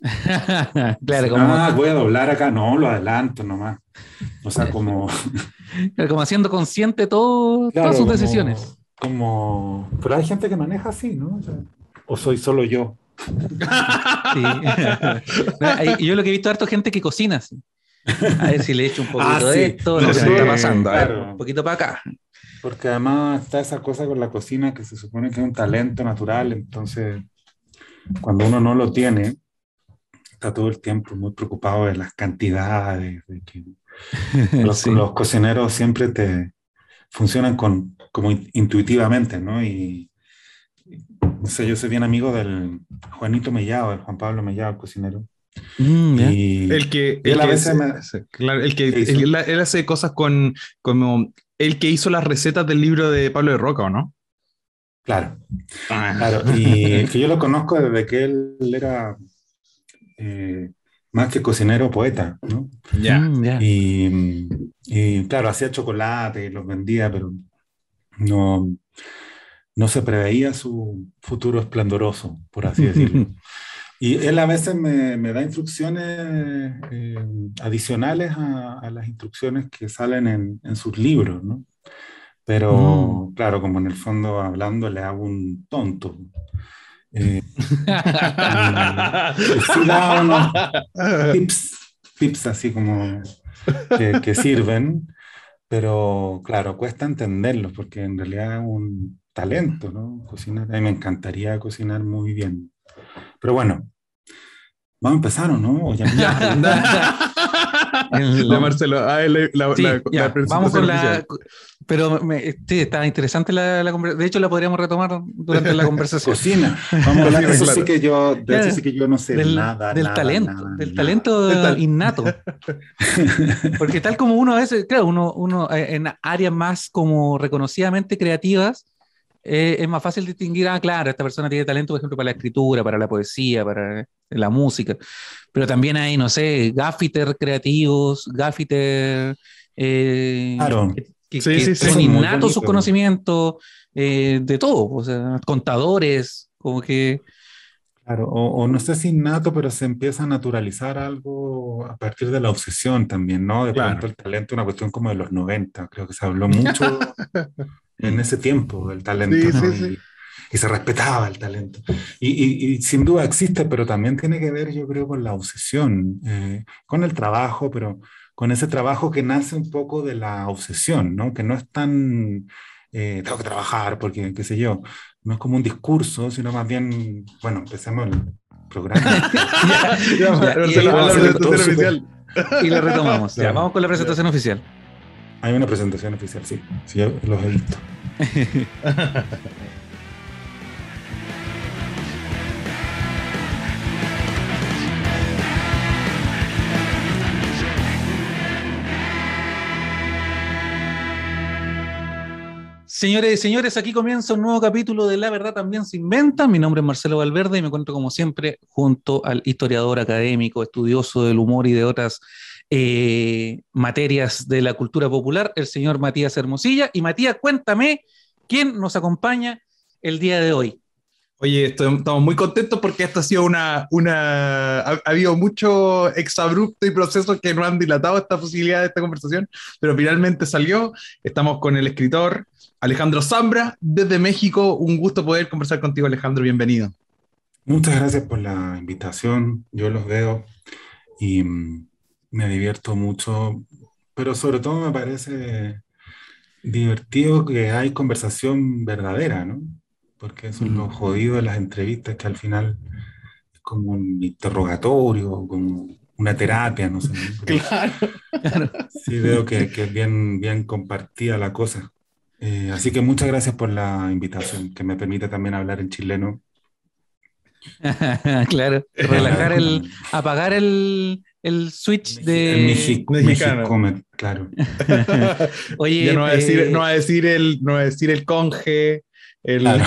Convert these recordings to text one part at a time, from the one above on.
Claro, Voy a doblar acá. No, lo adelanto nomás. O sea, como haciendo consciente todas claro, sus decisiones. pero hay gente que maneja así, ¿no? O soy solo yo. Sí. No, yo lo que he visto harto gente que cocina así. A ver si le echo un Ah, poquito de sí, esto, lo que me está Sí, pasando. A ver, un claro. poquito para acá. Porque además está esa cosa con la cocina que se supone que es un talento natural, entonces cuando uno no lo tiene, está todo el tiempo muy preocupado de las cantidades, de que Sí. los cocineros siempre te funcionan como intuitivamente, ¿no? Y no sé, yo soy bien amigo del Juanito Mellado, del Juan Pablo Mellado, el cocinero, Ya. y, y él a veces me... claro, ¿Qué hizo? él hace cosas como el que hizo las recetas del libro de Pablo de Roca, ¿o no? Claro, Ah. claro, y que yo lo conozco desde que él era eh, más que cocinero, poeta, ¿no? Ya. Y claro, hacía chocolate y los vendía, pero no, no se preveía su futuro esplendoroso, por así decirlo. Y él a veces me da instrucciones adicionales a las instrucciones que salen en sus libros, ¿no? Mm. Pero claro, como en el fondo hablando le hago un tonto. Eh, y sí da unos tips así como que sirven, pero claro, cuesta entenderlos porque en realidad es un talento, ¿no? Cocinar, a mí me encantaría cocinar muy bien. Pero bueno, vamos a empezar o no, o ya Ya, empezamos. ya El- Marcelo, sí, la ya, vamos presentación con oficial. la... Pero sí, está interesante la conversación. De hecho, la podríamos retomar durante la conversación. Cocina, vamos a hablar, Cocina, claro. de eso sí Claro, que yo no sé nada, nada, nada, del nada. ¿Qué talento tal? innato. Porque tal como uno a veces, claro, uno en áreas más como reconocidamente creativas, es más fácil distinguir, claro, esta persona tiene talento, por ejemplo, para la escritura, para la poesía, para la música. Pero también hay, no sé, gaffiter creativos, gaffiter Claro, Sí, que sí, eso son es sí. muy innatos sus bonito. conocimientos, de todo, o sea, contadores, como que... Claro, o no sé si innato, pero se empieza a naturalizar algo a partir de la obsesión también, ¿no? De pronto Claro. el talento es una cuestión como de los 90, creo que se habló mucho en ese tiempo del talento, Sí, ¿no? sí, sí. Y se respetaba el talento. Y sin duda existe, pero también tiene que ver, yo creo, con la obsesión, con el trabajo, pero con ese trabajo que nace un poco de la obsesión, ¿no? Que no es tan, tengo que trabajar porque, qué sé yo, no es como un discurso, sino más bien, bueno, empecemos el programa Ya, Ya, ya, y Marcelo, vamos haz a la hacer todo presentación súper, oficial. y lo retomamos. Ya, claro. vamos con la Ya. presentación oficial. Hay una presentación oficial, sí, sí, yo los he visto. Señores y señores, aquí comienza un nuevo capítulo de La Verdad También Se Inventa. Mi nombre es Marcelo Valverde y me encuentro como siempre junto al historiador académico, estudioso del humor y de otras materias de la cultura popular, el señor Matías Hermosilla. Y Matías, cuéntame quién nos acompaña el día de hoy. Oye, estamos muy contentos porque esto ha sido ha habido mucho exabrupto y procesos que no han dilatado esta posibilidad de esta conversación, pero finalmente salió. Estamos con el escritor Alejandro Zambra desde México. Un gusto poder conversar contigo, Alejandro. Bienvenido. Muchas gracias por la invitación, yo los veo y me divierto mucho, pero sobre todo me parece divertido que hay conversación verdadera, ¿no? Porque eso es lo Mm. jodido de las entrevistas, que al final es como un interrogatorio, como una terapia, no sé, ¿no? Pero Claro. Claro. sí veo que es bien, bien compartida la cosa. Así que muchas gracias por la invitación, que me permite también hablar en chileno. Claro, Y hablar apagar el switch el de... Mexicano. Mexicomer, claro. Ya Oye, no va a decir el conge. Claro.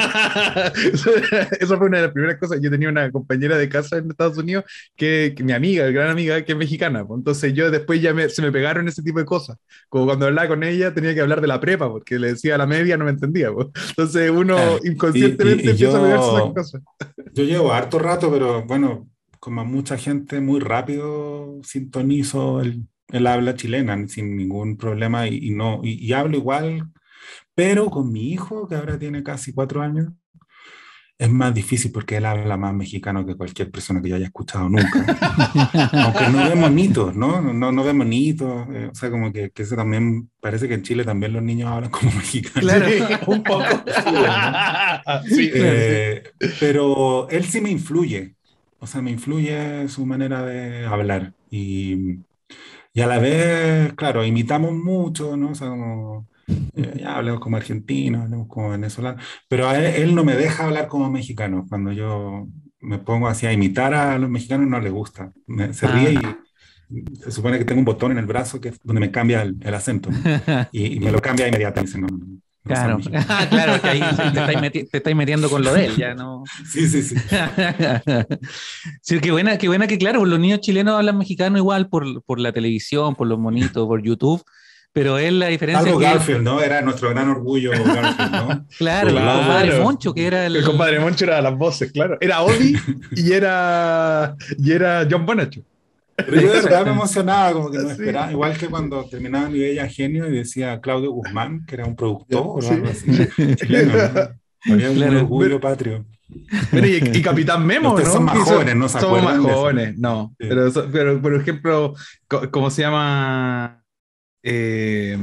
Eso fue una de las primeras cosas. Yo tenía una compañera de casa en Estados Unidos que mi amiga, gran amiga, que es mexicana, pues. Entonces yo después se me pegaron ese tipo de cosas. Como cuando hablaba con ella tenía que hablar de la prepa, porque le decía a la media, no me entendía, pues. Entonces uno Claro. inconscientemente Y empieza a pegarse esas cosas. yo llevo harto rato, pero bueno, como a mucha gente, muy rápido sintonizo el habla chilena sin ningún problema y no, y hablo igual, pero con mi hijo, que ahora tiene casi 4 años, es más difícil porque él habla más mexicano que cualquier persona que yo haya escuchado nunca. Aunque no ve monitos, ¿no? No ve monitos. O sea, como que eso también, parece que en Chile también los niños hablan como mexicanos. Claro, un poco. Sí, Pero él sí me influye. O sea, me influye su manera de hablar. Y a la vez, claro, imitamos mucho, ¿no? O sea, como, ya hablamos como argentinos, hablamos como venezolanos, pero a él no me deja hablar como mexicano. Cuando yo me pongo así a imitar a los mexicanos, no le gusta. Se ríe Ah. y se supone que tengo un botón en el brazo que es donde me cambia el acento, ¿no? Y me lo cambia inmediatamente. Dice, no, no soy Claro, mexicano. claro, que ahí te estáis metiendo con lo de él, ya no. Sí, sí, sí. Sí, qué buena que, claro, los niños chilenos hablan mexicano igual por la televisión, por los monitos, por YouTube, pero él la diferencia es Salvo que, Garfield, ¿no? Era nuestro gran orgullo Garfield, ¿no? claro, Por el lado compadre Claro. Moncho, que era El compadre Moncho era las voces, claro. Era Obi y era John Bonacho. Pero yo de verdad me Exacto. emocionaba, como que no Sí. esperaba, igual que cuando terminaba Mi Bella Genio y decía Claudio Guzmán, que era un productor o Sí. algo así, chileno, ¿no? Había un Claro. orgullo patrio. Bueno, y Capitán Memo, Ustedes son ¿no? más jóvenes, ¿no se Somos más acuerdan de eso? jóvenes, no. Sí. Pero por ejemplo, ¿cómo se llama? Eh,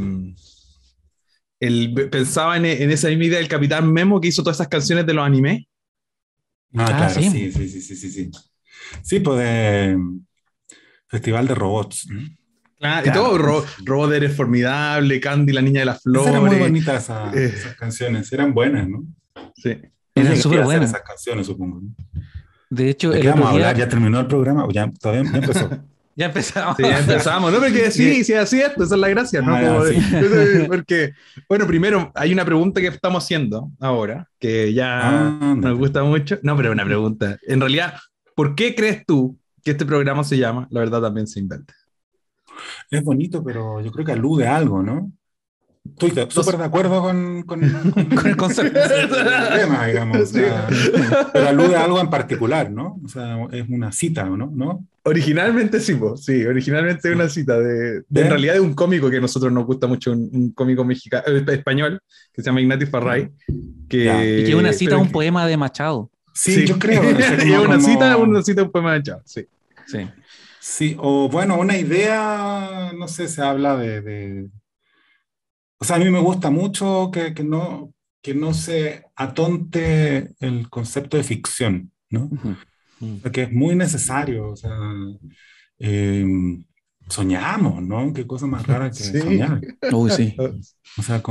pensaba en esa misma idea del Capitán Memo que hizo todas esas canciones de los animes. Ah, Ah, claro, sí. sí, sí, sí, sí, sí, sí. Sí, pues de Festival de Robots, ¿no? Claro, y todo, Claro. Robot Eres Formidable, Candy, la niña de las Esas eran muy flores. bonitas eh, esas canciones, eran buenas, ¿no? sí. No Eran llegué súper a hacer buenas. esas canciones, supongo, ¿no? De hecho, ¿De el qué otro vamos a hablar? día ¿Ya terminó el programa? ¿O ya empezó? ya empezamos. Sí, ya empezamos, ¿no? Porque sí, así es, pues esa es la gracia, ¿no? Ah, ya, sí. Porque, bueno, primero hay una pregunta que estamos haciendo ahora, que ya Ah, nos ándale. gusta mucho. No, pero una pregunta. En realidad, ¿por qué crees tú que este programa se llama La verdad también se inventa? Es bonito, pero yo creo que alude a algo, ¿no? Estoy súper Dos. de acuerdo Con el concepto. el lema, digamos, o Sí. sea, pero alude a algo en particular, ¿no? O sea, es una cita, ¿no? ¿No? Originalmente sí, po, sí, originalmente es Sí. una cita en ¿De? realidad de un cómico que a nosotros nos gusta mucho, un cómico mexicano, español, que se llama Ignatius Farray, Ya. Y que una cita pero un poema de Machado. Sí, sí, yo creo, o sea, y es como, una cita, un poema de Chao, sí. Sí. sí, o bueno, una idea, no sé, se habla o sea, a mí me gusta mucho que no se atonte el concepto de ficción, ¿no? Ujú. Porque es muy necesario, o sea, eh, soñamos, ¿no? Qué cosa más rara que Sí. soñar. Uy, sí. O sea,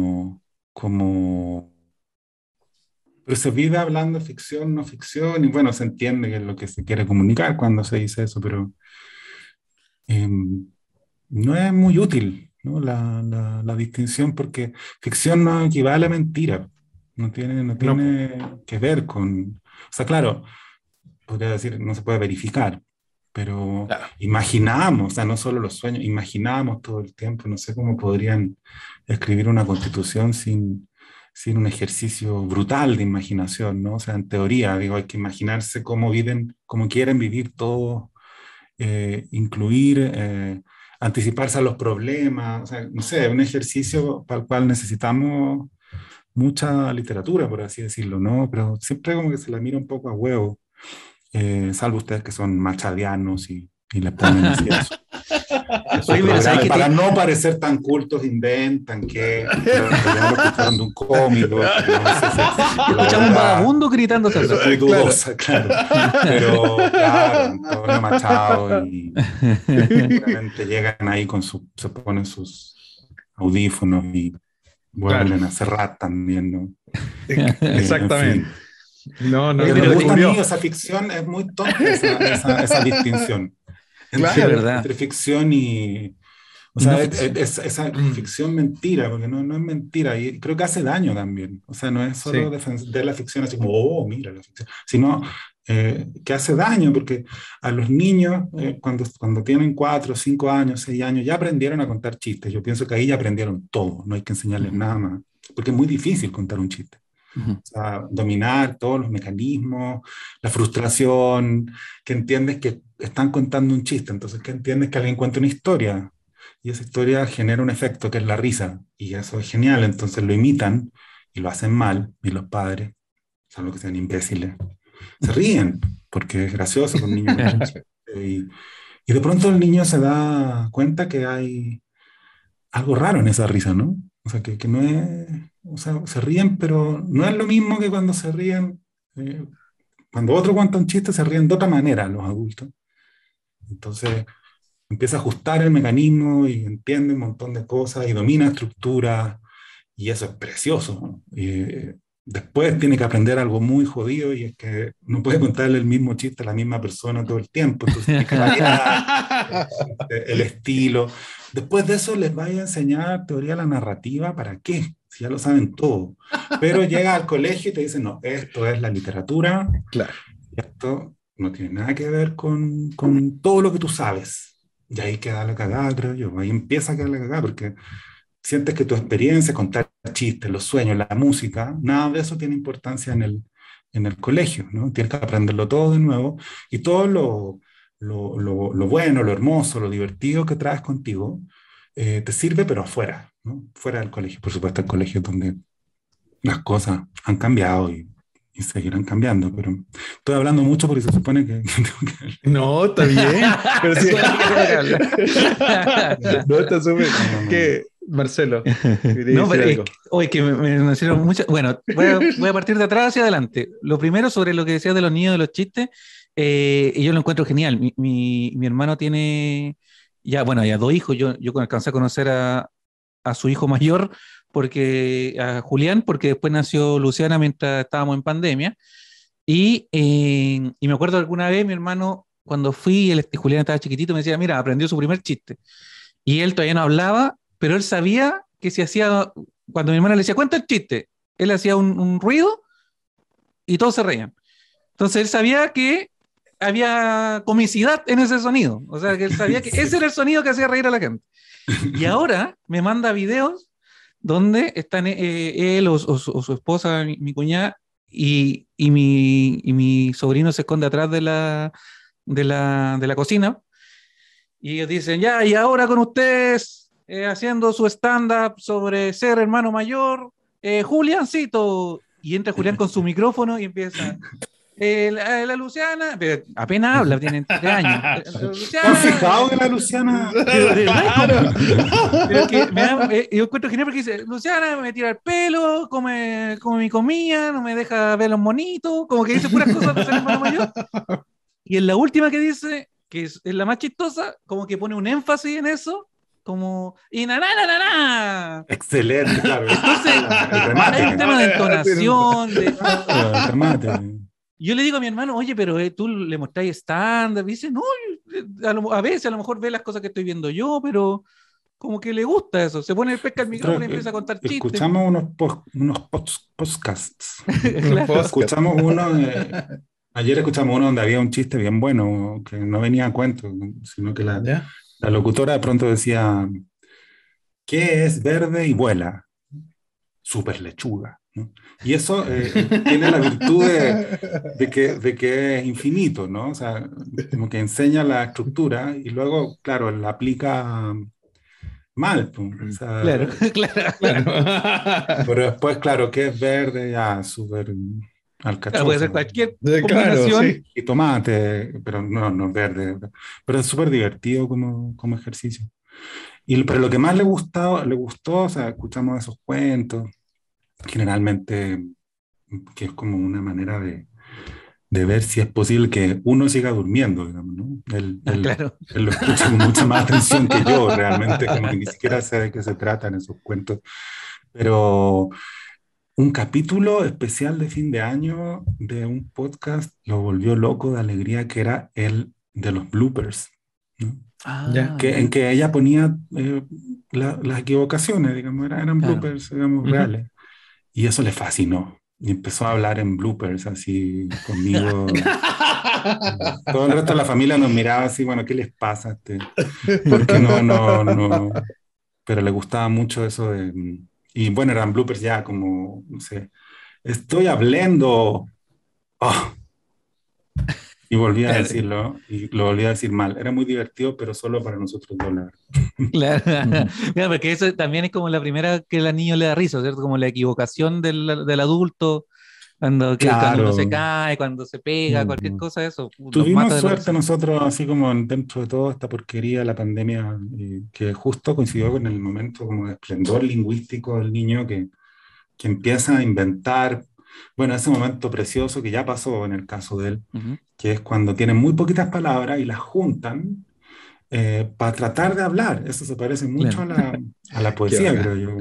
pero se vive hablando de ficción, no ficción, y bueno, se entiende que es lo que se quiere comunicar cuando se dice eso, pero eh, no es muy útil, ¿no? La distinción, porque ficción no equivale a mentira, no No, po. tiene que ver con, o sea, claro, podría decir, no se puede verificar, pero Claro. imaginamos, o sea, no solo los sueños, imaginamos todo el tiempo, no sé cómo podrían escribir una constitución sin un ejercicio brutal de imaginación, ¿no? O sea, en teoría, digo, hay que imaginarse cómo viven, cómo quieren vivir todos, incluir, anticiparse a los problemas, o sea, no sé, un ejercicio para el cual necesitamos mucha literatura, por así decirlo, ¿no? Pero siempre como que se la mira un poco a huevo, salvo ustedes que son machadianos y le ponen así a su Oye, pero ¿sabes programa. Y qué? para no parecer tan cultos, inventan que ya lo escucharon de un cómico, que no sé si la Escuchamos un verdad vagabundo gritándose es atrás. muy Claro. dudosa, claro. Pero claro, Antonio Machado y seguramente llegan ahí se ponen sus audífonos y Claro. vuelven a cerrar también, ¿no? En fin. Exactamente. No, Oye, Pero me pero gusta a mí descubrió. esa ficción, es muy tonta esa distinción Sí, Claro. verdad. entre ficción y... O Y no sea, ficción. esa ficción mentira, porque no es mentira, y creo que hace daño también. O sea, no es solo Sí. defender la ficción así como, oh, mira la ficción, sino que hace daño, porque a los niños, cuando tienen 4, 5 años, 6 años, ya aprendieron a contar chistes. Yo pienso que ahí ya aprendieron todo, no hay que enseñarles Ujú. nada más, porque es muy difícil contar un chiste. Ujú. O sea, dominar todos los mecanismos, la frustración, que entiendes que están contando un chiste, entonces que entiendes que alguien cuenta una historia y esa historia genera un efecto que es la risa y eso es genial, entonces lo imitan y lo hacen mal y los padres, salvo que sean imbéciles, se ríen porque es gracioso con un niño con Claro. chiste y de pronto el niño se da cuenta que hay algo raro en esa risa, ¿no? O sea, que no es, o sea, se ríen, pero no es lo mismo que cuando se ríen, eh, cuando otro cuenta un chiste, se ríen de otra manera los adultos. Entonces empieza a ajustar el mecanismo y entiende un montón de cosas y domina estructuras y eso es precioso, ¿no? Después tiene que aprender algo muy jodido y es que no puede contarle el mismo chiste a la misma persona todo el tiempo, entonces tiene que variar el estilo. Después de eso les vaya a enseñar teoría de la narrativa, ¿para qué? Si ya lo saben todo. Pero llega al colegio y te dicen, no, esto es la literatura, Claro. esto no tiene nada que ver con todo lo que tú sabes. Y ahí queda la cagada, creo yo. Ahí empieza a quedar la cagada, porque sientes que tu experiencia, contar chistes, los sueños, la música, nada de eso tiene importancia en el colegio, ¿no? Tienes que aprenderlo todo de nuevo y todo lo bueno, lo hermoso, lo divertido que traes contigo te sirve, pero afuera, ¿no? Fuera del colegio. Por supuesto, el colegio es donde las cosas han cambiado y seguirán cambiando, pero estoy hablando mucho porque se supone que, No, está bien. Pero sí. Eso es lo que tengo que hablar. No, está súper. No. ¿Qué, Marcelo? Quería No, decir pero algo. oye, que me hicieron muchas. Bueno, voy a partir de atrás hacia adelante. Lo primero sobre lo que decías de los niños, de los chistes, y yo lo encuentro genial. Mi hermano tiene ya, bueno, ya dos hijos. Yo alcancé a conocer a su hijo mayor, a Julián, porque después nació Luciana mientras estábamos en pandemia. Y me acuerdo alguna vez mi hermano, cuando fui, Julián estaba chiquitito, me decía, mira, aprendió su primer chiste. Y él todavía no hablaba, pero él sabía que si hacía, cuando mi hermana le decía, cuenta el chiste, él hacía un ruido y todos se reían. Entonces él sabía que había comicidad en ese sonido. O sea, que él sabía que Sí. ese era el sonido que hacía reír a la gente. Y ahora me manda videos donde están él o su esposa, mi cuñada, y mi sobrino se esconde atrás de la cocina. Y ellos dicen, ya, y ahora con ustedes, haciendo su stand-up sobre ser hermano mayor, Juliancito. Y entra Julián con su micrófono y empieza, la Luciana, pero apenas habla, tiene 3 años. ¿Te has Luciana, fijado que la Luciana... pero de verdad, Claro. pero es que yo encuentro genial porque dice, Luciana me tira el pelo, come mi comida, no me deja ver los monitos, como que dice puras cosas de ser hermano mayor. Y en la última que dice, que es la más chistosa, como que pone un énfasis en eso, como, y na na na na na. Excelente, claro. Entonces, El hay un remate. tema de entonación, Claro, el remate. Yo le digo a mi hermano, oye, pero tú le mostráis estándar, y dice, no, a veces a lo mejor ve las cosas que estoy viendo yo, pero como que le gusta eso, se pone el pesca al micrófono y Nosotros empieza a contar chistes. escuchamos unos podcasts. Claro. Escuchamos uno, ayer escuchamos uno donde había un chiste bien bueno, que no venía a cuento, sino que ¿Ya? la locutora de pronto decía, ¿qué es verde y vuela? Super lechuga, ¿no? Y eso tiene la virtud de que es infinito, ¿no? O sea, como que enseña la estructura y luego, claro, la aplica mal, pues. O Claro, sea, claro. Claro. pero después, claro, que es verde, ya, súper Claro, puede ser alcachoso. cualquier Claro, combinación. sí. Y tomate, pero no, no es verde. Pero es súper divertido como ejercicio. Pero lo que más le gustó, o sea, escuchamos esos cuentos, generalmente, que es como una manera de ver si es posible que uno siga durmiendo, digamos, ¿no? Claro. Él lo escucha con mucha más atención que yo, realmente, como que ni siquiera sé de qué se tratan esos cuentos. Pero un capítulo especial de fin de año de un podcast lo volvió loco de alegría, que era el de los bloopers, ¿no? Ah, En ya, que ella ponía las equivocaciones, digamos, eran claro. bloopers, digamos, Ujú. reales. Y eso le fascinó. Y empezó a hablar en bloopers así conmigo. Todo el resto de la familia nos miraba así, bueno, ¿qué les pasa? Porque no. Pero le gustaba mucho eso de... Y bueno, eran bloopers ya como, no sé, estoy hablando. Oh, y volví a Claro, decirlo, y lo volví a decir mal. Era muy divertido, pero solo para nosotros dos, la verdad. claro. Ujú. Mira, porque eso también es como la primera que al niño le da risa, ¿cierto? Como la equivocación del adulto, cuando uno se Claro. cae, cuando se pega, cualquier Mm. cosa de eso, los Tuvimos mata de la suerte risa. nosotros, así como dentro de toda esta porquería, la pandemia, que justo coincidió con el momento como de esplendor lingüístico del niño que empieza a inventar, bueno, ese momento precioso que ya pasó en el caso de él, Ujú. que es cuando tienen muy poquitas palabras y las juntan para tratar de hablar. Eso se parece mucho Claro. a la Qué poesía, bacán. creo yo.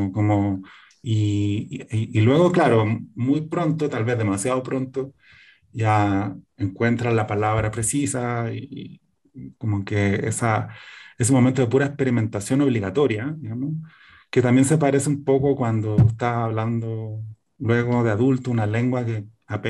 Y luego, claro, muy pronto, tal vez demasiado pronto, ya encuentran la palabra precisa y como que ese momento de pura experimentación obligatoria, digamos, que también se parece un poco cuando estás hablando luego de adulto una lengua que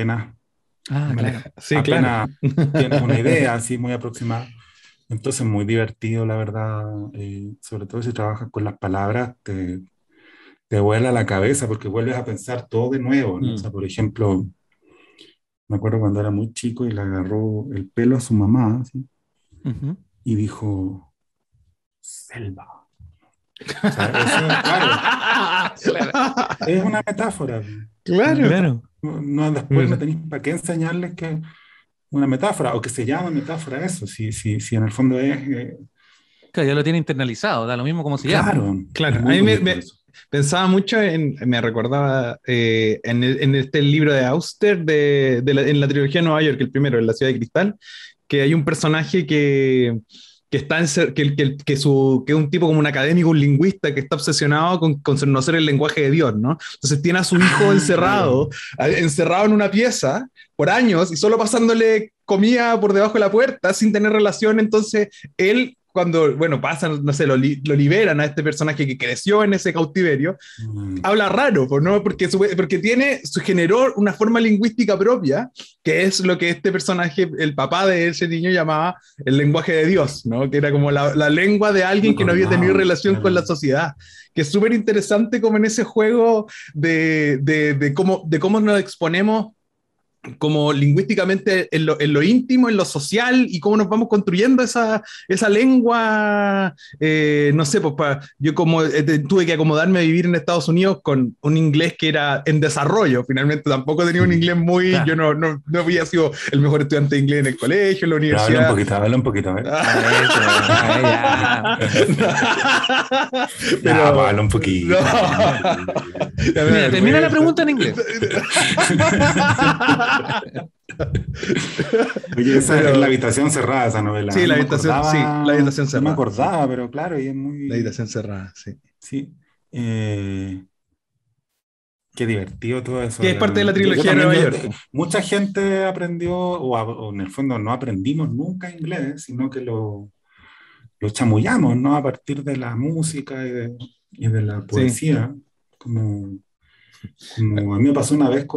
Ah, claro. Maneja. Sí, claro. apenas tienes una idea así muy aproximada. Entonces, muy divertido, la verdad, sobre todo si trabajas con las palabras, te vuela la cabeza porque vuelves a pensar todo de nuevo, ¿no? O Mm. sea, por ejemplo, me acuerdo cuando era muy chico y le agarró el pelo a su mamá, ¿sí? Ujú. Y dijo, selva. O sea, eso, claro, Claro, es una metáfora. Una Claro. metáfora. claro. No, después no tenéis para qué enseñarles que una metáfora, o que se llama metáfora eso, si en el fondo Claro, ya lo tiene internalizado, da lo mismo cómo se llame. claro, es Claro, a muy mí bonito eso. pensaba mucho me recordaba en este libro de Auster en la trilogía de Nueva York, el primero, en la Ciudad de Cristal, que hay un personaje que está que es un tipo como un académico, un lingüista que está obsesionado con conocer el lenguaje de Dios, ¿no? Entonces tiene a su hijo Ah, claro. encerrado en una pieza por años y solo pasándole comida por debajo de la puerta sin tener relación, entonces él cuando, bueno, pasan, no sé, lo liberan a este personaje que creció en ese cautiverio, Mm, habla raro, ¿no? Porque generó una forma lingüística propia, que es lo que este personaje, el papá de ese niño, llamaba el lenguaje de Dios, ¿no? Que era como la lengua de no me alguien que no había tenido acordaba, relación con la claro. sociedad. Que es súper interesante como en ese juego de cómo nos exponemos como lingüísticamente en lo íntimo, en lo social, y cómo nos vamos construyendo esa lengua, no sé, pues yo como tuve que acomodarme a vivir en Estados Unidos con un inglés que era en desarrollo, finalmente tampoco tenía un inglés muy, yo Claro. no había sido el mejor estudiante de inglés en el colegio, en la Pero universidad. habla un poquito, ¿eh? Eso, ya. Ya, pues Pero habla un no, poquito, habla un poquito. ya me da Mira, termina la vergüenza. pregunta en inglés. Oye, esa es La Pero habitación cerrada, esa novela. sí, la habitación No me cerrada, sí. acordaba, pero claro, y es La muy, habitación cerrada, sí. sí. Eh, Qué divertido todo eso. Que es parte de la Yo trilogía de también, Nueva York. mucha gente aprendió, o en el fondo no aprendimos nunca inglés, sino que lo chamullamos, ¿no? A partir de la música y de la Sí. poesía. Como a mí me pasó una vez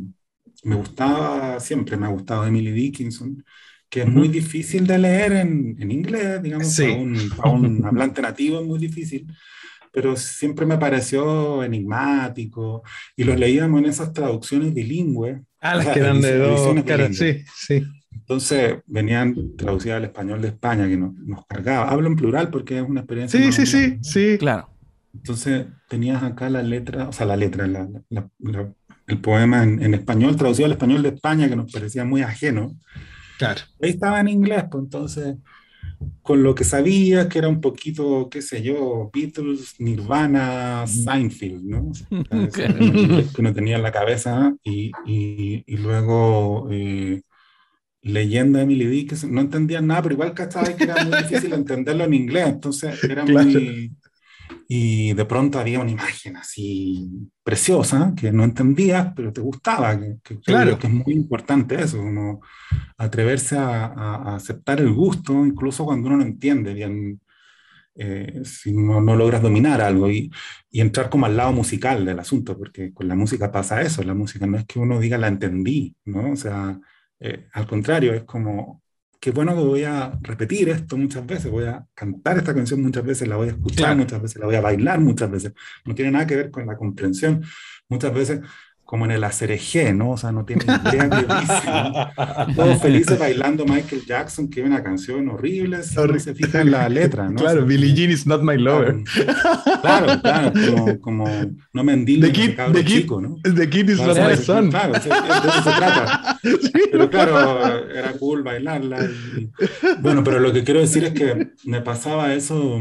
siempre me ha gustado Emily Dickinson, que es muy Ujú. difícil de leer en inglés, digamos, Sí. para un hablante nativo es muy difícil, pero siempre me pareció enigmático y los leíamos en esas traducciones bilingües, Ah, o las sea, que eran de dos ediciones caras. bilingües. Sí, sí. Entonces venían traducidas al español de España, que nos cargaba. Hablo en plural porque es una experiencia Sí, más sí, humana, sí, ¿no? sí. Claro. Entonces tenías acá la letra, o sea, el poema en español, traducido al español de España, que nos parecía muy ajeno. Claro. Ahí estaba en inglés, pues entonces, con lo que sabía, que era un poquito, qué sé yo, Beatles, Nirvana, Seinfeld, ¿no? O sea, ese era el inglés que uno tenía en la cabeza y luego leyendo a Emily Dickinson, no entendía nada, pero igual cachaba que era muy difícil entenderlo en inglés, entonces era Claro. muy... Y de pronto había una imagen así preciosa que no entendías, pero te gustaba, que creo yo Claro. que es muy importante eso, como atreverse a aceptar el gusto, incluso cuando uno no entiende bien, si no logras dominar algo y entrar como al lado musical del asunto, porque con la música pasa eso, la música no es que uno diga la entendí, ¿no? O sea, al contrario, es como, qué bueno que voy a repetir esto muchas veces, voy a cantar esta canción muchas veces, la voy a escuchar Claro. muchas veces, la voy a bailar muchas veces, no tiene nada que ver con la comprensión, muchas veces como en el Acerejé, ¿no? O sea, no tiene idea qué dice, ¿no? Todos felices bailando Michael Jackson, que es una canción horrible, si no se fija en la letra, ¿no? O Claro, sea, Billie Jean is not my lover. Claro, como no me endilgo en ese cabro chico, ¿no? The Kid is Claro, not my son. claro, de eso se trata. Sí. Pero claro, era cool bailarla. Bueno, pero lo que quiero decir es que me pasaba eso,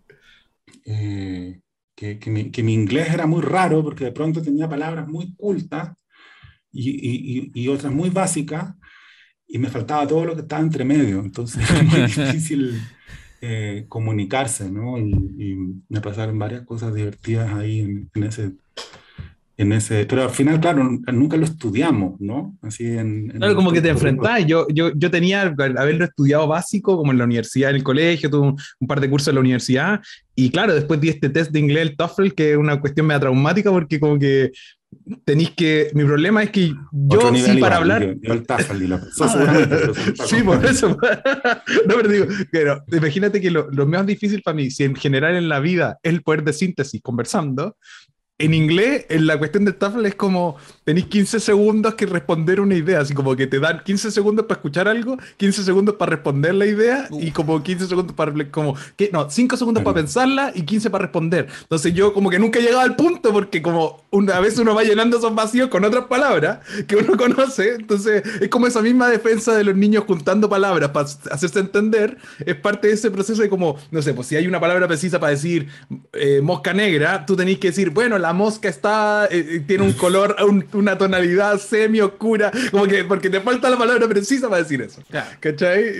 que mi inglés era muy raro porque de pronto tenía palabras muy cultas y otras muy básicas y me faltaba todo lo que estaba entre medio. Entonces era muy difícil comunicarse, ¿no? Y me pasaron varias cosas divertidas ahí en ese, pero al final, claro, nunca lo estudiamos, ¿no? Así Claro, como que te enfrentás. Yo tenía, haberlo estudiado básico, como en la universidad, en el colegio, tuve un par de cursos en la universidad, y claro, después di este test de inglés, el TOEFL, que es una cuestión media traumática, porque como que tenéis que, mi problema es que yo sí para hablar... Yo el TOEFL y lo pasó seguramente, pero sí, por eso. No, pero digo, pero imagínate que lo más difícil para mí, si en general en la vida es el poder de síntesis conversando, en inglés, en la cuestión del TOEFL es como tenéis 15 segundos que responder una idea, así como que te dan 15 segundos para escuchar algo, 15 segundos para responder la idea y como 15 segundos para, como, ¿qué? No, 5 segundos para pensarla y 15 para responder. Entonces yo como que nunca he llegado al punto porque como una vez uno va llenando esos vacíos con otras palabras que uno conoce, entonces es como esa misma defensa de los niños juntando palabras para hacerse entender, es parte de ese proceso de como, no sé, pues si hay una palabra precisa para decir mosca negra, tú tenés que decir, bueno, la mosca está, tiene un color, una tonalidad semi-oscura, como que porque te falta la palabra precisa para decir eso. ¿Cachai?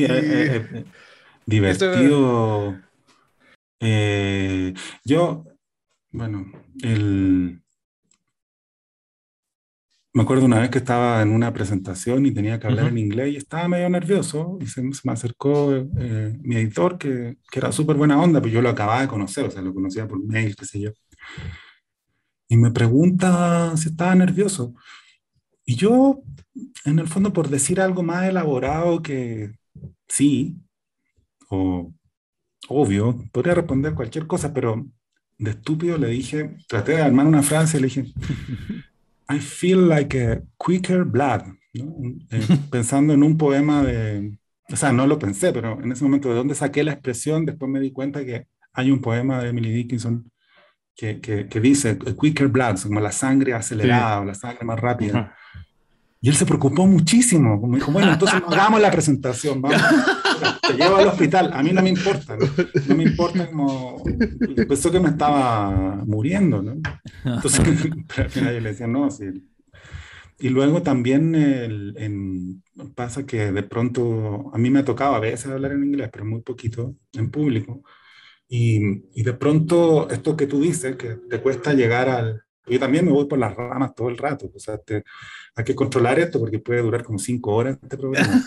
Divertido. Yo, bueno, me acuerdo una vez que estaba en una presentación y tenía que hablar en inglés y estaba medio nervioso y se me acercó mi editor que era súper buena onda, pero yo lo acababa de conocer, o sea, lo conocía por mail, qué sé yo. Y me pregunta si estaba nervioso. Y yo, en el fondo, por decir algo más elaborado que sí, o obvio, podría responder cualquier cosa, pero de estúpido le dije, traté de armar una frase y le dije, I feel like a quicker blood, ¿no? Pensando en un poema o sea, no lo pensé, pero en ese momento de dónde saqué la expresión, después me di cuenta que hay un poema de Emily Dickinson que dice quicker blood, como la sangre acelerada, sí, o la sangre más rápida. Y él se preocupó muchísimo, como dijo, bueno, entonces no hagamos la presentación, vamos, te llevo al hospital, a mí no me importa, no me importa, como pensó que me estaba muriendo, ¿no? Entonces, pero al final yo le decía, no, sí. Y luego también pasa que de pronto, a mí me ha tocado a veces hablar en inglés, pero muy poquito, en público, y de pronto esto que tú dices, que te cuesta llegar al... Yo también me voy por las ramas todo el rato, o sea, hay que controlar esto porque puede durar como 5 horas este programa.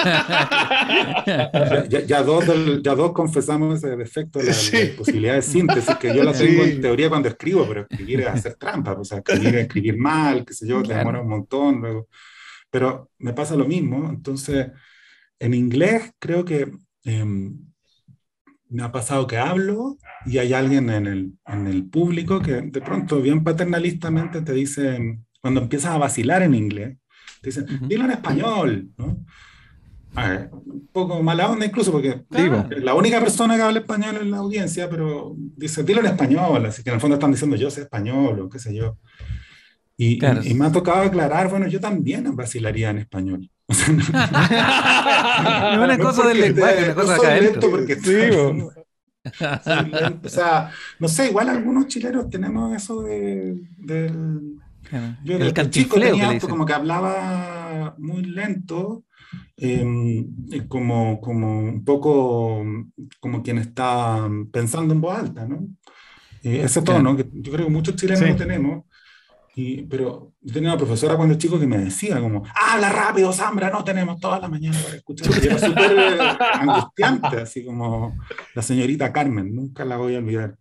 ya dos confesamos ese defecto, la posibilidad de síntesis, que yo la tengo en teoría cuando escribo, pero escribir es hacer trampa, o sea, escribir mal, qué sé yo, te demora un montón, luego. Pero me pasa lo mismo, entonces, en inglés creo que me ha pasado que hablo y hay alguien en el público que de pronto bien paternalistamente te dice, cuando empiezas a vacilar en inglés, te dicen, dilo en español, ¿no? Un poco mala onda incluso porque la única persona que habla español en la audiencia, pero dice, dilo en español, así que en el fondo están diciendo yo sé español o qué sé yo. Y me ha tocado aclarar, bueno, yo también vacilaría en español. O sea, no es una cosa del lenguaje, una cosa acá adentro. O sea, no sé, igual algunos chilenos tenemos eso yo el chico tenía esto, como que hablaba muy lento, como un poco como quien está pensando en voz alta, ¿no? Ese tono, que yo creo que muchos chilenos lo tenemos. Pero yo tenía una profesora cuando chico que me decía como, habla rápido, Zambra, no tenemos toda la mañana para escuchar. Y era súper angustiante, así como la señorita Carmen, nunca la voy a olvidar.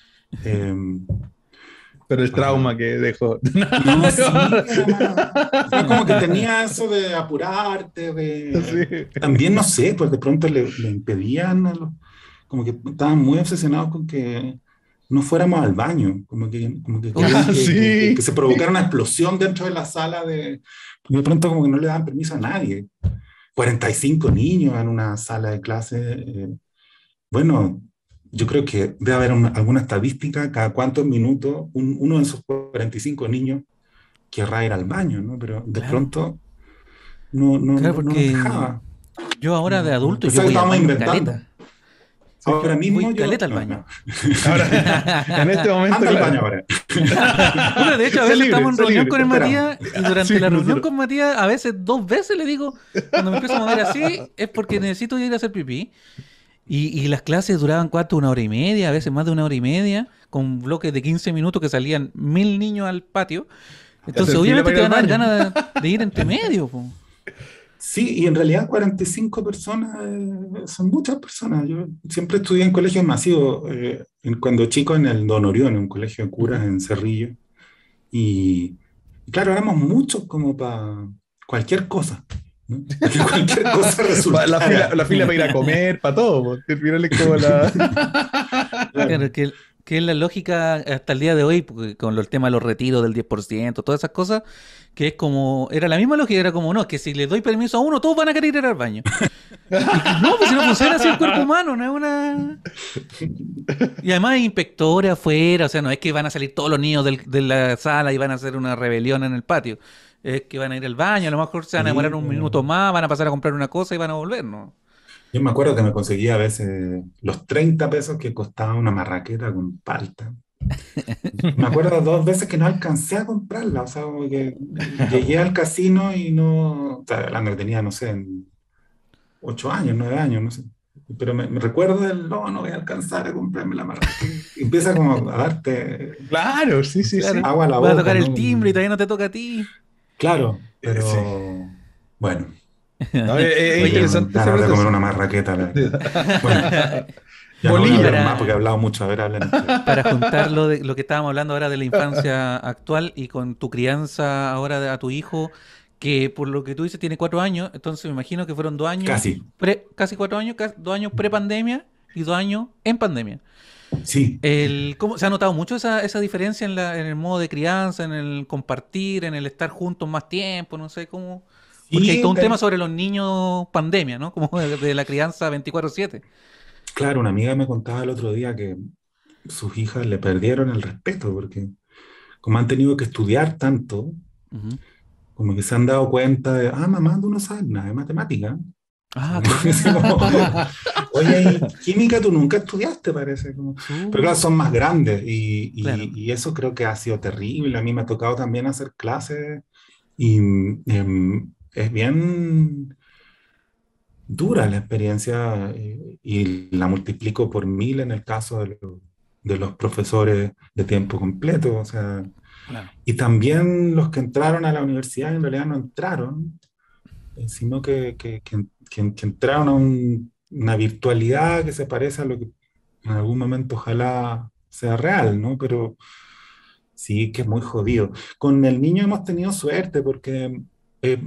Pero el trauma que dejó. No, sí, era como que tenía eso de apurarte, también no sé, pues de pronto le impedían, como que estaban muy obsesionados con que no fuéramos al baño, como que querían Uy, que Sí. se provocara una explosión dentro de la sala de pronto como que no le daban permiso a nadie. 45 niños en una sala de clase. Bueno, yo creo que debe haber alguna estadística cada cuántos minutos uno de esos 45 niños querrá ir al baño, ¿no? Pero de claro, pronto claro, no nos porque dejaba. yo ahora de adulto, yo Pensaba que voy al estábamos baño inventando. caleta. O sea, Ahora yo mismo voy yo, caleta al no, baño. no. Ahora, en este momento, Anda al baño claro. ahora. Bueno, de hecho, a Sé veces libre, estamos en sé reunión libre, con te el esperamos. Matías y durante Sí, la reunión nosotros. con Matías, a veces 2 veces le digo, cuando me empiezo a mover así, es porque necesito ir a hacer pipí. Y las clases duraban cuánto, 1 hora y media, a veces más de 1 hora y media, con bloques de 15 minutos que salían 1000 niños al patio. Y Entonces, hacer fila obviamente para ir te al van a dar baño. ganas de ir entre medio, po. Sí, y en realidad 45 personas son muchas personas. Yo siempre estudié en colegios masivos, cuando chico en el Don Orión, un colegio de curas Ujú. en Cerrillo. Y claro, éramos muchos como para cualquier cosa, ¿no? Para que cualquier cosa resultara. La fila para ir a comer, para todo, po. Al final es como la. Claro. Claro, que es la lógica hasta el día de hoy, porque con el tema de los retiros del 10%, todas esas cosas, que es como, era la misma lógica, era como, no, que si le doy permiso a uno, todos van a querer ir al baño. Y que no, pues si no funciona así el cuerpo humano, no es una... Y además hay inspectores afuera, o sea, no es que van a salir todos los niños de la sala y van a hacer una rebelión en el patio. Es que van a ir al baño, a lo mejor se van a Sí, demorar un pero minuto más, van a pasar a comprar una cosa y van a volver, ¿no? yo me acuerdo que me conseguía a veces los 30 pesos que costaba una marraqueta con palta. Me acuerdo 2 veces que no alcancé a comprarla, o sea, como que llegué al casino y no, estaba hablando que tenía, no sé, 8 años, 9 años, no sé. Pero me recuerdo del, no, no voy a alcanzar a comprarme la marraqueta. Y empieza como a darte Claro, sí, sí, Claro, sí. agua a la va a boca, tocar el ¿no? timbre y todavía no te toca a ti. Claro, Sí. pero bueno, No, es me dieron interesante ese ganas de comer proceso. una marraqueta, la verdad. Bueno, ya no voy a Oye, Bolillo. hablar más porque he para, hablado mucho. A ver, hablen ustedes. para juntar lo que estábamos hablando ahora de la infancia actual y con tu crianza ahora a tu hijo, que por lo que tú dices tiene 4 años, entonces me imagino que fueron 2 años, Casi, casi 4 años, 2 años pre-pandemia y 2 años en pandemia. sí. ¿Cómo, se ha notado mucho esa diferencia en el modo de crianza, en el compartir, en el estar juntos más tiempo, no sé cómo? Porque hay Sí, todo un tema sobre los niños pandemia, ¿no? Como de la crianza 24/7. claro, una amiga me contaba el otro día que sus hijas le perdieron el respeto porque como han tenido que estudiar tanto, Ujú. como que se han dado cuenta de, ah, mamá, tú no sabes nada de matemática. Así Ah, como, así como, claro. oye, y química tú nunca estudiaste, parece. Pero claro, Chu, son más grandes claro. y eso creo que ha sido terrible. A mí me ha tocado también hacer clases y es bien dura la experiencia y la multiplico por 1000 en el caso de los profesores de tiempo completo. O sea, Claro. y también los que entraron a la universidad en realidad no entraron, sino que entraron a una virtualidad que se parece a lo que en algún momento ojalá sea real, ¿no? Pero sí que es muy jodido. Con el niño hemos tenido suerte porque eh,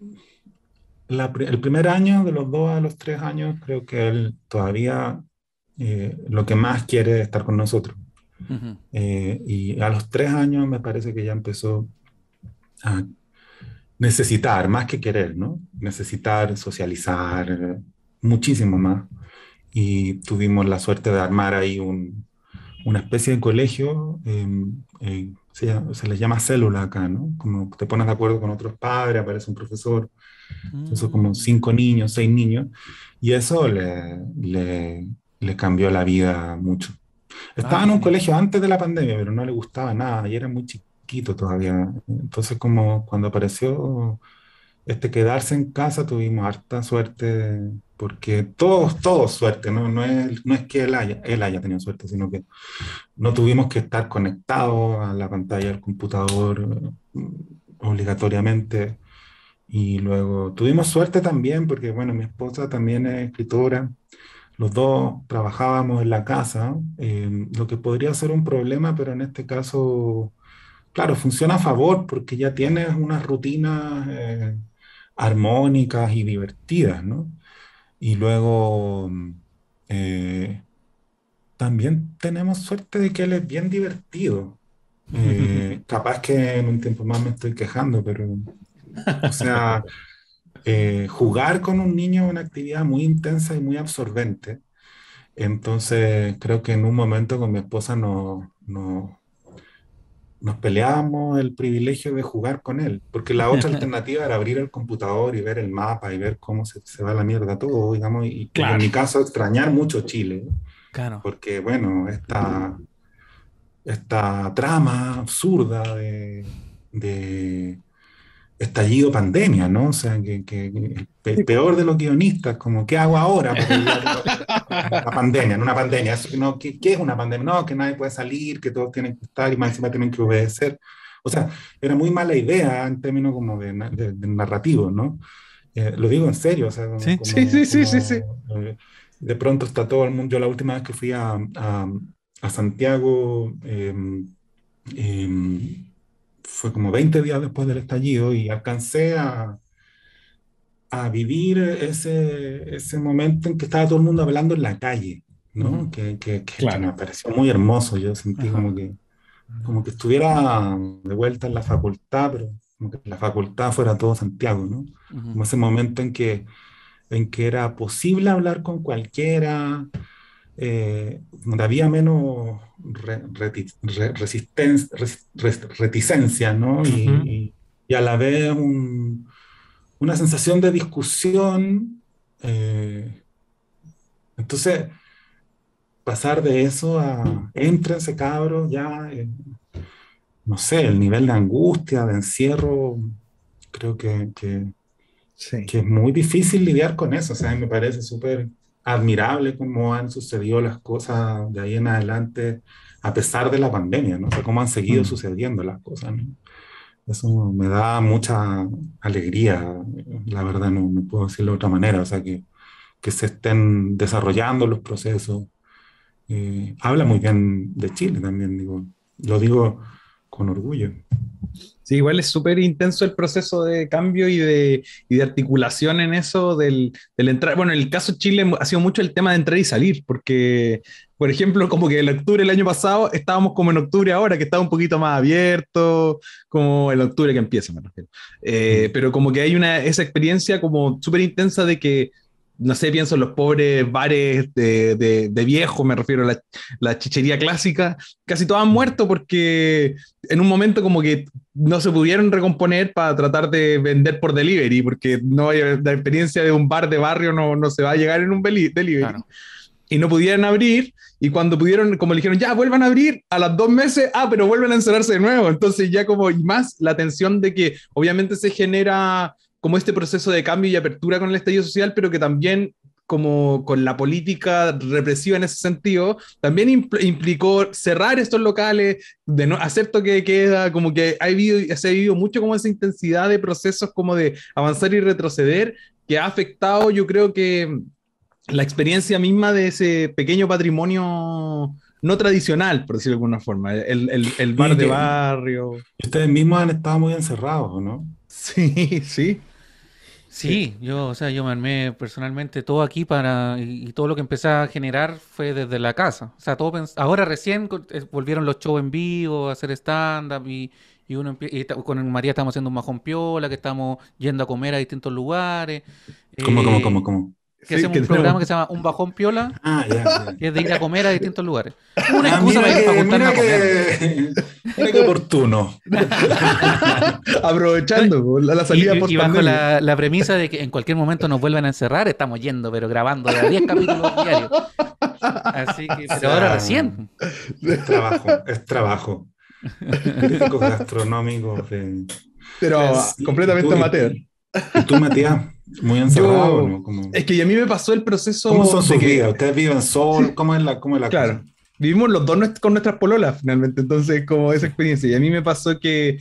el primer año, de los 2 a los 3 años, creo que él todavía lo que más quiere es estar con nosotros. Ujú. Y a los 3 años me parece que ya empezó a necesitar, más que querer, ¿no? Necesitar socializar muchísimo más. Y tuvimos la suerte de armar ahí una especie de colegio, se les llama célula acá, ¿no? Como te pones de acuerdo con otros padres, aparece un profesor, entonces como Mm. 5 niños, 6 niños, y eso le cambió la vida mucho. Ah, Estaba qué en un genial. colegio antes de la pandemia, pero no le gustaba nada y era muy chiquito todavía. Entonces, como cuando apareció quedarse en casa, tuvimos harta suerte, porque todos suerte, ¿no? No es que él haya tenido suerte, sino que no tuvimos que estar conectados a la pantalla del computador obligatoriamente. Y luego tuvimos suerte también, porque bueno, mi esposa también es escritora, los dos trabajábamos en la casa, lo que podría ser un problema, pero en este caso, claro, funciona a favor porque ya tienes unas rutinas armónicas y divertidas, ¿no? Y luego, eh, también tenemos suerte de que él es bien divertido. Capaz que en un tiempo más me estoy quejando, pero, o sea, jugar con un niño es una actividad muy intensa y muy absorbente. Entonces, creo que en un momento con mi esposa nos peleábamos el privilegio de jugar con él, porque la otra alternativa era abrir el computador y ver el mapa y ver cómo se va a la mierda todo, digamos, y en Claro. mi caso extrañar mucho Chile, Claro. porque bueno, esta trama absurda de estallido pandemia, ¿no? O sea, peor de los guionistas, como, ¿qué hago ahora para evitar la pandemia? En una pandemia, eso, no, ¿qué es una pandemia? No, que nadie puede salir, que todos tienen que estar y más encima tienen que obedecer. O sea, era muy mala idea en términos como de narrativo, ¿no? Lo digo en serio, o sea, Sí. Sí. de pronto está todo el mundo. Yo la última vez que fui a Santiago, fue como 20 días después del estallido y alcancé a vivir ese momento en que estaba todo el mundo hablando en la calle, ¿no? Ujú. Que me Claro. pareció muy hermoso. Yo sentí Ajá. como que estuviera de vuelta en la facultad, pero como que la facultad fuera todo Santiago, ¿no? Ujú. Como ese momento en que era posible hablar con cualquiera, donde había menos reticencia, ¿no? Ujú. Y a la vez una sensación de discusión. Entonces, pasar de eso a éntrense cabros, ya, no sé, el nivel de angustia, de encierro, creo Sí. que es muy difícil lidiar con eso. O sea, a mí me parece súper admirable cómo han sucedido las cosas de ahí en adelante, a pesar de la pandemia, ¿no? O sea, cómo han seguido Mm. sucediendo las cosas, ¿no? Eso me da mucha alegría, la verdad, no puedo decirlo de otra manera. O sea, que se estén desarrollando los procesos. Habla muy bien de Chile también, digo, lo digo con orgullo. Sí, igual es súper intenso el proceso de cambio y de articulación en eso del entrar. Bueno, en el caso de Chile ha sido mucho el tema de entrar y salir, porque, por ejemplo, como que el octubre del año pasado estábamos como en octubre ahora, que estaba un poquito más abierto, como el octubre que empieza, me refiero. Mm. Pero como que hay esa experiencia como súper intensa de que, no sé, pienso en los pobres bares de viejo, me refiero a la chichería clásica, casi todos han Mm. muerto porque en un momento como que no se pudieron recomponer para tratar de vender por delivery, porque no hay, la experiencia de un bar de barrio no se va a llegar en un delivery. Claro. Y no pudieron abrir, y cuando pudieron, como le dijeron, ya vuelvan a abrir, a las 2 meses, pero vuelven a encerrarse de nuevo. Entonces ya como, y más la tensión de que obviamente se genera como este proceso de cambio y apertura con el estallido social, pero que también como con la política represiva en ese sentido, también implicó cerrar estos locales, de no, acepto que queda, como que se ha vivido mucho como esa intensidad de procesos como de avanzar y retroceder, que ha afectado yo creo que la experiencia misma de ese pequeño patrimonio no tradicional, por decirlo de alguna forma, el bar Y de que barrio. ustedes mismos han estado muy encerrados, ¿no? Sí, sí, sí. Sí, o sea, yo me armé personalmente todo aquí y todo lo que empecé a generar fue desde la casa. O sea, ahora recién volvieron los shows en vivo, a hacer stand-up con María estamos haciendo un majón piola, que estamos yendo a comer a distintos lugares, ¿Cómo, cómo, eh, cómo, cómo? que Sí, hacemos que un tenemos. programa que se llama Un Bajón Piola, Ah, ya, ya. que es de ir a comer a distintos lugares. Una Ah, excusa para juntarnos mira a comer. mira qué oportuno. Aprovechando po, la salida Y post bajo pandemia. la premisa de que en cualquier momento nos vuelvan a encerrar, estamos yendo, pero grabando de a 10 capítulos diarios. Así O que, pero ahora sea, recién. es trabajo, es trabajo. Críticos gastronómicos de... Pero Sí, completamente amateur. y tú, Matías, muy encerrado, Yo, ¿no? es que a mí me pasó el ¿Cómo proceso son de sus que, vidas? ¿Ustedes viven solos? ¿Cómo es la cosa? claro, vivimos los dos con nuestras pololas finalmente, entonces como esa experiencia. Y a mí me pasó que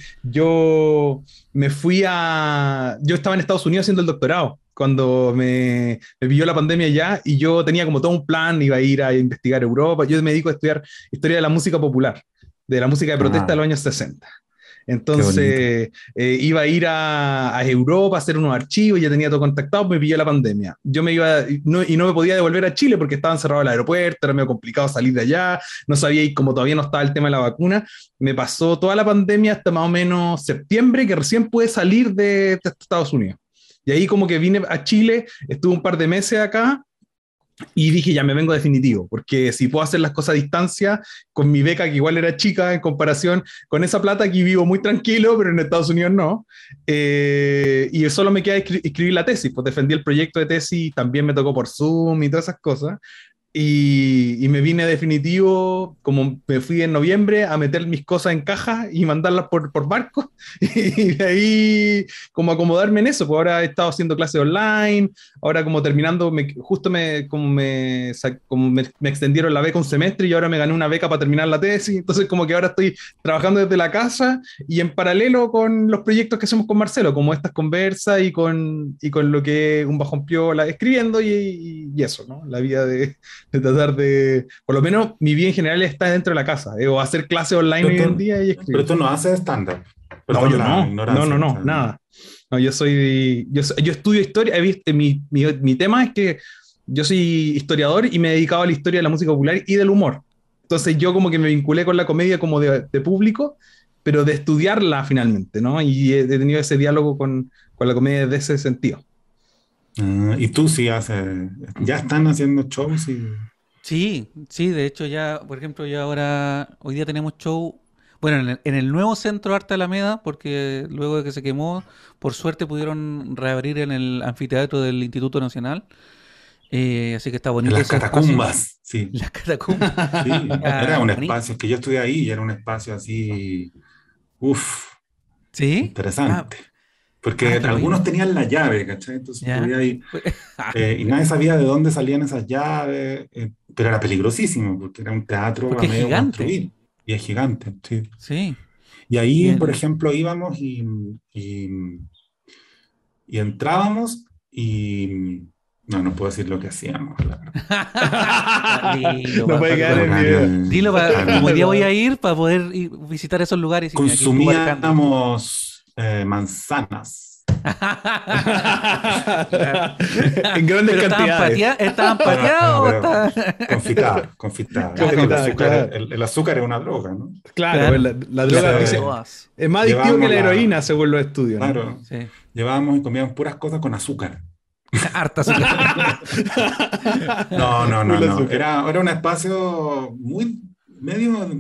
yo estaba en Estados Unidos haciendo el doctorado cuando me pilló la pandemia allá y yo tenía como todo un plan, iba a ir a investigar Europa, yo me dedico a estudiar historia de la música popular, de la música de protesta de Ah, los años 60. Qué bonito. Entonces iba a ir a Europa a hacer unos archivos, ya tenía todo contactado, me pilló la pandemia. Yo me iba y no me podía devolver a Chile porque estaba encerrado el aeropuerto, era medio complicado salir de allá, no sabía, y como todavía no estaba el tema de la vacuna, me pasó toda la pandemia hasta más o menos septiembre, que recién pude salir de Estados Unidos. Y ahí como que vine a Chile, estuve un par de meses acá, y dije, ya me vengo definitivo, porque si puedo hacer las cosas a distancia, con mi beca, que igual era chica en comparación con esa plata, aquí vivo muy tranquilo, pero en Estados Unidos no. Y solo me queda escribir la tesis, pues defendí el proyecto de tesis, también me tocó por Zoom y todas esas cosas. Y me vine definitivo, como me fui en noviembre, a meter mis cosas en caja y mandarlas por barco. Y de ahí, como acomodarme en eso. Pues ahora he estado haciendo clases online. Ahora, como terminando, justo me extendieron la beca un semestre y ahora me gané una beca para terminar la tesis. Entonces, como que ahora estoy trabajando desde la casa y en paralelo con los proyectos que hacemos con Marcelo, como estas conversas y con lo que es un bajón piola, escribiendo y eso, ¿no? La vida de tratar de, por lo menos mi vida en general está dentro de la casa, o hacer clases online Pero hoy en tú, día y pero escribir. tú no haces stand-up. No, Perdón yo la no, no, no, ignorancia. O no, sea, nada. No, yo estudio historia, he visto, mi tema es que yo soy historiador y me he dedicado a la historia de la música popular y del humor. Entonces yo como que me vinculé con la comedia como de público, pero de estudiarla finalmente, ¿no? Y he tenido ese diálogo con la comedia desde ese sentido. y tú sí haces, ya están haciendo shows y Sí, sí, de hecho ya, por ejemplo, ya ahora, hoy día tenemos show, bueno, en el nuevo Centro Arte Alameda, porque luego de que se quemó, por suerte pudieron reabrir en el anfiteatro del Instituto Nacional, así que está en bonito las ese espacio, catacumbas, sí. las catacumbas. Sí, era Ah, un bonito. espacio, es que yo estuve ahí y era un espacio así, uff, ¿Sí? Ah, interesante. Porque qué algunos bueno. tenían la llave, ¿cachai? Entonces Ya. podía ir, Ah, y nadie sabía de dónde salían esas llaves, pero era peligrosísimo porque era un teatro a porque es medio gigante. construir y es gigante, sí. Sí. Y Y ahí, por el... ejemplo, íbamos y, y entrábamos y no puedo decir lo que hacíamos, la verdad. Ya, dilo, No puede para quedar en video. dilo como hoy día voy No. a ir para poder visitar esos lugares y mira, aquí estuvo Alejandro. Consumíamos manzanas. Claro. En grandes Pero cantidades. estaban No, pateados o pero estaban... confitadas, confitadas. Ya, Viste que el Confitada, azúcar, claro. el azúcar es una droga, ¿no? Claro, pues Claro. la Y las droga probé Entonces, dice, todas. es más adictivo que llevábamos la heroína, la, según los estudios, ¿no? claro, Sí. llevábamos y comíamos puras cosas con azúcar. Harta azúcar. No. Full azúcar. Era un espacio muy medio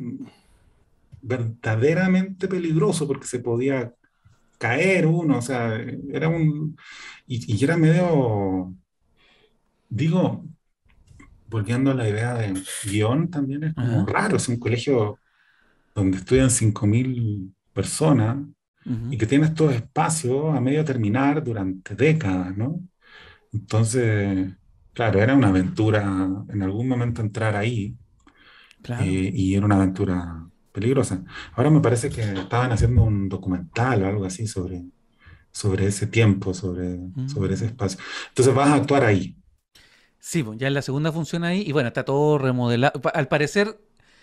verdaderamente peligroso porque se podía caer uno, o sea, era y era medio, digo, volviendo a la idea de guión, también es como Ajá. raro, es un colegio donde estudian 5.000 personas y Ujú. que tiene estos espacios a medio terminar durante décadas, ¿no? Entonces, claro, era una aventura en algún momento entrar ahí, Claro. y era una aventura peligrosa. Ahora me parece que estaban haciendo un documental o algo así sobre ese tiempo, sobre ese Mm. espacio. Entonces vas a actuar ahí. Sí, pues, ya en la segunda función ahí, y bueno, está todo remodelado. Al parecer,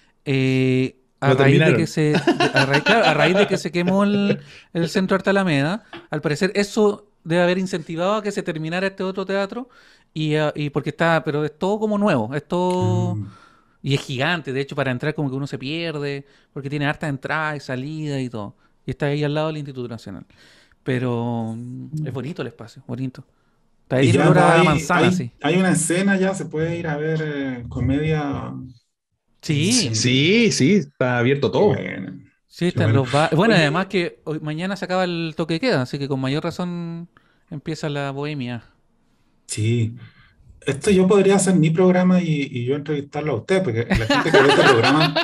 a Lo raíz de que terminaron. claro, a raíz de que se quemó el Centro Arte Alameda, al parecer eso debe haber incentivado a que se terminara este otro teatro, y porque está, pero es todo como nuevo, es todo, Mm. y es gigante, de hecho para entrar como que uno se pierde, porque tiene harta entrada y salida y todo, y está ahí al lado del Instituto Nacional. Pero es bonito el espacio, bonito. Está ahí Y tiene ya olor a hay, manzana, hay, sí. hay una escena, ya se puede ir a ver comedia. Sí, Sí, sí, está abierto Qué todo. bueno, sí, qué están bueno. los bares. Bueno, además Oye, que mañana se acaba el toque de queda, así que con mayor razón empieza la bohemia. sí, esto yo podría hacer mi programa y yo entrevistarlo a usted, porque la gente que ve este programa,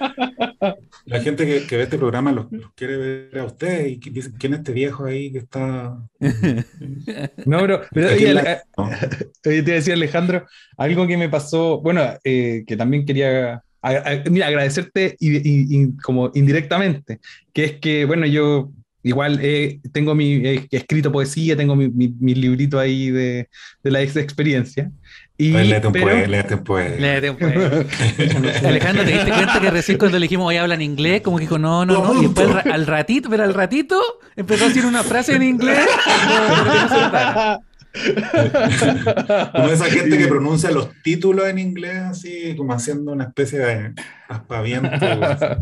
la gente que ve este programa los quiere ver a usted y que dice, ¿quién es este viejo ahí que está No, pero aquí oye, en la... No. oye, te decía Alejandro, algo que me pasó, bueno, que también quería, mira, agradecerte como indirectamente, que es que, bueno, yo igual tengo he escrito poesía, tengo mi librito ahí de la ex experiencia, A ver, léete un Pero poema, léete un poema. Léete un poema. Alejandro, ¿te diste cuenta que recién cuando le dijimos, oye, hablan inglés? Como que dijo, no, Lo no, no. Y después apunto. al ratito, pero al ratito empezó a decir una frase en inglés, pero que no se notara. Como esa gente que Y- pronuncia los títulos en inglés, así como haciendo una especie de aspaviento, así,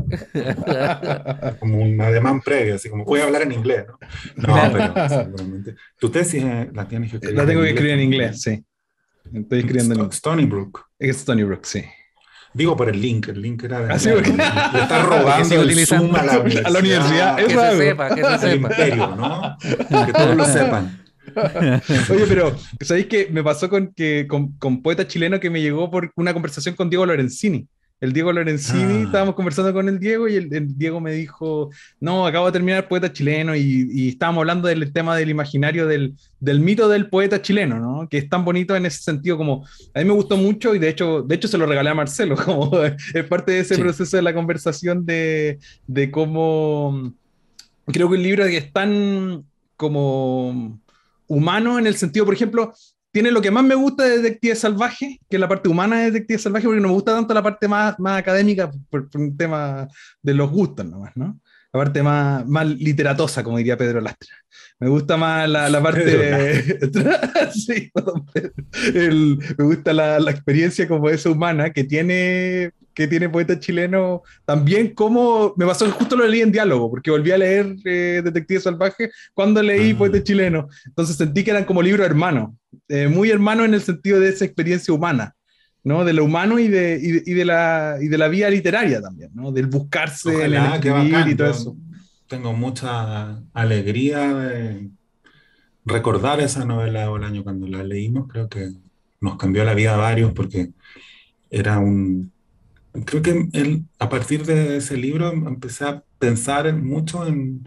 como un ademán previo, así como voy a hablar en inglés, ¿no? No, Claro. pero seguramente. Tu tesis la tienes que La escribir en tengo que inglés escribir en también. inglés, sí. Estoy escribiendo en inglés. Stony Brook. Es Stony Brook, sí. Digo por el link era de, Así Claro. porque... le está Que robando sigo el Zoom utilizando a la A la universidad, universidad, eso que se hago. sepa, que se al sepa. imperio, ¿no? Que todos lo sepan. Oye, pero ¿sabéis qué me pasó con poeta chileno que me llegó por una conversación con Diego Lorenzini? El Diego Lorenzini, Ah, estábamos conversando con el Diego y el Diego me dijo, no, acabo de terminar poeta chileno y estábamos hablando del tema del imaginario del mito del poeta chileno, ¿no? Que es tan bonito en ese sentido como, a mí me gustó mucho y de hecho se lo regalé a Marcelo, como es parte de ese Sí. proceso de la conversación de cómo creo que el libro es tan como humano en el sentido, por ejemplo, tiene lo que más me gusta de Detective Salvaje, que es la parte humana de Detective Salvaje, porque no me gusta tanto la parte más académica por un tema de los gustos nomás, ¿no? La parte más literatosa, como diría Pedro Lastra. Me gusta más la Pedro Lastra. parte... sí, perdón, Pedro. Me gusta la experiencia como esa humana que tiene poeta chileno también. Como me pasó que justo lo leí en diálogo, porque volví a leer Detective Salvaje cuando leí poeta Ah, chileno. Entonces sentí que eran como libros hermanos, muy hermanos en el sentido de esa experiencia humana, ¿no? De lo humano y de la vía literaria también, ¿no? Del buscarse en el ojalá, qué escribir y bacán. todo Yo eso. tengo mucha alegría de recordar esa novela de Bolaño cuando la leímos. Creo que nos cambió la vida a varios porque era un... Creo que a partir de ese libro empecé a pensar mucho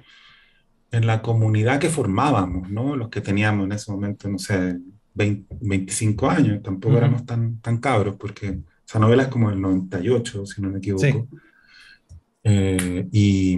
en la comunidad que formábamos, ¿no? Los que teníamos en ese momento, no sé, 20, 25 años, tampoco Ujú. éramos tan cabros, porque esa novela es como del 98, si no me Sí. equivoco. Eh, y,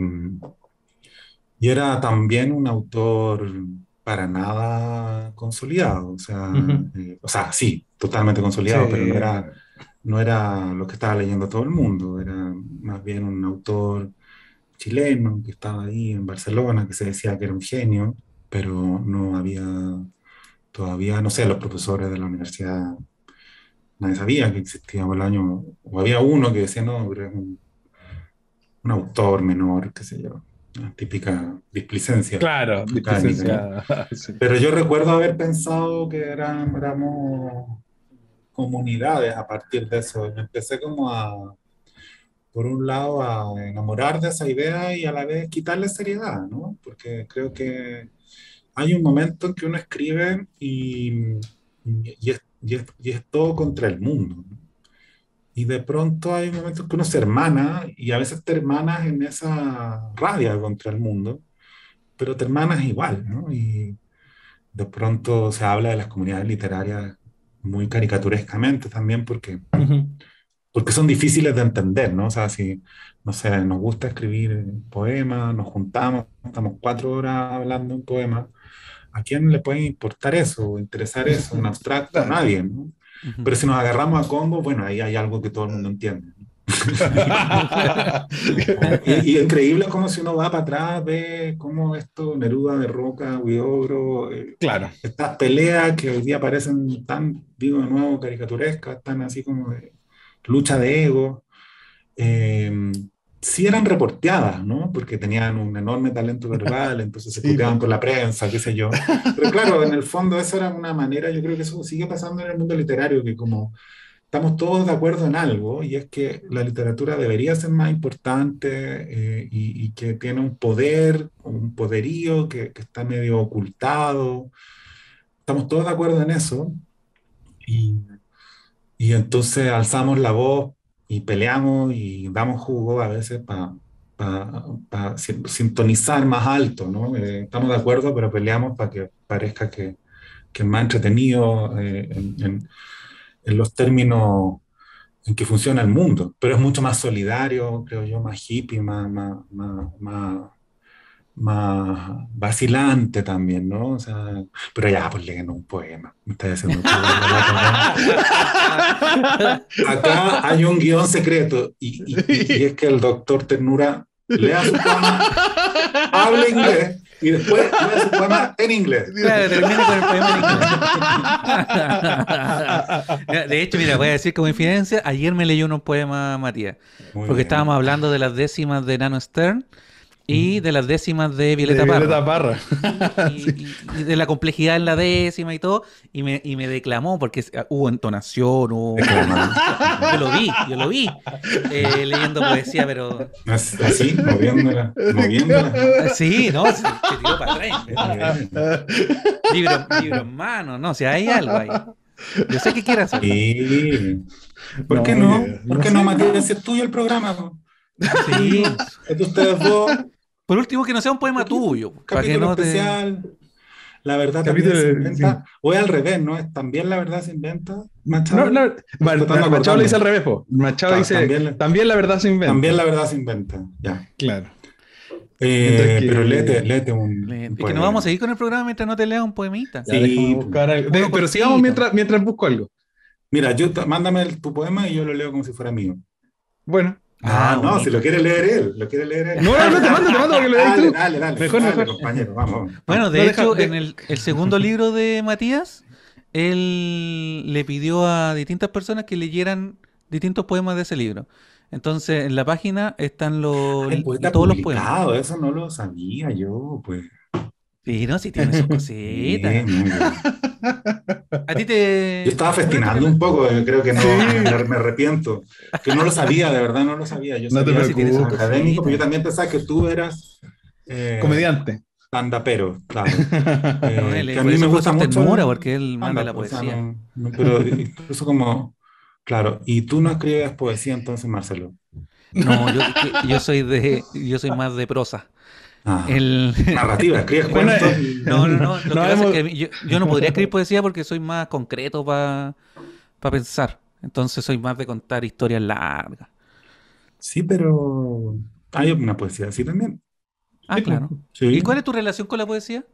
y era también un autor para nada consolidado, Ujú. o sea, sí, totalmente Sí. consolidado, pero no era lo que estaba leyendo todo el mundo, era más bien un autor chileno que estaba ahí en Barcelona, que se decía que era un genio, pero no había todavía, no sé, los profesores de la universidad, nadie sabía que existía Bolaño, o había uno que decía, no, pero es un autor menor, qué sé yo, una típica displicencia Claro, académica, ¿no? displicencia. Sí. Pero yo recuerdo haber pensado que éramos comunidades a partir de eso, y me empecé como por un lado, a enamorar de esa idea y a la vez quitarle seriedad, ¿no? Porque creo que hay un momento en que uno escribe y es todo contra el mundo, ¿no? Y de pronto hay un momento en que uno se hermana y a veces te hermanas en esa rabia contra el mundo, pero te hermanas igual, ¿no? Y de pronto se habla de las comunidades literarias muy caricaturescamente también Ujú. porque son difíciles de entender, ¿no? O sea, si, no sé, nos gusta escribir poemas, nos juntamos, estamos 4 horas hablando un poema, ¿a quién le puede importar eso o interesar eso? Un abstracto, a Claro. nadie, ¿no? Ujú. Pero si nos agarramos a combo, bueno, ahí hay algo que todo el mundo entiende, ¿no? Y increíble cómo si uno va para atrás, ve cómo esto, Neruda, de Roca, Huidobro, Claro. estas peleas que hoy día parecen tan, digo de nuevo, caricaturescas, tan así como de lucha de ego, eh, sí eran reporteadas, ¿no? Porque tenían un enorme talento verbal, entonces se Sí, copiaban po. por la prensa, qué sé yo. Pero claro, en el fondo eso era una manera, yo creo que eso sigue pasando en el mundo literario, que como estamos todos de acuerdo en algo, y es que la literatura debería ser más importante y que tiene un poder, un poderío que está medio ocultado. Estamos todos de acuerdo en eso, y, y entonces alzamos la voz y peleamos y damos jugo a veces para sintonizar más alto, ¿no? Estamos de acuerdo, pero peleamos para que parezca que es más entretenido en los términos en que funciona el mundo, pero es mucho más solidario, creo yo, más hippie, más más vacilante también, ¿no? O sea, pero ya, pues leen un poema. Me está diciendo mucho. Acá hay un guión secreto y es que el doctor Ternura lea su poema, hable inglés y después lea su poema en inglés. Claro, termina con el poema en inglés. De hecho, mira, voy a decir como infidencia, ayer me leyó unos poemas, Matías, Muy porque bien. estábamos hablando de las décimas de Nano Stern y de las décimas de Violeta De Violeta Parra. Parra. Sí. Y de la complejidad en la décima y todo, y me declamó, porque hubo entonación, Declamando. yo lo vi, leyendo poesía, pero Así, moviendo las manos. sí, no, se tiró para atrás, Muy bien. libro en mano, no, si hay algo ahí. Yo sé que quiere hacerlo. Sí. ¿Por No, qué no? ¿Por no qué sé, no, no. Matías? Si es tuyo el programa, po. Es Sí. tuyo. Es de ustedes dos. Por último, que no sea un poema tuyo, para que Capítulo no te... especial. La verdad también se Capítulo, sí. inventa. O es al revés, ¿no? Es también la verdad se inventa, No, Machado. no, Estoy tratando de Machado lo dice al acordarme. revés, po. Machado Claro, dice, también la verdad se inventa. también la verdad se inventa. Ya. Claro. Mientras Pero que... léete un Es que no vamos a poema. seguir con el programa mientras no te lea un poemita. Ya, déjame Sí, pues. buscar algo. Uno Pero sigamos cortito. mientras busco algo. Mira, mándame tu poema y yo lo leo como si fuera mío. Bueno. No, no, si Bonito. lo quiere leer él, lo quiere leer él. No, te mando para que lo leáis Dale, tú. dale, dale, Mejor, dale, mejor. compañero, vamos. Bueno, No, de hecho, en el segundo libro de Matías, él le pidió a distintas personas que leyeran distintos poemas de ese libro. Entonces, en la página están El poeta todos los poemas. publicado, eso no lo sabía yo, pues. Sí, no, sí tiene sus Sí, cositas. muy bien. A ti Yo te... estaba ¿Cuál es tu festinando un relación? poco, creo que no, Sí, me arrepiento, que no lo sabía, de verdad no lo sabía. Yo no te sabía No, sí que tiene sus eras preocupes. académico, pero yo cositas. también pensaba que tú eras eh, Comediante. stand-upero, claro. No, él, Que a por mí me eso fue gusta Sor mucho Ternura, el porque él manda la stand-up, o sea, poesía. pero incluso como, claro, y tú no escribes poesía entonces, Marcelo. No, yo soy más de prosa. Ah, El, narrativa, escribes Bueno, cuentos y... no. Lo no que pasa es hemos... que yo no podría escribir poesía porque soy más concreto para pensar. Entonces soy más de contar historias largas. Sí, pero hay una poesía así también. Ah, claro. ¿Y Sí. cuál es tu relación con la poesía?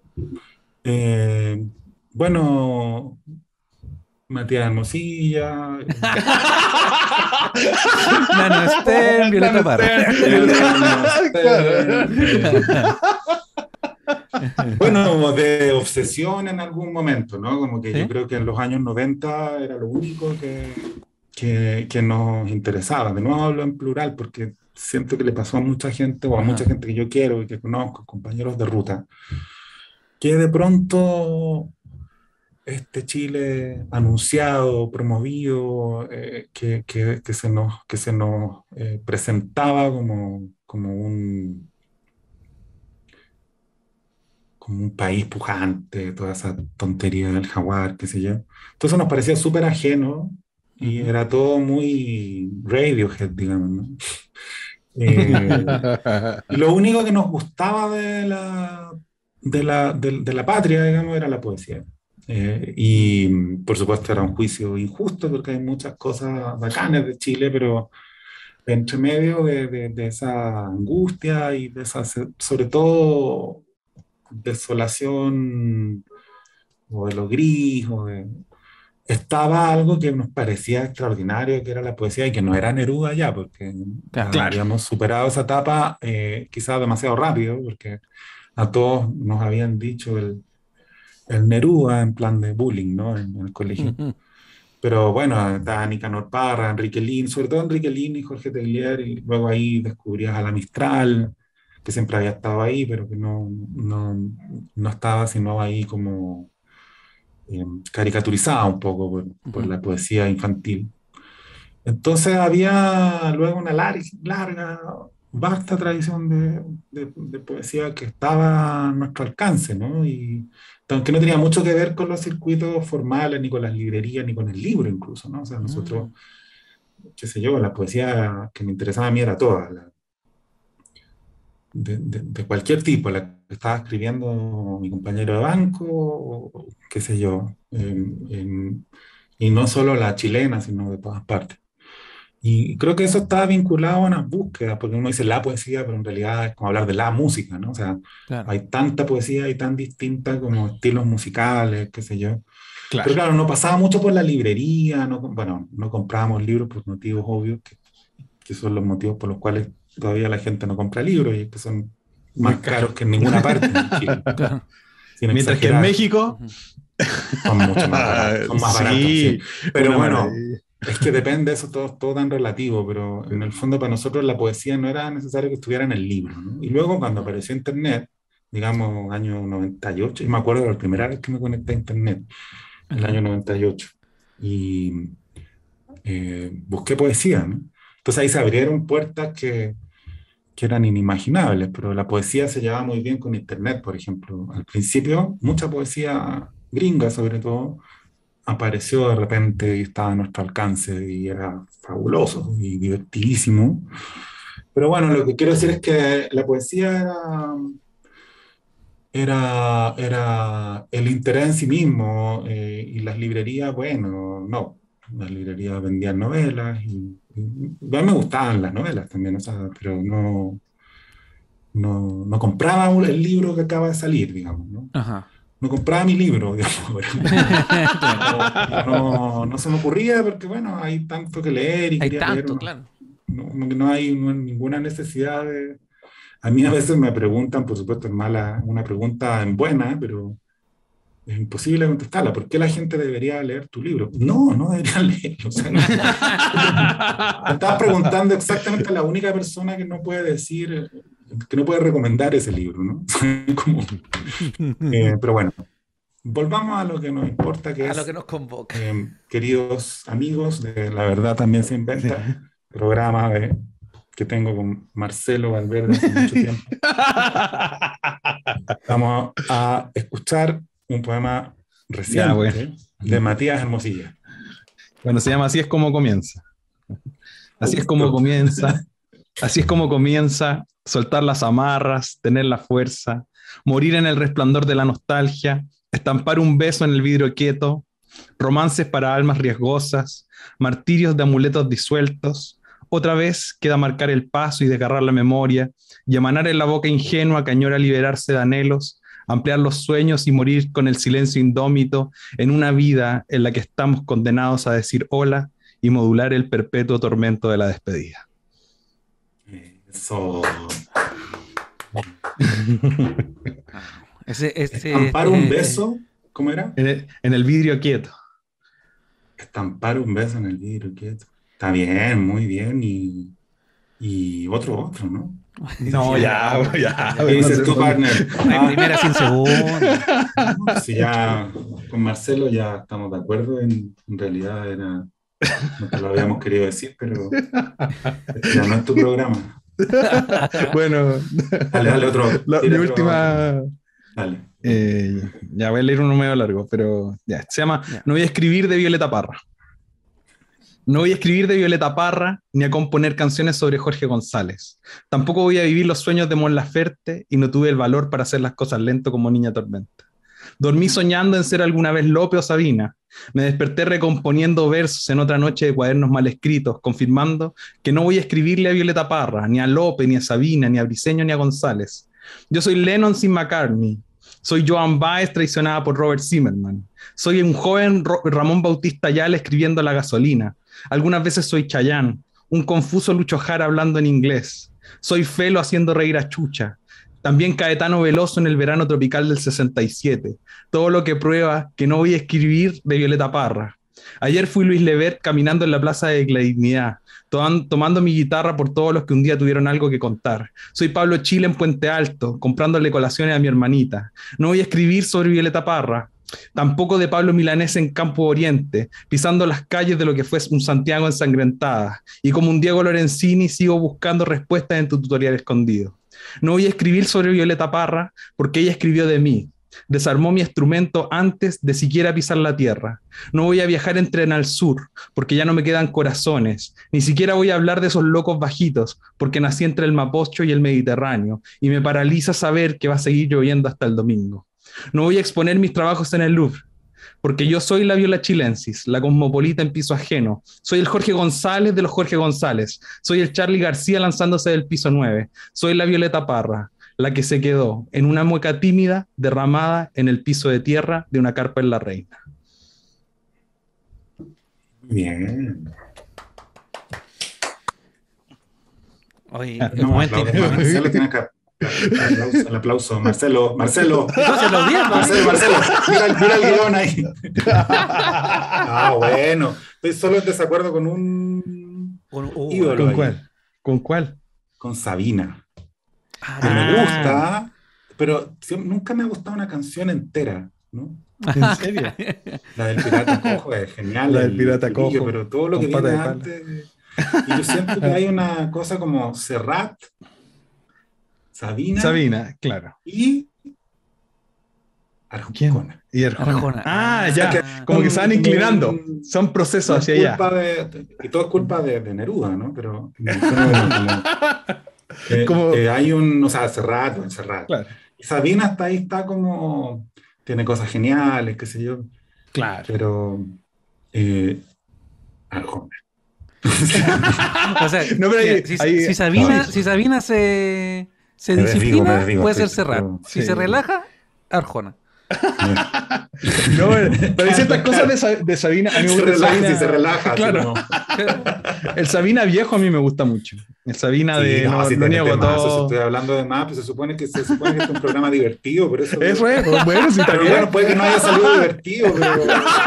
Eh, bueno, Matías Hermosilla, Nano Stern, Violeta Parra. Claro. bueno, de obsesión en algún momento, ¿no? Como que yo ¿Sí? creo que en los años 90 era lo único que nos interesaba. De nuevo hablo en plural porque siento que le pasó a mucha gente o a mucha Ajá. gente que yo quiero y que conozco, compañeros de ruta, que de pronto este Chile anunciado, promovido, que se nos presentaba como un país pujante, toda esa tontería del jaguar, qué sé yo. Entonces nos parecía súper ajeno y Ujú. era todo muy Radiohead, digamos, ¿no? Eh, y lo único que nos gustaba de la patria, digamos, era la poesía. Y por supuesto era un juicio injusto porque hay muchas cosas bacanas de Chile, pero entre medio de esa angustia y de esa, sobre todo, desolación o de lo gris, estaba algo que nos parecía extraordinario, que era la poesía y que no era Neruda ya, porque ya Claro. Claro. habíamos superado esa etapa quizás demasiado rápido, porque a todos nos habían dicho el Neruda en plan de bullying, ¿no? En el colegio. Pero bueno, estaba Nicanor Parra, Enrique Lin, sobre todo Enrique Lin y Jorge Teillier, y luego ahí descubrías a la Mistral, que siempre había estado ahí, pero que no estaba sino ahí como caricaturizada un poco por Ujú. la poesía infantil. Entonces había luego una larga, vasta tradición de poesía que estaba a nuestro alcance, ¿no? Y aunque no tenía mucho que ver con los circuitos formales, ni con las librerías, ni con el libro incluso, ¿no? O sea, nosotros, Mm. qué sé yo, la poesía que me interesaba a mí era toda, de cualquier tipo, la que estaba escribiendo mi compañero de banco, o qué sé yo, y no solo la chilena, sino de todas partes. Y creo que eso está vinculado a unas búsquedas, porque uno dice la poesía, pero en realidad es como hablar de la música, ¿no? O sea, Claro, hay tanta poesía y tan distinta como estilos musicales, qué sé yo. Pero Claro. claro, no pasaba mucho por la librería, no, bueno, no comprábamos libros por motivos obvios, que son los motivos por los cuales todavía la gente no compra libros y que son Muy más caro. caros que en ninguna parte en Chile, claro. sin Mientras que en exagerar, México, Ujú. son mucho más baratos, son más baratos, sí. sí, Pero una bueno, maravilla. es que depende, eso todo tan relativo, pero en el fondo para nosotros la poesía no era necesario que estuviera en el libro, ¿no? Y luego cuando Ujú. apareció Internet, digamos año 98, y me acuerdo de la primera vez que me conecté a Internet, el Ajá. año 98, y busqué poesía, ¿no? Entonces ahí se abrieron puertas que eran inimaginables, pero la poesía se llevaba muy bien con Internet, por ejemplo. Al principio, mucha poesía gringa, sobre todo, apareció de repente y estaba a nuestro alcance y era fabuloso y divertidísimo. Pero bueno, lo que quiero decir es que la poesía era el interés en sí mismo y las librerías, bueno, no. Las librerías vendían novelas y a mí me gustaban las novelas también, o sea, pero no compraba el libro que acaba de salir, digamos, ¿no? Ajá. No compraba mi libro, digamos, Claro. no se me ocurría porque, bueno, hay tanto que leer y Hay quería leer tanto, uno. claro. No hay ninguna necesidad de... A mí a veces me preguntan, por supuesto es mala, una pregunta en buena, pero es imposible contestarla. ¿Por qué la gente debería leer tu libro? No debería leerlo. O sea, me estabas preguntando exactamente a la única persona que no puede decir, que no puede recomendar ese libro, ¿no? Como, pero bueno, volvamos a lo que nos importa, que A lo que es, nos convoca. queridos amigos de La Verdad También Se Sí. Inventa, programa que tengo con Marcelo Valverde hace mucho tiempo. Vamos a escuchar un poema Ya, bueno. reciente de Matías Hermosilla. Bueno, se llama Así es como comienza. Me Así es como gustó. comienza. Así es como comienza. Soltar las amarras, tener la fuerza, morir en el resplandor de la nostalgia, estampar un beso en el vidrio quieto, romances para almas riesgosas, martirios de amuletos disueltos. Otra vez queda marcar el paso y desgarrar la memoria, y emanar en la boca ingenua que añora liberarse de anhelos, ampliar los sueños y morir con el silencio indómito en una vida en la que estamos condenados a decir hola y modular el perpetuo tormento de la despedida. Eso. Ah, ese, Estampar un beso, ¿cómo era? En el vidrio quieto. Estampar un beso en el vidrio quieto. Está bien, muy bien. Y otro, ¿no? No, ya, ya, pues, ya. ¿Qué No dices se tú, ponga. partner? no hay primera sin segunda. No, pues si ya con Marcelo ya estamos de acuerdo, en realidad era, no te lo habíamos querido decir, pero este ya no es tu programa. Bueno, Dale, otro, mi tírate otro. última. Dale. Ya voy a leer uno medio largo, pero ya. Se llama Ya. No voy a escribir de Violeta Parra. No voy a escribir de Violeta Parra ni a componer canciones sobre Jorge González. Tampoco voy a vivir los sueños de Mon Laferte y no tuve el valor para hacer las cosas lento como Niña Tormenta. Dormí soñando en ser alguna vez Lope o Sabina. Me desperté recomponiendo versos en otra noche de cuadernos mal escritos, confirmando que no voy a escribirle a Violeta Parra, ni a Lope, ni a Sabina, ni a Briceño, ni a González. Yo soy Lennon sin McCartney. Soy Joan Baez traicionada por Robert Zimmerman. Soy un joven Ramón Bautista Ayala escribiendo La gasolina. Algunas veces soy Chayanne, un confuso Lucho Jara hablando en inglés. Soy Felo haciendo reír a Chucha. También Caetano Veloso en el verano tropical del 67. Todo lo que prueba que no voy a escribir de Violeta Parra. Ayer fui Luis Lever caminando en la Plaza de la Dignidad, tomando mi guitarra por todos los que un día tuvieron algo que contar. Soy Pablo Chile en Puente Alto, comprándole colaciones a mi hermanita. No voy a escribir sobre Violeta Parra. Tampoco de Pablo Milanés en Campo Oriente, pisando las calles de lo que fue un Santiago ensangrentada. Y como un Diego Lorenzini sigo buscando respuestas en tu tutorial escondido. No voy a escribir sobre Violeta Parra porque ella escribió de mí. Desarmó mi instrumento antes de siquiera pisar la tierra. No voy a viajar en tren al sur porque ya no me quedan corazones. Ni siquiera voy a hablar de esos locos bajitos porque nací entre el Mapocho y el Mediterráneo y me paraliza saber que va a seguir lloviendo hasta el domingo. No voy a exponer mis trabajos en el Louvre. porque yo soy la Viola Chilensis, la cosmopolita en piso ajeno. Soy el Jorge González de los Jorge González. Soy el Charly García lanzándose del piso 9. Soy la Violeta Parra, la que se quedó en una mueca tímida derramada en el piso de tierra de una carpa en La Reina. Bien. Oye, Ah, el No, momento Marcelo tiene que... El aplauso. Marcelo. Entonces aplaudiendo. Marcelo. Mira el guión ahí. Ah, bueno. Estoy solo en desacuerdo con un ídolo ¿Con ahí, cuál? ¿Con cuál? con Sabina. Ah, Que me Ah. gusta, pero nunca me ha gustado una canción entera, ¿no? ¿En serio? La del Pirata Cojo es genial, La del el Pirata estribillo, Cojo, pero todo lo que con pata viene de pala. antes. Y yo siento que hay una cosa como Serrat, Sabina Sabina, claro. y ¿Quién? Arjona. Y Arjona. Arjona. Ah, Ah. ya. Como que se van Como inclinando. un- Son procesos No es hacia allá. culpa y todo es culpa de Neruda, ¿no? Pero me suena como, Como- hay un, o sea, Serrat. Claro. Y Sabina hasta ahí está como, tiene cosas geniales, qué sé yo, Claro. pero Arjona. O sea, No, pero ahí- si Sabina, no. si Sabina se Me desdigo, disciplina, puede ser estoy- Serrat. Si sí. se relaja, Arjona. No, pero hay ciertas cosas de Sabina. A mí me gusta el Sabina. Si se relaja. Claro. Así como- El Sabina viejo a mí me gusta mucho. El Sabina Sí, de no, si lo tiene niego temazos, si todo. estoy hablando de más, pues se supone que este es un programa divertido, por eso. Eso es, bueno, sí, Pero también. bueno, puede que no haya salido divertido, pero.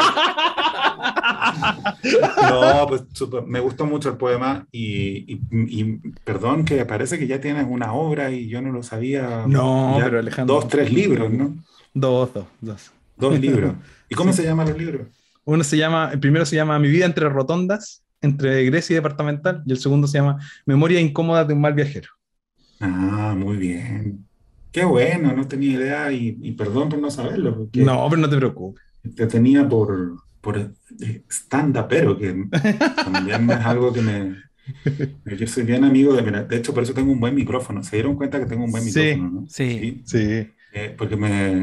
No, pues me gustó mucho el poema y perdón que parece que ya tienes una obra y yo no lo sabía. No, Ya pero Alejandro. 2, 3 libros, ¿no? Dos. 2 libros. ¿Y cómo Sí. se llaman los libros? El primero se llama Mi vida entre rotondas, entre Grecia y departamental, y el segundo se llama Memoria incómoda de un mal viajero. Ah, muy bien. Qué bueno, no tenía idea y perdón por no saberlo, porque No, pero no te preocupes. te tenía por stand-upero, que también es algo que yo soy bien amigo mira, de hecho por eso tengo un buen micrófono. ¿Se dieron cuenta que tengo un buen Sí. micrófono, no? Sí. Sí. Porque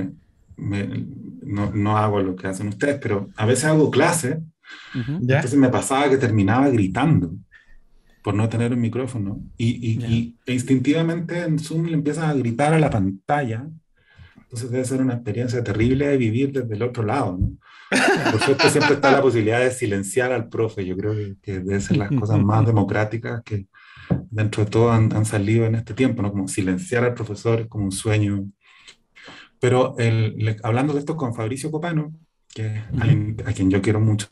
no hago lo que hacen ustedes, pero a veces hago clases, Ujú. ¿Ya? entonces me pasaba que terminaba gritando por no tener un micrófono e instintivamente en Zoom le empiezas a gritar a la pantalla, entonces debe ser una experiencia terrible de vivir desde el otro lado, ¿no? Por suerte siempre está la posibilidad de silenciar al profe, yo creo que debe ser las cosas más democráticas que dentro de todo han salido en este tiempo, ¿no? Como silenciar al profesor es como un sueño. Pero hablando de esto con Fabricio Copano, que es alguien a quien yo quiero mucho,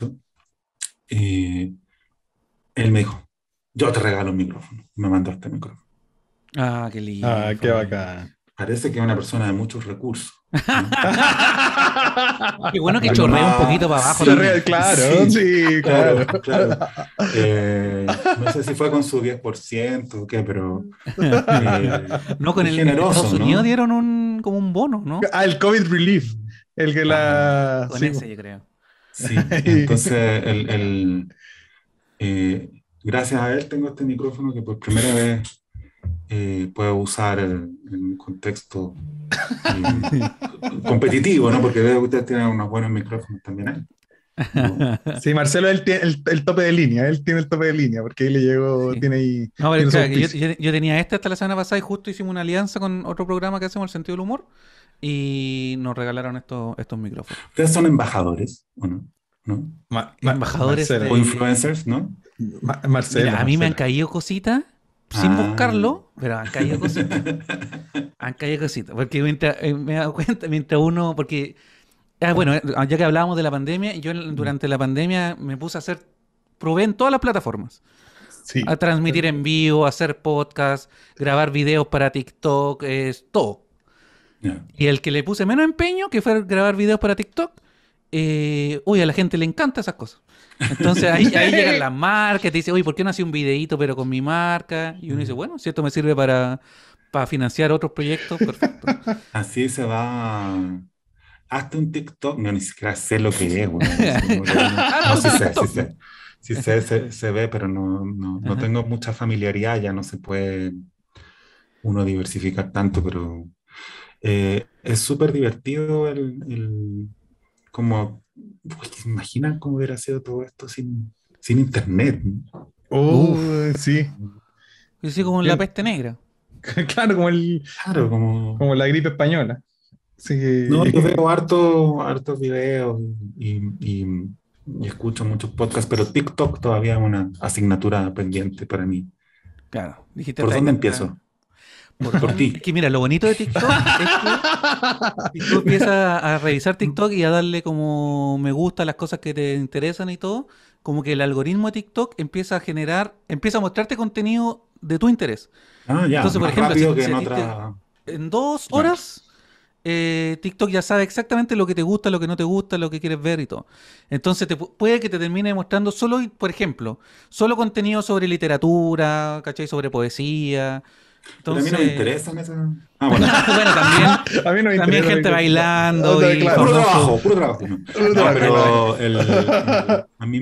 él me dijo, yo te regalo un micrófono. Me mandó este micrófono. Ah, qué lindo. Ah, qué bacán. Parece que es una persona de muchos recursos. Qué bueno que Bueno, chorrea un más- poquito para abajo. sí. también. Claro, Sí, sí, claro. Claro. No sé si fue con su 10% o qué, pero No, con es el generoso, Estados ¿no? Unidos dieron como un bono, ¿no? Ah, el COVID Relief. El que la. Con sí, ese, yo creo. Sí, entonces gracias a él tengo este micrófono que por primera vez puedo usar en un contexto competitivo, ¿no? Porque veo que ustedes tienen unos buenos micrófonos también ahí. Sí, Marcelo él tiene el tope de línea, él tiene el tope de línea, porque ahí le llegó, Sí. tiene ahí. No, pero tiene su claro, que auspicio. yo tenía este hasta la semana pasada y justo hicimos una alianza con otro programa que hacemos, El Sentido del Humor, y nos regalaron estos micrófonos. Ustedes son embajadores, ¿o no? ¿No? Embajadores Marcelo. O de- influencers, ¿no? Marcelo. Mira, a mí me han Marcelo. caído cositas sin Ah. buscarlo, pero han caído cositas. Han caído cositas. Porque mientras, me he dado cuenta, mientras uno. Porque. Bueno, ya que hablábamos de la pandemia, yo durante la pandemia me puse a hacer. Probé en todas las plataformas. Sí. A transmitir en vivo, a hacer podcast, grabar videos para TikTok, todo. Ya. Y el que le puse menos empeño, que fue grabar videos para TikTok, uy, a la gente le encanta esas cosas. Entonces ahí llegan las marcas, te dicen, oye, ¿por qué no hacía un videíto pero con mi marca? Y uno dice, bueno, si esto me sirve para financiar otros proyectos, perfecto. Así se va. Hasta un TikTok, no, ni siquiera sé lo que es, güey. No, sí sé, sí sé. Sí sé, se ve, pero no Ajá. tengo mucha familiaridad, ya no se puede uno diversificar tanto, pero es súper divertido como Pues, imagina cómo hubiera sido todo esto sin internet, ¿no? Oh, Uf, sí. así como la Bien. peste negra. Claro, Claro, como... como la gripe española. Sí. No, yo veo hartos videos y escucho muchos podcasts, pero TikTok todavía es una asignatura pendiente para mí. Claro, dijiste ¿Por hasta dónde acá. empiezo? ¿Por Por dónde? Es ti. que mira, lo bonito de TikTok es que si tú empiezas a revisar TikTok y a darle como me gusta a las cosas que te interesan y todo, como que el algoritmo de TikTok empieza a generar, empieza a mostrarte contenido de tu interés. Ah, ya, Entonces, por más ejemplo, si, rápido que si en a ti te, otra. en 2 horas, Claro. TikTok ya sabe exactamente lo que te gusta, lo que no te gusta, lo que quieres ver y todo. Entonces puede que te termine mostrando solo, por ejemplo, solo contenido sobre literatura, ¿cachai? Sobre poesía. Pero a mí no me Entonces, interesan esas. Ah, bueno. bueno, también, A mí no me también interesa. gente bailando y Claro. Puro famosos. trabajo, puro trabajo. No, Puro no, trabajo, no. pero a mí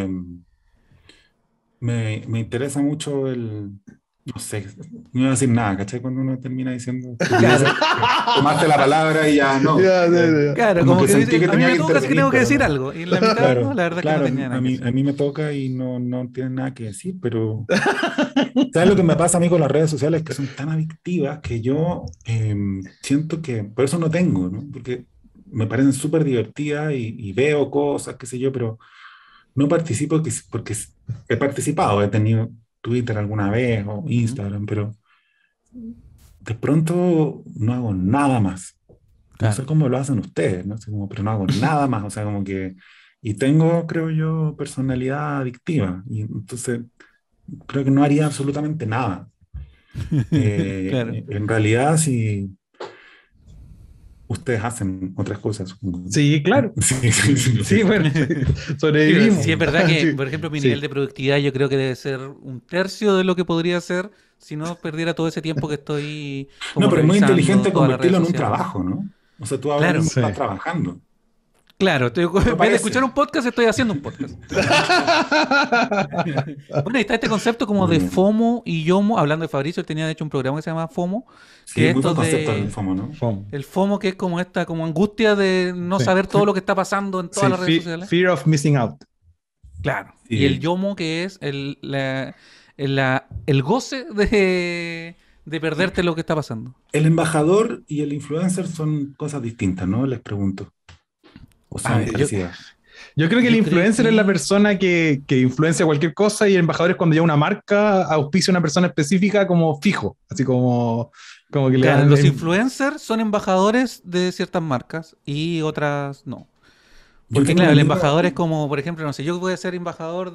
me interesa mucho no sé, no iba a decir nada, ¿cachai? Cuando uno termina diciendo Claro, estupideces, tomaste la palabra y ya no. Ya, ya, ya. claro, Como como que que sentí dice, que a mí tenía me que toca, así que intervenir, tengo que pero decir no. algo. Y en la mitad, no, Claro, la verdad es que no claro, tenía nada que decir. a mí me toca y no tiene nada que decir, pero ¿sabes lo que me pasa a mí con las redes sociales? Que son tan adictivas que yo siento que, por eso no tengo, ¿no? Porque me parecen súper divertidas y veo cosas, qué sé yo, pero no participo porque he participado, he tenido Twitter alguna vez o Ujú. Instagram, pero de pronto no hago nada más. No sé Claro. cómo lo hacen ustedes, no sé cómo, pero no hago nada más, o sea, como que, y tengo, creo yo, personalidad adictiva, y entonces creo que no haría absolutamente nada. Claro. En realidad, si ustedes hacen otras cosas, supongo. Sí, claro. Sí, sí, sí, Sí, sí. bueno, Sí, pero sobrevivimos. sí es verdad que, Sí, por ejemplo, mi nivel sí. de productividad yo creo que debe ser un tercio de lo que podría ser si no perdiera todo ese tiempo que estoy No, como pero es muy revisando inteligente todas las redes convertirlo en un sociales. trabajo, ¿no? O sea, tú ahora Claro, mismo Sí. estás trabajando. claro. Eso En vez de parece. escuchar un podcast, estoy haciendo un podcast. Bueno, y está este concepto como Muy de bien. FOMO y YOMO. Hablando de Fabricio, él tenía de hecho un programa que se llama FOMO, Sí, que es muy buen esto concepto el de FOMO, ¿no? Fom. el FOMO, que es como esta como angustia de no Sí. saber todo lo que está pasando en todas Sí, las redes sociales. fear of missing out. Claro. Y el Sí. YOMO, que es el goce de perderte lo que está pasando. El embajador y el influencer son cosas distintas, ¿no? Les pregunto. ¿O A son ver, yo, parecidas? Yo creo que el yo creo influencer es la que... persona que influencia cualquier cosa y el embajador es cuando ya una marca auspicia a una persona específica como fijo, así como que le Claro, dan... los influencers son embajadores de ciertas marcas y otras no. Yo Porque tengo un claro, el amigo, embajador es como, por ejemplo, no sé, yo voy a ser embajador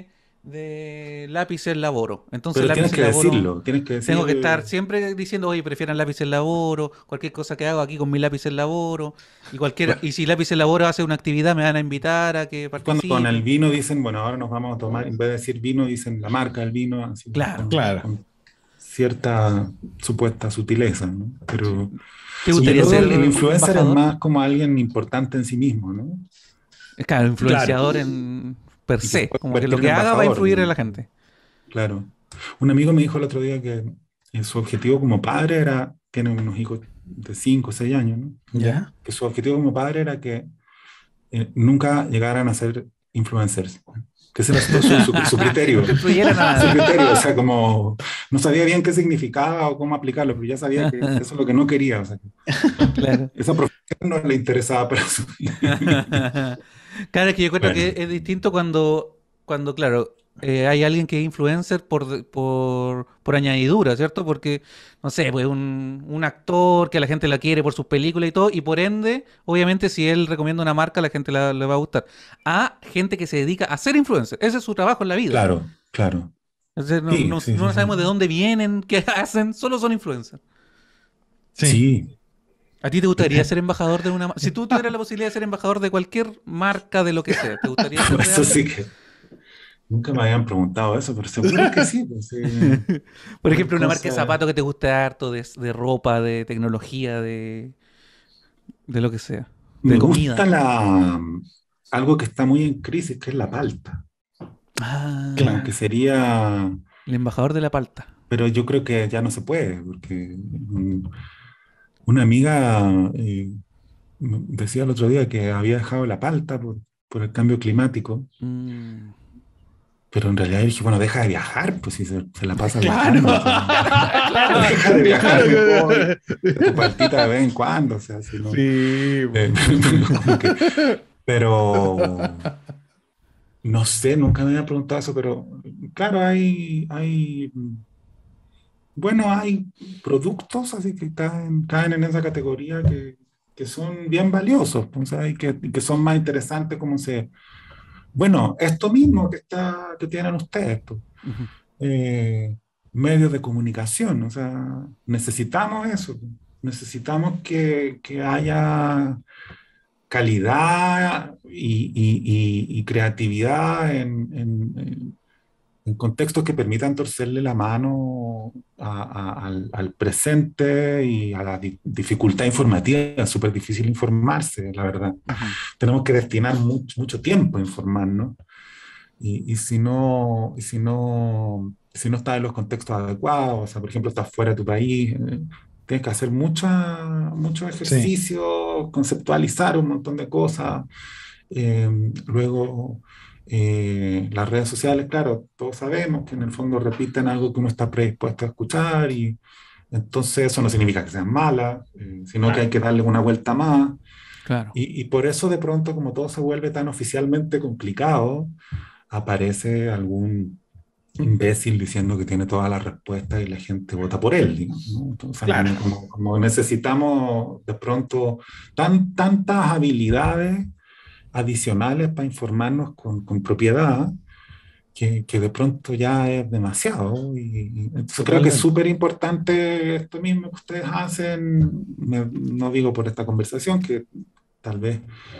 de lápices Laboro. Entonces pero lápices Laboro tienes que tengo que decir, estar siempre diciendo, oye, prefieran lápices Laboro, cualquier cosa que hago aquí con mi lápices Laboro, bueno, y si lápices Laboro hace una actividad me van a invitar a que es cuando con el participe. vino dicen, bueno, ahora nos vamos a tomar, en vez de decir vino, dicen la marca del vino, así, Claro. Claro. con cierta supuesta sutileza, ¿no? Pero ¿Te y gustaría luego ser el influencer es embajador? más como alguien importante en sí mismo, ¿no? Es claro, Claro. influenciador en per Y que se se, puede como que convertir lo en que haga va a embajador, influir en la digamos. gente. Claro. Un amigo me dijo el otro día que su objetivo como padre era, tiene unos hijos de 5 o 6 años, ¿no? ¿Ya? Que su objetivo como padre era que nunca llegaran a ser influencers. Que ese era su Que criterio. no influyeran a Su nadie. criterio, o sea, como no sabía bien qué significaba o cómo aplicarlo, pero ya sabía que eso es lo que no quería, o sea, que Claro. esa profesión no le interesaba para su vida. Claro, es que yo creo Bueno, que es distinto cuando claro, hay alguien que es influencer por añadidura, ¿cierto? Porque, no sé, pues un actor que la gente la quiere por sus películas y todo, y por ende, obviamente, si él recomienda una marca, la gente le va a gustar. A gente que se dedica a ser influencer. Ese es su trabajo en la vida. claro, claro. Es decir, no, Sí, no, sí, sí, no sí. sabemos de dónde vienen, qué hacen, solo son influencers. Sí. Sí, ¿A ti te gustaría ser embajador de una marca? Si tú tuvieras la posibilidad de ser embajador de cualquier marca de lo que sea, ¿te gustaría ser de eso algo? sí que nunca me habían preguntado eso, pero seguro que sí. Pues, sí. Por Hay ejemplo, una marca de cosas. zapatos que te guste harto, de ropa, de tecnología, de lo que sea, Me de gusta comida. algo que está muy en crisis, que es la palta. Como Ah, que sería, el embajador de la palta. pero yo creo que ya no se puede, porque una amiga decía el otro día que había dejado la palta por el cambio climático, Mm. pero en realidad dije, bueno, deja de viajar, pues si se la pasa Claro. viajando. O sea, Claro, deja de viajar mejor, Claro. de tu partita de vez en cuando, o sea, si no, Sí, eh, como que, pero no sé, nunca me había preguntado eso, pero claro, bueno, hay productos así que caen en esa categoría que son bien valiosos, pues, o sea, y que son más interesantes como bueno, esto mismo que tienen ustedes, pues, ujú, eh, medios de comunicación, o sea, necesitamos eso, pues. Necesitamos que haya calidad y creatividad en contextos que permitan torcerle la mano al presente y a la dificultad informativa. Es súper difícil informarse, la verdad. ujú. Tenemos que destinar mucho tiempo a informarnos y si no estás en los contextos adecuados, o sea, por ejemplo, estás fuera de tu país, tienes que hacer mucho sí, ejercicio, conceptualizar un montón de cosas. Luego, las redes sociales, claro, todos sabemos que en el fondo repiten algo que uno está predispuesto a escuchar y entonces eso no significa que sean malas, sino que hay claro. que darle una vuelta más. Claro. Y por eso de pronto, como todo se vuelve tan oficialmente complicado, aparece algún imbécil diciendo que tiene todas las respuestas y la gente vota por él, digamos, ¿no? Entonces, Claro. como necesitamos de pronto tantas habilidades adicionales para informarnos con propiedad, que de pronto ya es demasiado. Y entonces creo que es Totalmente. súper importante esto mismo que ustedes hacen, no digo por esta conversación, que tal vez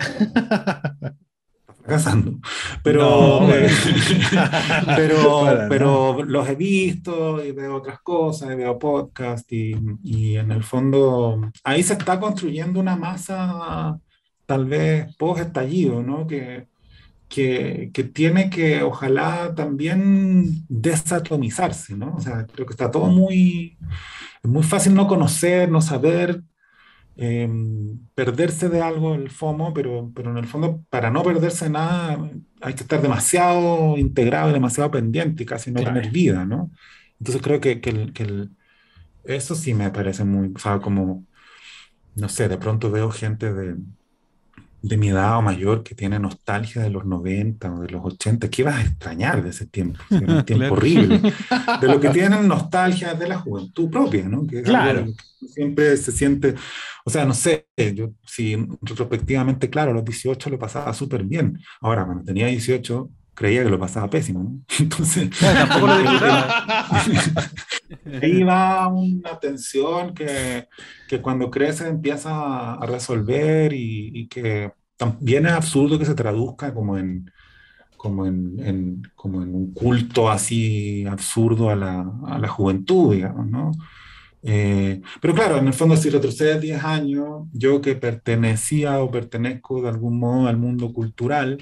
fracasando, No, pero, para nada. Para nada. pero los he visto y veo otras cosas, y veo podcasts y en el fondo ahí se está construyendo una masa tal vez post estallido, ¿no? Que tiene que ojalá también desatomizarse, ¿no? O sea, creo que está todo es muy fácil no conocer, no saber, eh, perderse de algo, el FOMO, pero en el fondo, para no perderse nada, hay que estar demasiado integrado y demasiado pendiente y casi no tener Claro. vida, ¿no? Entonces creo eso sí me parece muy, o sea, como, no sé, de pronto veo gente de mi edad o mayor que tiene nostalgia de los 90 o de los 80. ¿Qué vas a extrañar de ese tiempo? Si era un tiempo Claro. horrible. De lo que tienen nostalgia es de la juventud propia, ¿no? Que es algo de Claro. lo que siempre se siente, o sea, no sé, yo si retrospectivamente, claro, a los 18 lo pasaba súper bien. Ahora, cuando tenía 18, creía que lo pasaba pésimo, ¿no? Entonces, Claro, tampoco lo el, el, el- disfrutaba. ahí va una tensión que cuando crece empieza a resolver y que también es absurdo que se traduzca como en un culto así absurdo a la juventud, digamos, ¿no? Pero claro, en el fondo si retrocedes 10 años, yo que pertenecía o pertenezco de algún modo al mundo cultural,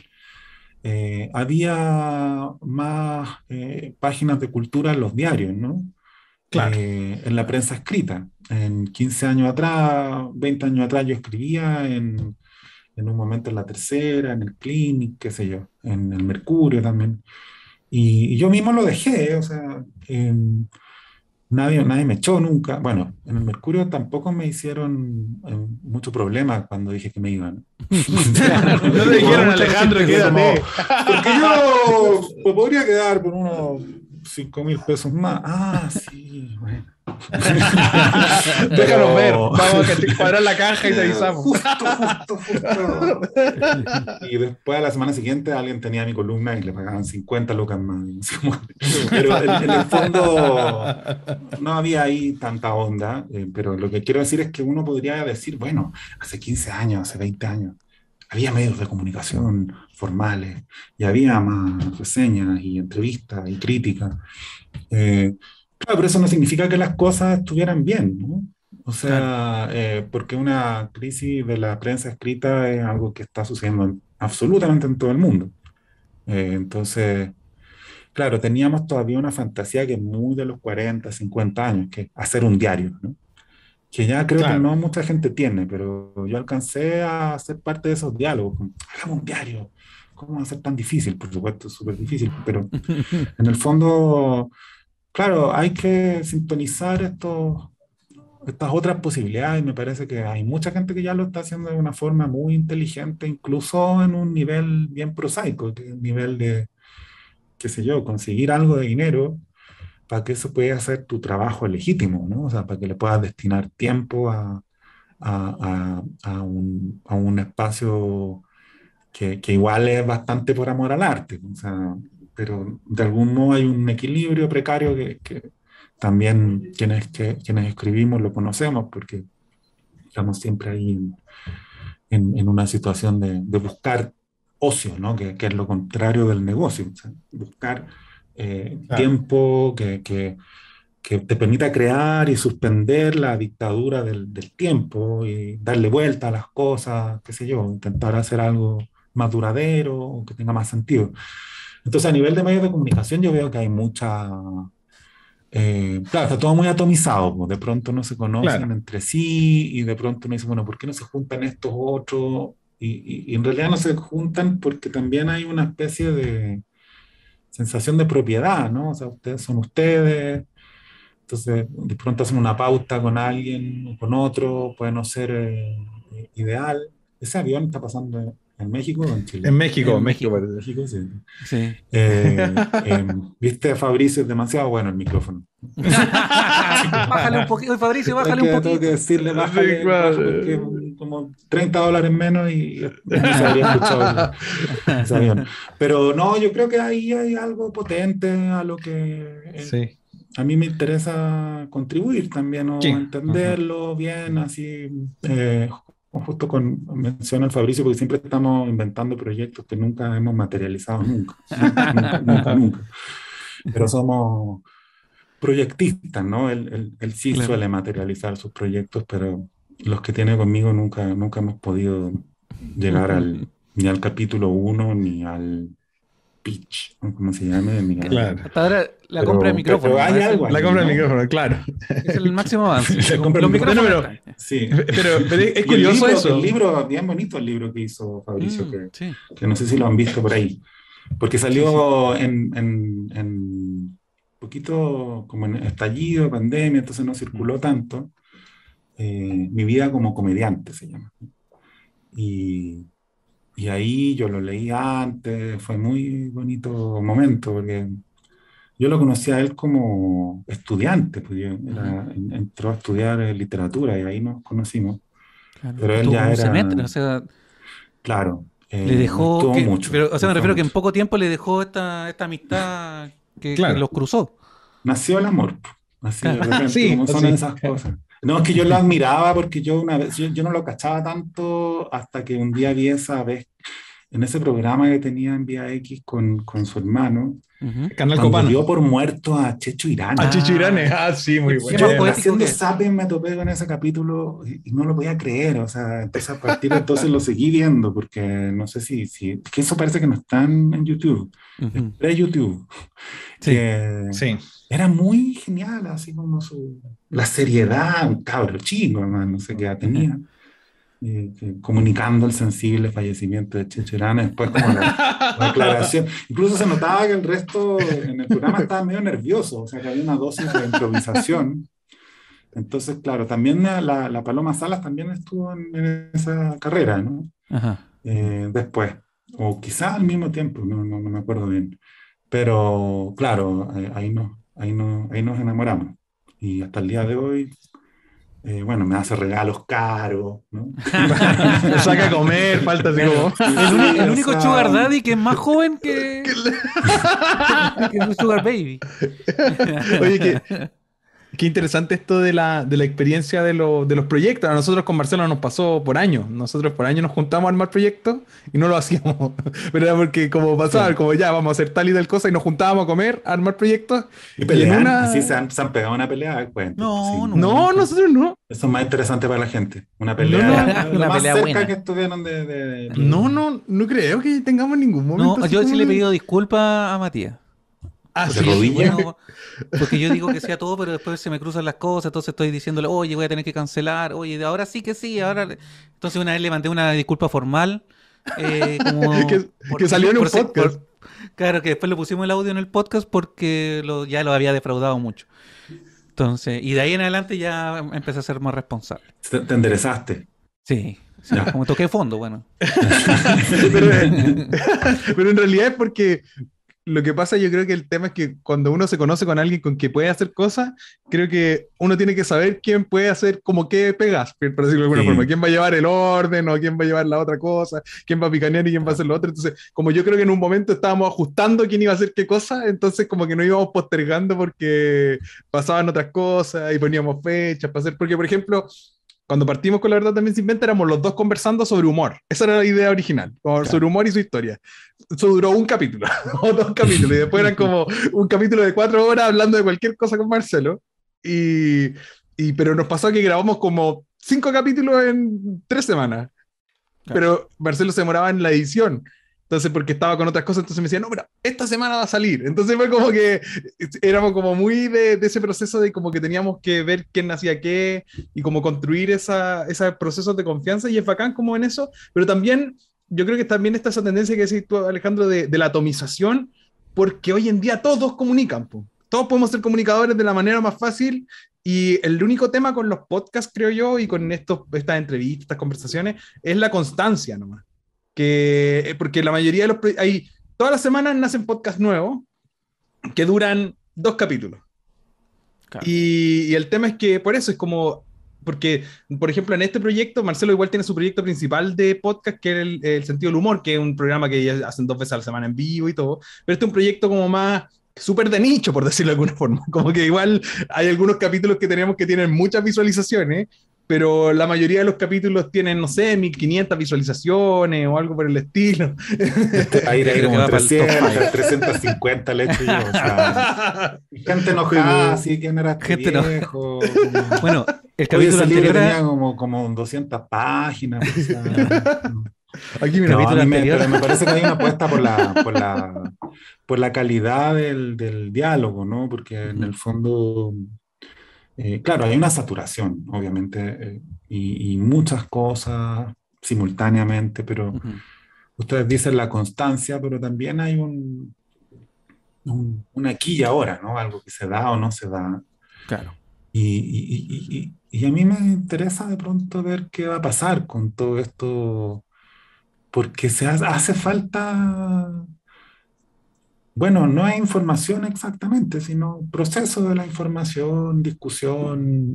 había más páginas de cultura en los diarios, ¿no? Claro. En la prensa escrita. En 15 años atrás, 20 años atrás, yo escribía en un momento en La Tercera, en el Clinic, qué sé yo, en el Mercurio también. Y yo mismo lo dejé, o sea, nadie me echó nunca. Bueno, en el Mercurio tampoco me hicieron mucho problema cuando dije que me iban. Claro, No te como dijeron, mucha Alejandro, gente se Como, quédate. tomó. porque yo me podría quedar por unos 5.000 pesos más. Ah, sí, bueno. Déjanos ver. Pero Vamos a cuadrar la caja y te avisamos. justo. Y después a la semana siguiente alguien tenía mi columna y le pagaban 50 lucas más. Y no sé cómo. Pero en el fondo no había ahí tanta onda, pero lo que quiero decir es que uno podría decir, bueno, hace 15 años, hace 20 años, había medios de comunicación formales y había más reseñas y entrevistas y críticas. Claro, pero eso no significa que las cosas estuvieran bien, ¿no? O Claro. sea, porque una crisis de la prensa escrita es algo que está sucediendo absolutamente en todo el mundo. Entonces, claro, teníamos todavía una fantasía que es muy de los 40, 50 años, que es hacer un diario, ¿no? que ya creo que Claro. no mucha gente tiene, pero yo alcancé a ser parte de esos diálogos, como, hagamos un diario, ¿cómo va a ser tan difícil? Por supuesto, es súper difícil, pero en el fondo, claro, hay que sintonizar estas otras posibilidades. Me parece que hay mucha gente que ya lo está haciendo de una forma muy inteligente, incluso en un nivel bien prosaico, que es el nivel de, qué sé yo, conseguir algo de dinero para que eso pueda ser tu trabajo legítimo, ¿no? O sea, para que le puedas destinar tiempo a un espacio que igual es bastante por amor al arte, o sea, pero de algún modo hay un equilibrio precario que también quienes escribimos lo conocemos, porque estamos siempre ahí en una situación de buscar ocio, ¿no? Que es lo contrario del negocio, o sea, buscar Claro. tiempo que te permita crear y suspender la dictadura del tiempo y darle vuelta a las cosas, qué sé yo, intentar hacer algo más duradero o que tenga más sentido. Entonces, a nivel de medios de comunicación, yo veo que hay mucha... claro, está todo muy atomizado, pues, de pronto no se conocen Claro. entre sí y de pronto uno dice, bueno, ¿por qué no se juntan estos otros? Y en realidad no se juntan porque también hay una especie de sensación de propiedad, ¿no? O sea, ustedes son ustedes, entonces, de pronto hacen una pauta con alguien o con otro, puede no ser ideal. ¿Ese avión está pasando en México o en Chile? En En México México. parece. México, sí. Sí. ¿Viste, Fabricio? Es demasiado bueno el micrófono. Bájale un poquito, Fabricio, Tengo bájale un tengo que poquito. decirle, Sí, bájale, baja, porque claro. como $30 menos y no se habría escuchado ese avión. Pero no, yo creo que ahí hay algo potente a lo que Sí. a mí me interesa contribuir también o Sí. Ujú. entenderlo bien, así, justo con menciono al Fabricio, porque siempre estamos inventando proyectos que nunca hemos materializado, nunca, nunca, nunca, nunca, nunca. Pero somos proyectistas, ¿no? Él sí Claro. suele materializar sus proyectos, pero los que tiene conmigo nunca hemos podido llegar ni al capítulo uno, ni al pitch, ¿no? Como se llame, Claro. Hasta ahora la compra de pero micrófono, ¿no? hay algo La ahí, compra de ¿no? micrófono, claro. Es el máximo avance. Se compra el Los micrófono. Bueno, micrófonos pero, están. Sí. pero es Y el curioso libro, eso. bien bonito el libro que hizo Fabricio, Sí, que no sé si lo han visto por ahí, porque sí, sí. salió en poquito como en estallido, pandemia, entonces no Mm. circuló tanto. Mi vida como comediante se llama. Y, y ahí yo lo leí antes, fue muy bonito momento, porque yo lo conocí a él como estudiante, pues Ujú, entró a estudiar literatura y ahí nos conocimos, claro. pero él Estuvo como ya un era, semestre, o sea, claro, le no dejó estuvo que, mucho, pero, o sea, no me fue refiero que en mucho. poco tiempo le dejó esta amistad que Claro. los cruzó. Nació el amor, po, así de Claro. repente, Sí, como son así. esas cosas. No, es que yo lo admiraba porque yo una vez, yo no lo cachaba tanto hasta que un día vi esa vez en ese programa que tenía en Vía X con su hermano, Ujú. Canal cuando Copano. dio por muerto a Checho A Irán. Chichirane. Ah, Ah, sí, muy qué más Yo bueno. poético haciendo que eso. zapping me topé con ese capítulo y no lo podía creer, o sea, entonces a partir de entonces lo seguí viendo porque no sé que eso parece que no está en YouTube, es Ujú. pre-YouTube, Sí. que Sí. era muy genial, así como la seriedad, un cabro chico, además, no sé qué edad tenía, comunicando el sensible fallecimiento de Checherana, después como la aclaración, incluso se notaba que el resto en el programa estaba medio nervioso, o sea que había una dosis de improvisación. Entonces, claro, también la Paloma Salas también estuvo en esa carrera, ¿no? Ajá. Después, o quizás al mismo tiempo, no me acuerdo bien. Pero claro, ahí nos enamoramos. Y hasta el día de hoy, bueno, me hace regalos caros, ¿no? Me saca a comer, falta así Claro. como. Sí, El o único Sugar sea, Daddy que es más joven que un Sugar Baby. Oye, qué interesante esto de la experiencia de los proyectos. A nosotros con Marcelo nos pasó por años. Nosotros por años nos juntamos a armar proyectos y no lo hacíamos. Pero era porque como pasaba, sí. como ya vamos a hacer tal y tal cosa y nos juntábamos a comer, a armar proyectos. Y Y en pelean, así una... se han pegado una pelea después, pues No, sí. No, nunca. nosotros no. Eso es más interesante para la gente. Una No, no, pelea, lo Una más pelea cerca que buena. estuvieron no creo que tengamos ningún momento No, así yo sí como le he de... pedido disculpas a Matías. Ah, ¿De Porque yo soy sí. rodillas? bueno, porque yo digo que sea todo, pero después se me cruzan las cosas, entonces estoy diciéndole, oye, voy a tener que cancelar, oye, de ahora sí que sí, ahora... Entonces una vez le mandé una disculpa formal, como Que salió en un podcast. claro, que después le pusimos el audio en el podcast porque ya lo había defraudado mucho. Entonces, y de ahí en adelante ya empecé a ser más responsable. Te enderezaste. Sí, sí, Ya. como toqué fondo, bueno. Pero, pero en realidad es porque lo que pasa, yo creo que el tema es que cuando uno se conoce con alguien con que puede hacer cosas, creo que uno tiene que saber quién puede hacer como qué pegas, por decirlo de alguna forma. Sí. Quién va a llevar el orden o quién va a llevar la otra cosa, quién va a picanear y quién va a hacer lo otro. Entonces, como yo creo que en un momento estábamos ajustando quién iba a hacer qué cosa, entonces como que no íbamos postergando porque pasaban otras cosas y poníamos fechas para hacer. Porque, por ejemplo, cuando partimos con La Verdad También Se Inventa, éramos los dos conversando sobre humor. Esa era la idea original, sobre Claro. humor y su historia. Eso duró un capítulo, o dos capítulos, y después eran como un capítulo de 4 horas hablando de cualquier cosa con Marcelo. Y, pero nos pasó que grabamos como 5 capítulos en 3 semanas, Claro. pero Marcelo se demoraba en la edición. Entonces, porque estaba con otras cosas, entonces me decía, no, pero esta semana va a salir. Entonces fue como que éramos como muy de ese proceso de como que teníamos que ver quién hacía qué y como construir ese proceso de confianza y es bacán como en eso, pero también yo creo que también está esa tendencia que decís tú, Alejandro, de la atomización, porque hoy en día todos comunican, po. Todos podemos ser comunicadores de la manera más fácil y el único tema con los podcasts, creo yo, y con estas entrevistas, estas conversaciones, es la constancia nomás porque la mayoría de hay, todas las semanas nacen podcasts nuevos que duran 2 capítulos. Claro. Y el tema es que por eso es como, porque, por ejemplo, en este proyecto, Marcelo igual tiene su proyecto principal de podcast, que es el Sentido del Humor, que es un programa que ya hacen 2 veces a la semana en vivo y todo, pero este es un proyecto como más súper de nicho, por decirlo de alguna forma. Como que igual hay algunos capítulos que tenemos que tienen muchas visualizaciones, pero la mayoría de los capítulos tienen, no sé, 1500 visualizaciones o algo por el estilo. Este va a ir Yo ahí creo que como va para el top 300, 5. 350 le echo yo. O sea, gente enojada, Pero, así, ¿quién era este Gente no. viejo? Como, Bueno, el oye, capítulo ese libro anterior tenía como 200 páginas. O sea, aquí, el mira, no, capítulo anterior. pero me parece que hay una apuesta por la calidad del diálogo, ¿no? Porque en Ujú, el fondo, claro, hay una saturación, obviamente, y muchas cosas simultáneamente, pero ujú, ustedes dicen la constancia, pero también hay un aquí y ahora, ¿no? Algo que se da o no se da. claro. Y a mí me interesa de pronto ver qué va a pasar con todo esto, porque hace falta, bueno, no es información exactamente, sino proceso de la información, discusión,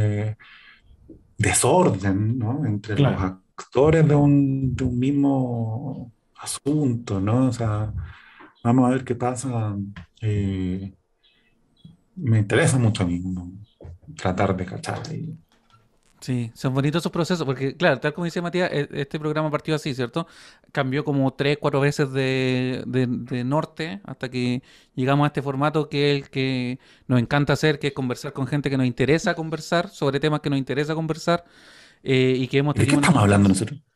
desorden, ¿no? Entre los claro. actores de un mismo asunto, ¿no? O sea, vamos a ver qué pasa. eh, Me interesa mucho a mí, ¿no? Tratar de cachar ahí. Sí, son bonitos esos procesos, porque claro, tal como dice Matías, este programa partió así, ¿cierto? Cambió como 3, 4 veces de norte hasta que llegamos a este formato que es el que nos encanta hacer, que es conversar con gente que nos interesa conversar, sobre temas que nos interesa conversar, y que hemos ¿De qué tenido una estamos hablando constancia. nosotros?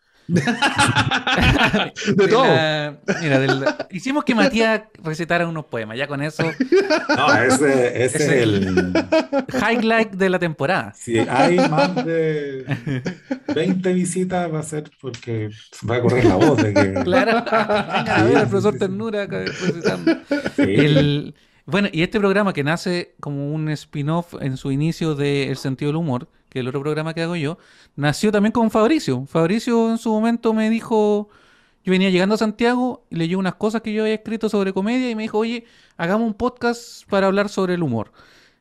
De todo. Mira, hicimos que Matías recitara unos poemas, ya con eso, No, ese es es el el. highlight de la temporada. Si hay más de 20 visitas, va a ser porque va a correr la voz de que. Claro, vengan a ver Sí, al sí, profesor sí, sí. Ternura acá recitando. Sí. Bueno, y este programa que nace como un spin-off en su inicio de El Sentido del Humor, que es el otro programa que hago yo, nació también con Fabricio. Fabricio en su momento me dijo, yo venía llegando a Santiago y leyó unas cosas que yo había escrito sobre comedia y me dijo, oye, hagamos un podcast para hablar sobre el humor.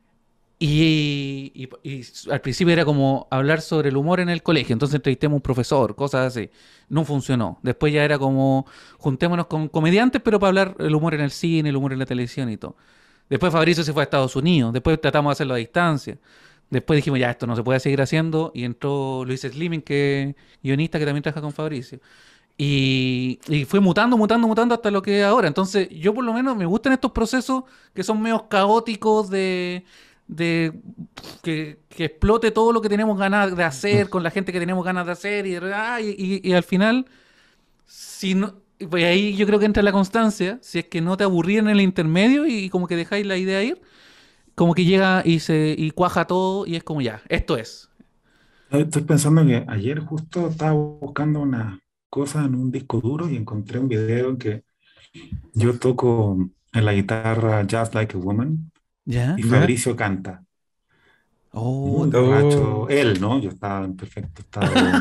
Y al principio era como hablar sobre el humor en el colegio, entonces entrevistemos a un profesor, cosas así. No funcionó. Después ya era como juntémonos con comediantes, pero para hablar el humor en el cine, el humor en la televisión y todo. Después Fabricio se fue a Estados Unidos, después tratamos de hacerlo a distancia. Después dijimos, ya, esto no se puede seguir haciendo, y entró Luis Slimming, que es guionista que también trabaja con Fabricio. Y fue mutando, mutando, mutando hasta lo que es ahora. Entonces, yo por lo menos me gustan estos procesos que son medio caóticos de que explote todo lo que tenemos ganas de hacer con la gente que tenemos ganas de hacer y al final, si no, pues ahí yo creo que entra la constancia, si es que no te aburrí en el intermedio y como que dejáis la idea ir, como que llega y cuaja todo y es como ya, esto es. Estoy pensando que ayer justo estaba buscando una cosa en un disco duro y encontré un video en que yo toco en la guitarra Just Like a Woman ¿Ya? y ¿Ya? Fabricio canta. Oh, Muy Oh. borracho, él, ¿no? Yo estaba en perfecto estado.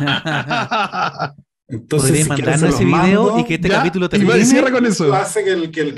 Entonces, podríais si quieres, se mandarnos los ese video y mando. que este Ya, capítulo y cierra termine. con Eso eso. hace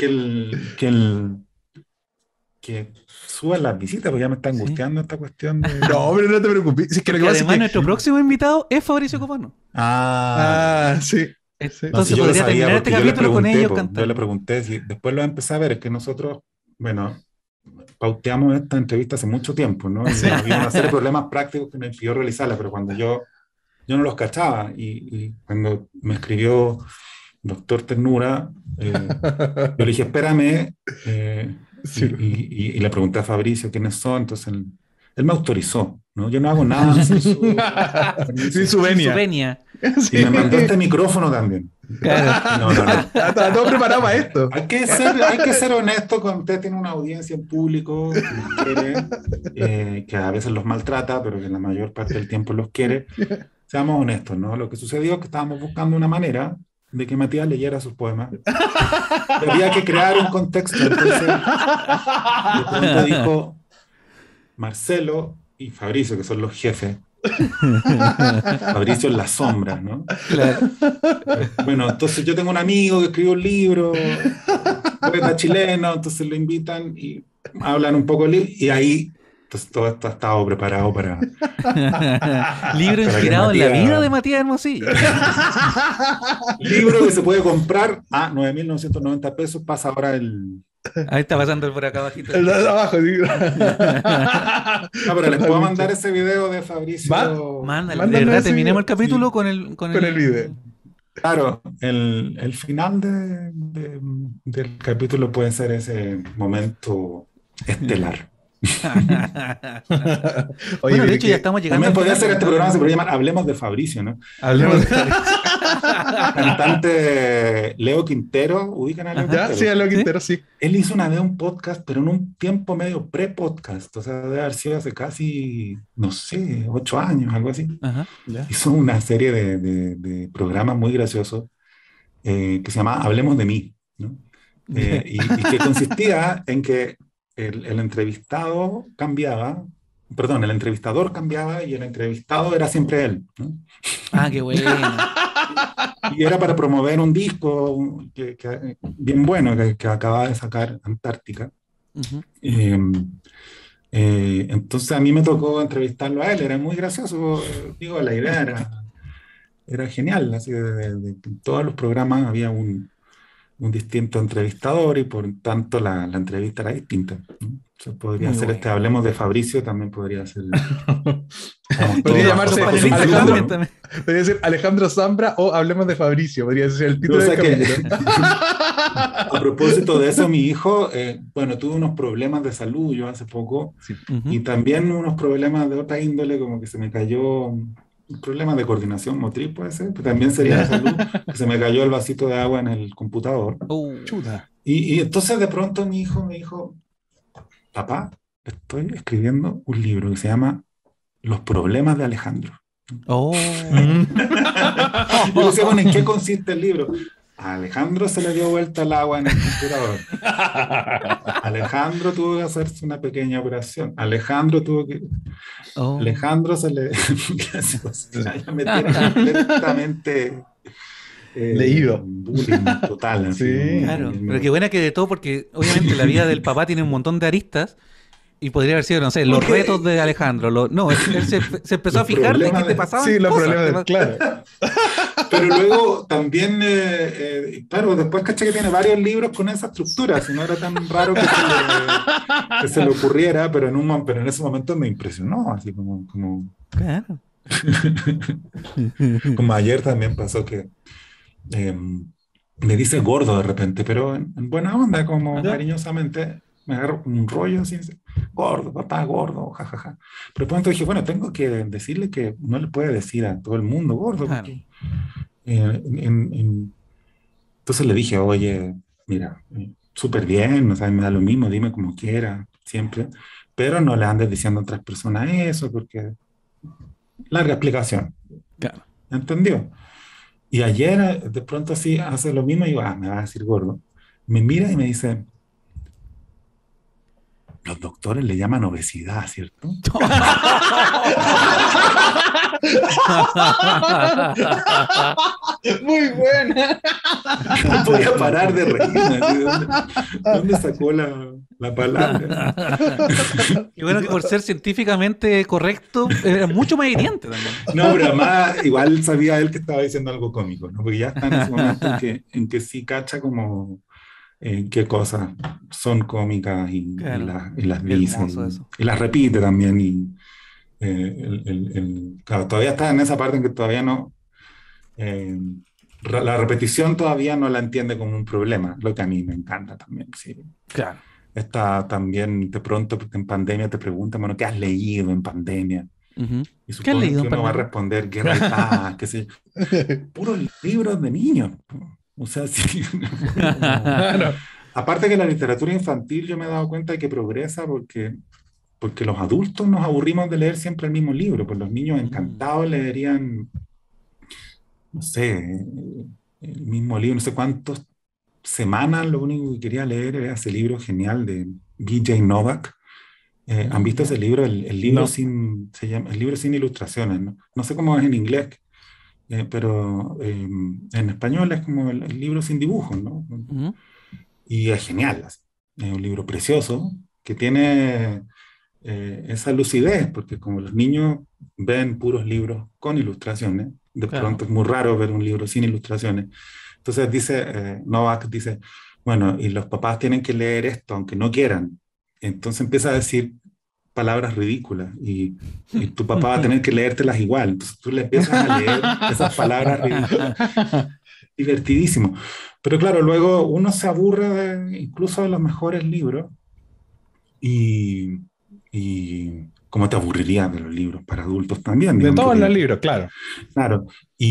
que suban las visitas, porque ya me está Sí. angustiando esta cuestión No, de. pero no te preocupes. Si es que lo que Porque pasa es además que. nuestro próximo invitado es Fabricio Copano. Ah, ya. Ah, sí. Sí. No, si Entonces yo lo podría sabía terminar este porque yo le capítulo con pregunté, ellos pues, yo le cantando. pregunté si después lo empecé a ver, es que nosotros, bueno, pauteamos esta entrevista hace mucho tiempo, ¿no? Y Sí. había una serie de problemas prácticos que me impidió realizarla, pero cuando yo no los cachaba y cuando me escribió Doctor Ternura, yo le dije, espérame, Sí. y le pregunté a Fabricio quiénes son, entonces él me autorizó, ¿no? Yo no hago nada sin su Sin permiso. su Sin su venia. venia. Y Sí. me mandó este micrófono también. Claro. No, no, no. Estaba todo preparado para esto. Hay que ser honesto cuando usted tiene una audiencia en público que los quiere, que a veces los maltrata, pero que la mayor parte del tiempo los quiere. Seamos honestos, ¿no? Lo que sucedió es que estábamos buscando una manera de que Matías leyera sus poemas. Y había que crear un contexto. Entonces, de pronto dijo Marcelo y Fabricio, que son los jefes. Fabricio en la sombra, ¿no? Claro. Bueno, entonces yo tengo un amigo que escribió un libro, poeta chileno, entonces lo invitan y hablan un poco y ahí entonces, todo esto ha estado preparado Libro para que inspirado en la vida Matías, de Matías Hermosillo. libro que se puede comprar a 9.990 pesos, pasa ahora el. Ahí está pasando por acá abajito. El de abajo, sí. No, pero les puedo mandar Totalmente. ese video de Va, Fabricio. Mándale, de mándame verdad, ese terminemos el video. capítulo Sí, con Con el video. el... claro, el final del capítulo puede ser ese momento estelar. Oye, Bueno, de mire hecho ya que estamos llegando También al podría final, ser este programa, se lamentablemente. podría llamar Hablemos de Fabricio, ¿no? hablemos de. Cantante Leo Quintero, ubican a Leo Ya, sí, Quintero. a lo que ¿Sí? entero, sí. Él hizo una vez un podcast, pero en un tiempo medio pre-podcast, o sea, debe haber sido hace casi, no sé, 8 años, algo así. Ajá. Ya. Hizo una serie de programas muy graciosos que se llama Hablemos de mí, ¿no? Ya. Y que consistía en que el entrevistado cambiaba, perdón, el entrevistador cambiaba y el entrevistado era siempre él, ¿no? Ah, qué buena. Y era para promover un disco bien bueno que acababa de sacar Antártica. Ujú. Eh, entonces a mí me tocó entrevistarlo a él, era muy gracioso, digo, la idea era genial, así en todos los programas había un distinto entrevistador y por tanto la entrevista era distinta, ¿no? Entonces podría Muy ser bueno. Hablemos de Fabricio, también podría ser, estamos Podría todos llamarse bajo su Panelistas influjo, Alejandro, también, ¿no? también. podría ser Alejandro Zambra o Hablemos de Fabricio, podría ser el O título del sea que, capítulo. a propósito de eso, mi hijo, bueno, tuvo unos problemas de salud yo hace poco Sí. y Ujú. también unos problemas de otra índole, como que se me cayó un problema de coordinación motriz, puede ser, pero también sería de salud, que se me cayó el vasito de agua en el computador. Chuta. Y entonces de pronto mi hijo me dijo, papá, estoy escribiendo un libro que se llama Los problemas de Alejandro. Oh. Mm. Yo le decía, bueno, ¿en qué consiste el libro? A Alejandro se le dio vuelta el agua en el computador. Alejandro tuvo que hacerse una pequeña operación. Alejandro tuvo que. Oh. Alejandro se le. O sea, ya me tiene completamente. Leído. Bullying total, así Sí. como. Claro, pero qué buena que de todo, porque obviamente la vida del papá tiene un montón de aristas y podría haber sido, no sé, los retos de Porque Alejandro. No, él se empezó a los fijar de que problemas te de. pasaban Sí, los cosas. problemas, claro. Pero luego también, claro, después caché que tiene varios libros con esa estructura, si no era tan raro que se le ocurriera, pero en ese momento me impresionó, así Claro. como ayer también pasó que eh, me dice gordo de repente, pero en buena onda, como Ya. cariñosamente, me agarro un rollo así, gordo, papá, gordo, jajaja. Pero de pronto dije, bueno, tengo que decirle que no le puede decir a todo el mundo gordo, Claro. porque en Entonces le dije, oye, mira, súper bien, o sea, me da lo mismo, dime como quiera, siempre, pero no le andes diciendo a otras personas eso, porque larga explicación, Claro. ¿entendió? Y ayer, de pronto así, hace lo mismo y digo, me va a decir gordo. Me mira y me dice, los doctores le llaman obesidad, ¿cierto? Muy buena. No podía parar de reírme. ¿Dónde sacó la palabra? Y bueno, que por ser científicamente correcto, es mucho más hiriente también. No, pero además, igual sabía él que estaba diciendo algo cómico, ¿no? Porque ya está en ese momento en que sí cacha como qué cosas son cómicas Claro. y las Qué dice hermoso eso. y las repite también. Claro, todavía está en esa parte en que todavía no. eh, la repetición todavía no la entiende como un problema, lo que a mí me encanta también. Sí. Claro. Está también de pronto porque en pandemia te preguntan, bueno, ¿qué has leído en pandemia? Ujú. Y ¿Qué has suponen leído que en uno va a pandemia? responder guerra y paz, qué sé yo. Puros libros de niños. O sea, sí, como... Claro. Aparte que la literatura infantil yo me he dado cuenta de que progresa porque los adultos nos aburrimos de leer siempre el mismo libro, pues los niños Mm. encantados leerían, no sé, el mismo libro, no sé cuántas semanas, lo único que quería leer era ese libro genial de B.J. Novak. ¿Han visto Ya. ese libro? El libro No. sin, se llama, el libro sin ilustraciones, ¿no? No sé cómo es en inglés, pero en español es como el libro sin dibujos, ¿no? Ujú. Y es genial, así. Es un libro precioso que tiene esa lucidez, porque como los niños ven puros libros con ilustraciones, de Claro. pronto es muy raro ver un libro sin ilustraciones. Entonces dice, Novak dice, bueno, y los papás tienen que leer esto aunque no quieran. Entonces empieza a decir palabras ridículas y tu papá va a tener que leértelas igual. Entonces tú le empiezas a leer esas palabras ridículas, divertidísimo. Pero claro, luego uno se aburre incluso de los mejores libros y, y como te aburrirías de los libros para adultos también, De digamos, todos los porque, libros, claro. claro,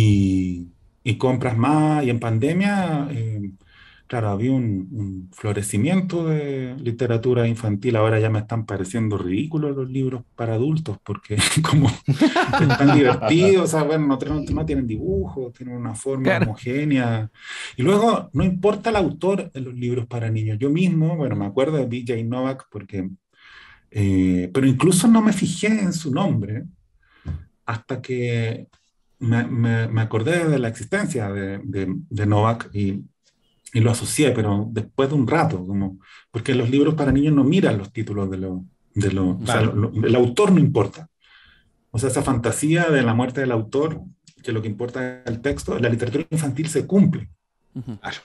y compras más, y en pandemia, claro, había un florecimiento de literatura infantil, ahora ya me están pareciendo ridículos los libros para adultos, porque como están divertidos, o sea, bueno, no tienen dibujos, tienen una forma Claro. homogénea. Y luego, no importa el autor de los libros para niños. Yo mismo, bueno, me Ujú. acuerdo de B.J. Novak porque pero incluso no me fijé en su nombre hasta que me acordé de la existencia de Novak y lo asocié, pero después de un rato, como, porque los libros para niños no miran los títulos o Ujú. sea, Claro. el autor no importa. O sea, esa fantasía de la muerte del autor, que lo que importa es el texto, en la literatura infantil se cumple. Ujú. Claro.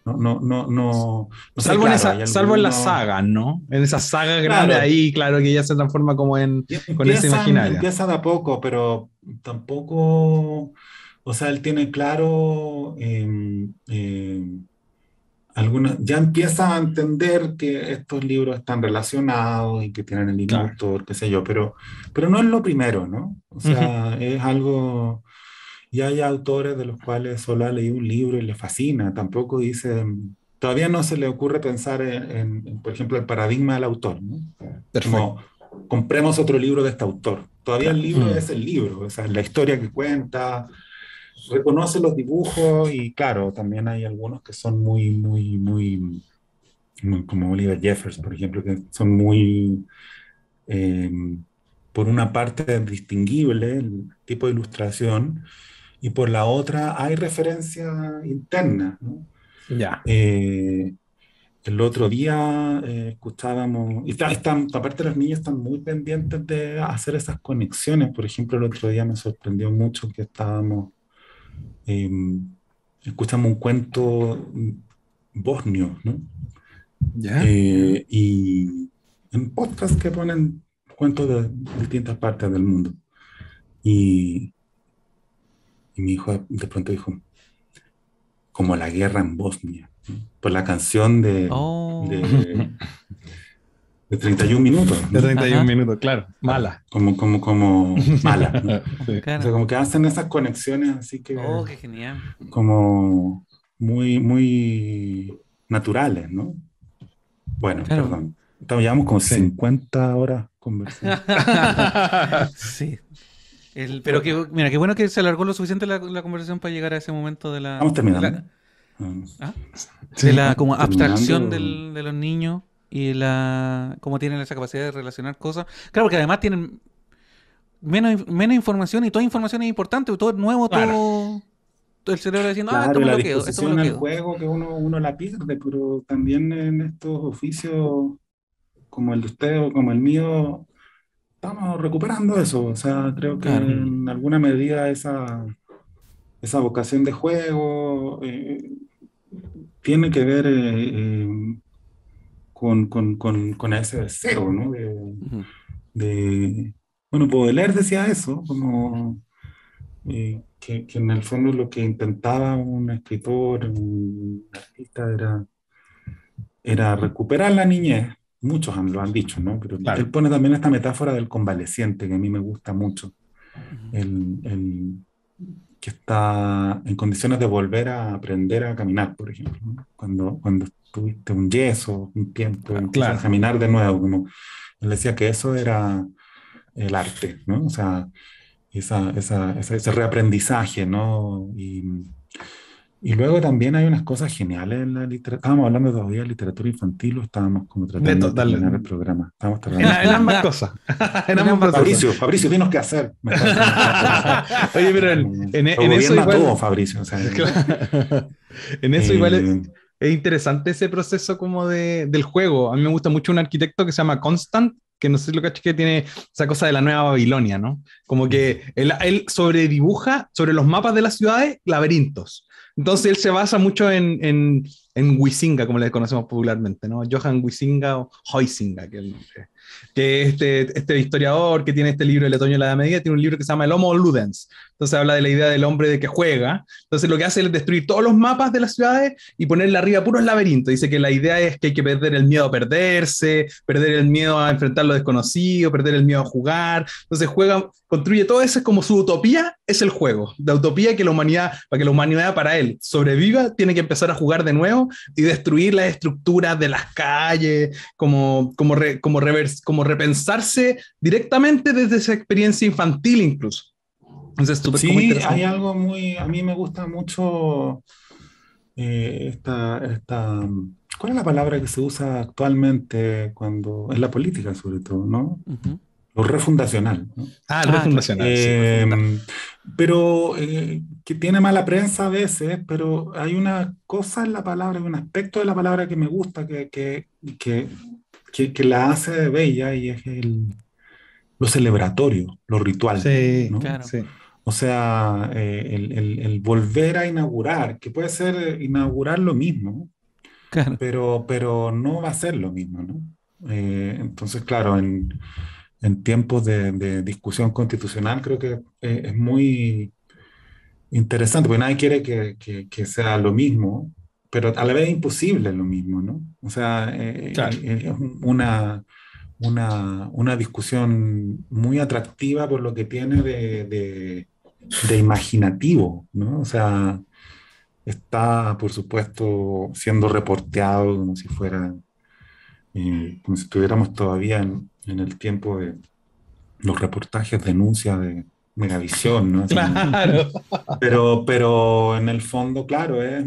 No sé, Salvo en claro, hay salvo en las algunos. sagas, ¿no? En esas sagas grandes Claro, ahí, claro, que ya se transforma como en y con esa imaginaria. empieza de a poco, pero tampoco, o sea, él tiene claro algunas, ya empieza a entender que estos libros están relacionados y que tienen el mismo Claro. autor, qué sé yo, pero no es lo primero, ¿no? O Ujú. sea, es algo, y hay autores de los cuales solo ha leído un libro y le fascina, tampoco dice, todavía no se le ocurre pensar por ejemplo, el paradigma del autor, ¿no? Perfecto. Como compremos otro libro de este autor. Todavía el Claro. libro es el libro, o sea, la historia que cuenta, reconoce los dibujos y claro, también hay algunos que son muy como Oliver Jeffers, por ejemplo, que son muy, eh, por una parte, distinguible el tipo de ilustración y por la otra hay referencia interna, ¿no? Ya. Eh, el otro día escuchábamos, y aparte los niños están muy pendientes de hacer esas conexiones. Por ejemplo, el otro día me sorprendió mucho que eh, escuchamos un cuento bosnio, ¿no? Ya. Y en podcast que ponen cuentos de distintas partes del mundo. Y, y mi hijo de pronto dijo, como la guerra en Bosnia, ¿no? Por la canción Oh. de, de 31 minutos, De ¿no? 31 Ajá. minutos, claro. Claro, Mala. como mala, ¿no? Sí. O sea, Claro. como que hacen esas conexiones así que, Oh, qué genial. como, muy naturales, ¿no? Bueno, Claro. perdón. Llevamos como Sí. 50 horas conversando. Sí. Pero mira, qué bueno que se alargó lo suficiente la conversación para llegar a ese momento de Estamos terminando. ¿ah? De Sí. la Estamos como abstracción terminando. de los niños y cómo tienen esa capacidad de relacionar cosas. Claro, porque además tienen menos información y toda información es importante, todo es nuevo, Claro. todo el cerebro diciendo, esto Claro, y me la lo quedo, esto me lo disposición al quedo. juego que uno la pierde, pero también en estos oficios como el de usted o como el mío, estamos recuperando eso. O sea, creo que Claro. Mm. en alguna medida esa vocación de juego tiene que ver con ese deseo, ¿no? Ujú. Bueno, Baudelaire decía eso, como que en el fondo lo que intentaba un escritor, un artista, era recuperar la niñez. Muchos lo han dicho, ¿no? Pero Claro. él pone también esta metáfora del convaleciente, que a mí me gusta mucho. Ujú. El que está en condiciones de volver a aprender a caminar, por ejemplo, ¿no? Cuando tuviste un yeso, un tiempo, y Claro. empiezas a Claro. caminar de nuevo, como él decía que eso era el arte, ¿no? O sea, ese reaprendizaje, ¿no? Y luego también hay unas cosas geniales en la literatura. Estábamos hablando todavía de literatura infantil o estábamos como tratando de Dale. terminar el programa. Estamos tratando de En terminar. ambas cosas. En En ambos ambas procesos. cosas. Fabricio, dinos qué hacer. Me está preguntando. Oye, pero Lo en eso gobierna todo, igual. Fabricio. O sea, Claro. En eso igual eh, es interesante ese proceso como del juego. A mí me gusta mucho un arquitecto que se llama Constant, que no sé si lo caché, que tiene esa cosa de la Nueva Babilonia, ¿no? Como que él sobredibuja sobre los mapas de las ciudades laberintos. Entonces él se basa mucho en Huizinga, como le conocemos popularmente, ¿no? Johann Huizinga o Huizinga, que es el nombre. Que este historiador que tiene este libro, El otoño de la Edad Media, tiene un libro que se llama El Homo Ludens. Entonces habla de la idea del hombre de que juega. Entonces lo que hace es destruir todos los mapas de las ciudades y ponerle arriba puros laberintos. Dice que la idea es que hay que perder el miedo a perderse, perder el miedo a enfrentar lo desconocido, perder el miedo a jugar. Entonces construye todo eso, es como su utopía, es el juego. La utopía que la humanidad, para que la humanidad para él sobreviva, tiene que empezar a jugar de nuevo y destruir las estructuras de las calles, como repensarse directamente desde esa experiencia infantil incluso. Entonces es súper como sí, hay interesante. algo a mí me gusta mucho ¿cuál es la palabra que se usa actualmente cuando, en la política sobre todo, ¿no? Ujú. Lo refundacional, ¿no? Ah, el Claro. refundacional, sí. Refundar. Pero que tiene mala prensa a veces, pero hay una cosa en la palabra, un aspecto de la palabra que me gusta, que la hace bella y es lo celebratorio, lo ritual, Sí, ¿no? Claro. sí. O sea, el volver a inaugurar, que puede ser inaugurar lo mismo, Claro. pero no va a ser lo mismo, ¿no? Entonces, claro, en tiempos de discusión constitucional creo que es muy interesante, porque nadie quiere que sea lo mismo, pero a la vez es imposible lo mismo, ¿no? O sea, Claro. es una discusión muy atractiva por lo que tiene de imaginativo, ¿no? O sea, está, por supuesto, siendo reporteado como si estuviéramos todavía en el tiempo de los reportajes, denuncias de Megavisión, ¿no? Así como, Claro. pero en el fondo, claro, es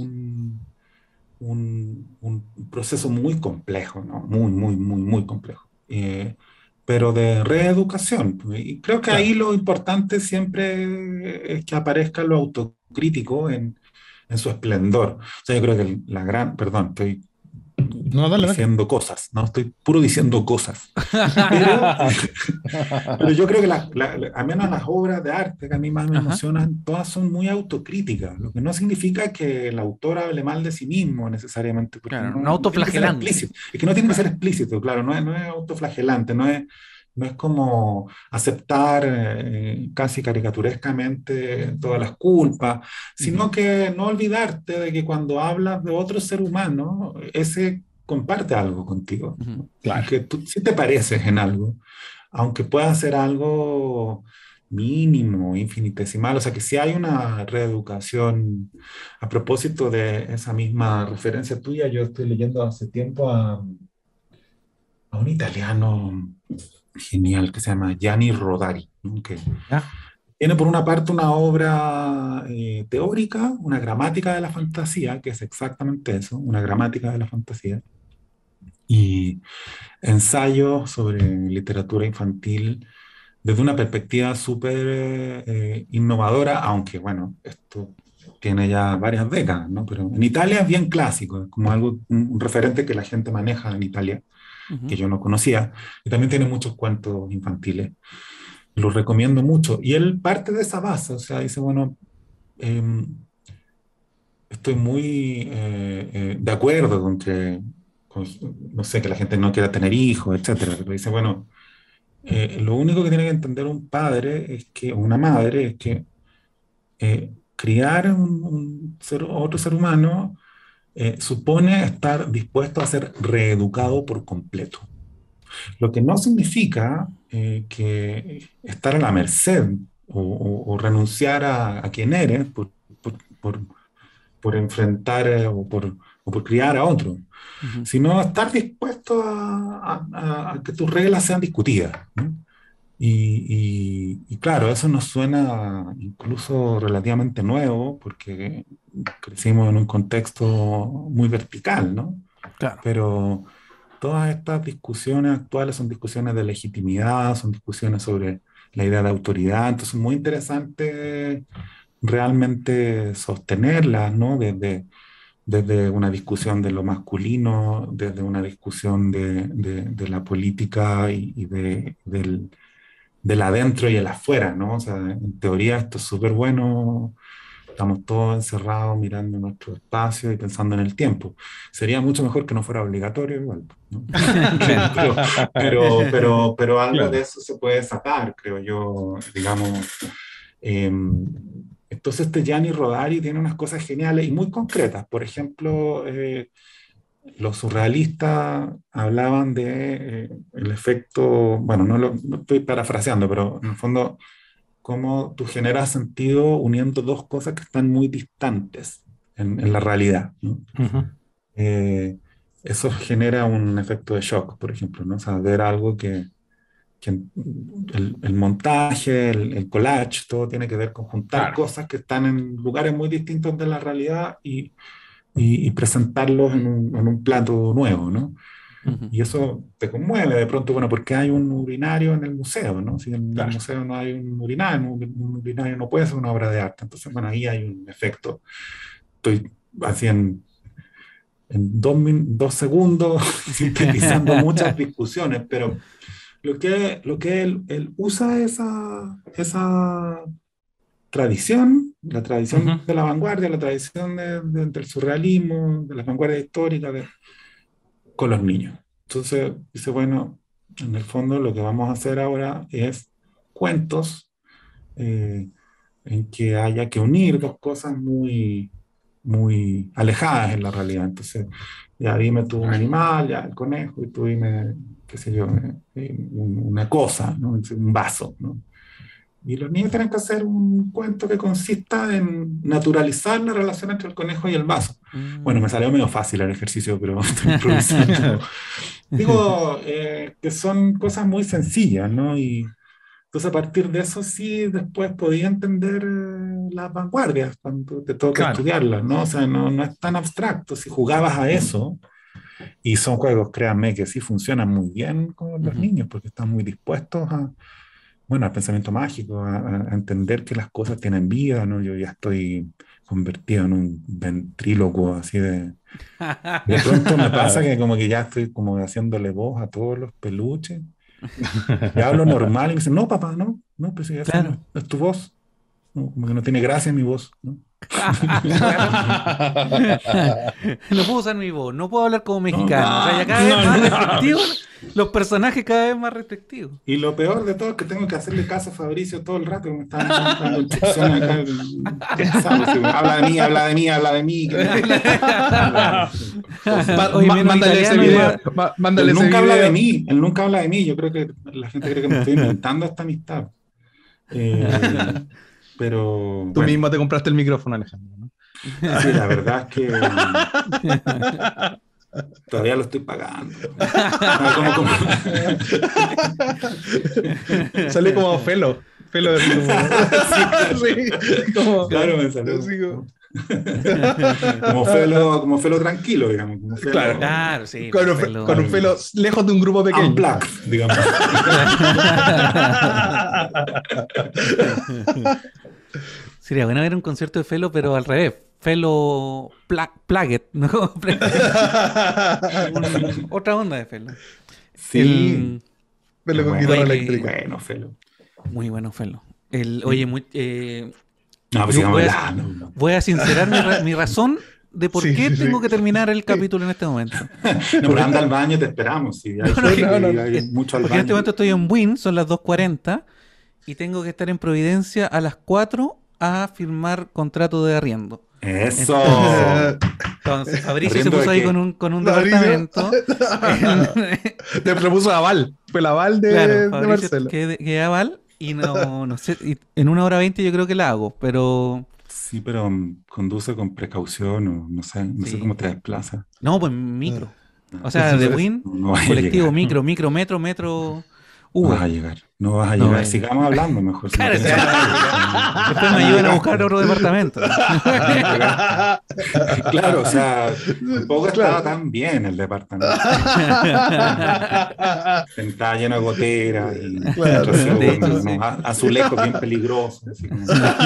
un proceso muy complejo, ¿no? Muy complejo. Pero de reeducación. Y creo que ahí Claro. lo importante siempre es que aparezca lo autocrítico en su esplendor. O sea, yo creo que perdón, estoy No, dale, dale. diciendo cosas, ¿no? Estoy puro diciendo cosas. Pero, pero yo creo que al menos las obras de arte que a mí más me Ajá. emocionan, todas son muy autocríticas, lo que no significa que el autor hable mal de sí mismo necesariamente, porque Claro. No no tiene que ser autoflagelante. explícito. Es que no tiene que ser Claro. explícito, claro, no es autoflagelante, no es como aceptar casi caricaturescamente todas las culpas, Ujú. sino que no olvidarte de que cuando hablas de otro ser humano, ese comparte algo contigo, Ujú. ¿no? Y Claro. que tú sí te pareces en algo, aunque pueda ser algo mínimo, infinitesimal, o sea que si hay una reeducación. A propósito de esa misma referencia tuya, yo estoy leyendo hace tiempo a un italiano genial que se llama Gianni Rodari, ¿no? Que ¿Ya? tiene por una parte una obra teórica, una gramática de la fantasía, que es exactamente eso, una gramática de la fantasía, y ensayos sobre literatura infantil desde una perspectiva súper innovadora, aunque bueno, esto tiene ya varias décadas, ¿no? Pero en Italia es bien clásico, es como algo, un referente que la gente maneja en Italia, que Ujú. yo no conocía, y también tiene muchos cuentos infantiles. Lo recomiendo mucho. Y él parte de esa base, o sea, dice, bueno, eh, estoy muy de acuerdo con, no sé, que la gente no quiera tener hijos, etcétera, pero dice, bueno, lo único que tiene que entender un padre es que, o una madre, es que criar otro ser humano supone estar dispuesto a ser reeducado por completo. Lo que no significa que estar a la merced o renunciar a quien eres por, por- por enfrentar o por criar a otro, Ujú. sino estar dispuesto a que tus reglas sean discutidas, ¿no? Y claro, eso nos suena incluso relativamente nuevo porque crecimos en un contexto muy vertical, ¿no? Claro. Pero todas estas discusiones actuales son discusiones de legitimidad, son discusiones sobre la idea de autoridad, entonces es muy interesante realmente sostenerlas, ¿no? Desde una discusión de lo masculino, desde una discusión de la política del adentro y el afuera, ¿no? O sea, en teoría esto es súper bueno, estamos todos encerrados mirando nuestro espacio y pensando en el tiempo. Sería mucho mejor que no fuera obligatorio igual, ¿no? Claro. Pero algo de Claro. eso se puede sacar, creo yo, digamos. Entonces este Gianni Rodari tiene unas cosas geniales y muy concretas. Por ejemplo, los surrealistas hablaban de el efecto, bueno, no estoy parafraseando, pero en el fondo, cómo tú generas sentido uniendo dos cosas que están muy distantes en la realidad, ¿no? Ujú. Eh, Eso genera un efecto de shock, por ejemplo, ¿no? O sea, ver algo que el montaje, el collage, todo tiene que ver con juntar Claro. cosas que están en lugares muy distintos de la realidad y presentarlos en un plato nuevo, ¿no? Ujú. Y eso te conmueve de pronto, bueno, porque hay un urinario en el museo, ¿no? Si en el Claro. museo no hay un urinario, un urinario no puede ser una obra de arte. Entonces, bueno, ahí hay un efecto. Estoy así en 2 segundos sintetizando muchas discusiones, pero lo que él usa esa tradición, la Ujú. tradición de la vanguardia, la tradición del surrealismo, de la vanguardia histórica, con los niños. Entonces dice, bueno, en el fondo lo que vamos a hacer ahora es cuentos eh, en que haya que unir dos cosas muy alejadas en la realidad. Entonces, ya dime tú un animal, ya el conejo, y tú dime, qué sé yo, una cosa, ¿no? Un vaso, ¿no? Y los niños tienen que hacer un cuento que consista en naturalizar la relación entre el conejo y el vaso. Bueno, me Mm. salió medio fácil el ejercicio, pero estoy improvisando. Digo, que son cosas muy sencillas, ¿no? Y entonces a partir de eso sí, después podía entender las vanguardias cuando te toca Claro. estudiarlas, ¿no? O sea, no es tan abstracto. Si jugabas a eso, y son juegos, créanme, que sí funcionan muy bien con los Ujú. niños, porque están muy dispuestos bueno, al pensamiento mágico, a entender que las cosas tienen vida, ¿no? Yo ya estoy convertido en un ventrílocuo así de pronto me pasa que como que ya estoy como haciéndole voz a todos los peluches y hablo normal y me dicen, no, papá, no, pues sí, esa no Claro. es tu voz, no, como que no tiene gracia mi voz, ¿no? Claro. No puedo usar mi voz, no puedo hablar como No, mexicano. O sea, ya no, cada vez No, más no. restrictivos, los personajes cada vez más restrictivos. y lo peor de todo es que tengo que hacerle caso a Fabricio todo el rato, que me está dando instrucciones acá, qué pesado, si habla de mí, habla de mí, habla de mí, que me habla cosas. Oye, menos Mándale ese italiano y video. más. Mándale Él ese nunca habla de video. mí, él nunca habla de mí, yo creo que la gente cree que me estoy inventando esta amistad. Eh, pero Tú bueno, mismo te compraste el micrófono, Alejandro, ¿no? sí, la verdad es que todavía lo estoy pagando. Ah, Sale como Felo. Felo así como... Sí, como... claro, me salió así como- como Felo tranquilo, digamos, como Felo Claro. Claro, sí. Con un Felo lejos de un grupo pequeño. unplugged, digamos. Sería bueno ver un concierto de Felo, pero al revés. Felo Plaget, ¿no? Otra onda de Felo. Sí, Felo con bueno, guitarra Oye, eléctrica. bueno, Felo. Muy bueno Felo. Oye, No, pues yo sigamos voy a, hablando. voy a sincerar mi razón de por Sí, qué sí, sí. tengo que terminar el capítulo en este momento. No, pero anda al baño, te esperamos. Si hay, hay mucho al Porque en este baño. momento estoy en Win, son las 2:40 y tengo que estar en Providencia a las 4 a firmar contrato de arriendo. Eso. Entonces, Fabricio se ¿Arriendo puso de ahí qué? con un Fabricio. departamento. Te propuso aval. Fue el aval de, Claro, de Fabricio Marcelo. que aval y no sé, y en 1 hora 20 yo creo que la hago, pero Sí, pero conduce con precaución o no sé Sí. cómo te desplazas. no, pues micro. No, O sea, de eso Win, no vas a colectivo, llegar. micro, metro, No vas a Uber. llegar. No vas a No llegar. vas a llegar. Sigamos hablando mejor. si no Claro, tienes- Después me ayudan a buscar otro departamento. Claro, o sea, tampoco Claro. estaba tan bien el departamento. Estaba lleno de goteras y Claro, recibo de hecho, unos sí. azulejos bien peligrosos. Así como-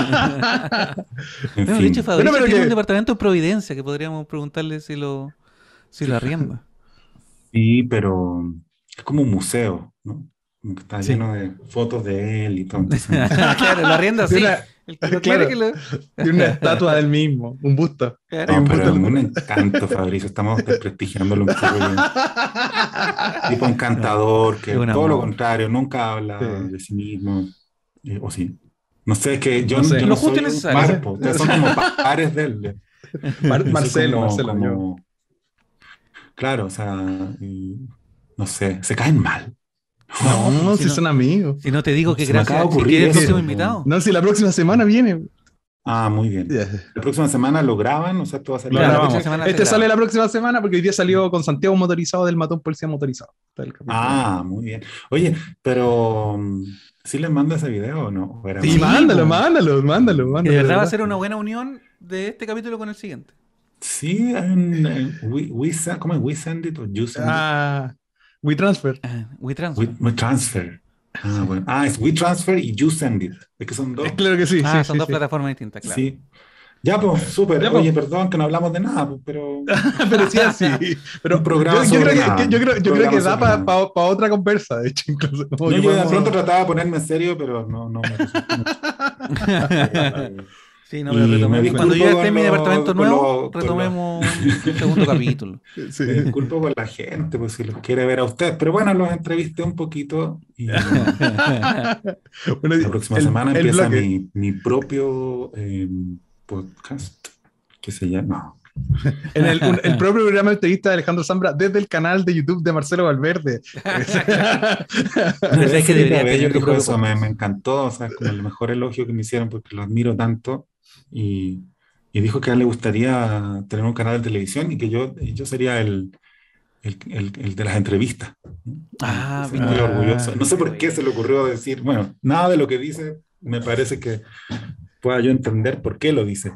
En No, de fin. hecho, Fabricio Bueno, pero tiene que- un departamento en Providencia que podríamos preguntarle si lo arrienda. Sí, pero es como un museo, ¿no? Como que está Sí. lleno de fotos de él y todo. Entonces, Claro, lo arrienda De sí. una- El que lo claro. quiere que lo... Y una estatua del mismo. Un busto. Claro. Hay no, un pero es busto. un encanto, Fabricio. Estamos desprestigiándolo un poco. Tipo encantador, que Es un todo lo amor. contrario, nunca habla Sí. de sí mismo. O sí. No sé, es que yo No sé. yo Lo no justo y soy un necesario. Marpo. Ustedes son como pares de él. Yo soy Marcelo, como- Marcelo. yo. como- Claro, o sea, no sé, se caen mal. No, si si no- son amigos. Si no te digo que Se me acaba gracias, de si ocurrir tienes el próximo eso. invitado. No, si la próxima semana viene. Ah, muy bien. La próxima semana lo graban, o sea, esto va a salir. Lo Claro, la grabamos. próxima semana se Este graba. sale la próxima semana porque hoy día salió con Santiago Motorizado del Matón Policía Motorizado. Está el capítulo. Ah, muy bien. Oye, pero ¿sí les mando ese video o no? ¿O era Sí, Sí, más? mándalo, po. mándalo, mándalo, mándalo. Que de verdad va a verdad. ser una buena unión de este capítulo con el siguiente. Sí, hay un, ¿cómo es? We Send It o You Send It? Ah, WeTransfer. WeTransfer. We Transfer. Ah, bueno. Ah, es We Transfer y You Send It. Es que son dos. Claro que sí. Ah, sí, son sí, dos sí. plataformas distintas, claro. Sí. Ya, pues, súper. Ya, pues. Oye, perdón que no hablamos de nada, pues, pero Pero sí, así. Pero Un programa yo creo sobre que, nada. yo creo Programa que da sobre para nada. otra conversa, de hecho, incluso. Como no, que yo de podemos- pronto trataba de ponerme en serio, pero no me resultó mucho. Sí, no, Y pero me retomemos. disculpo Cuando yo ya esté en mi con departamento con nuevo, con retomemos un segundo capítulo. Sí. Me disculpo con la gente, pues si los quiere ver a ustedes, pero bueno, los entrevisté un poquito y Bueno, la próxima el- semana el empieza bloque. mi propio podcast que se llama. En el propio programa de entrevista de Alejandro Zambra desde el canal de YouTube de Marcelo Valverde. No, sé que debería Bello tener tu dijo propio eso, me podcast. encantó, o sea, es como el mejor elogio que me hicieron porque lo admiro tanto y dijo que a él le gustaría tener un canal de televisión y que yo sería el de las entrevistas. Ah, Estoy muy mira. orgulloso. No sé por qué se le ocurrió decir, bueno, nada de lo que dice me parece que pueda yo entender por qué lo dice.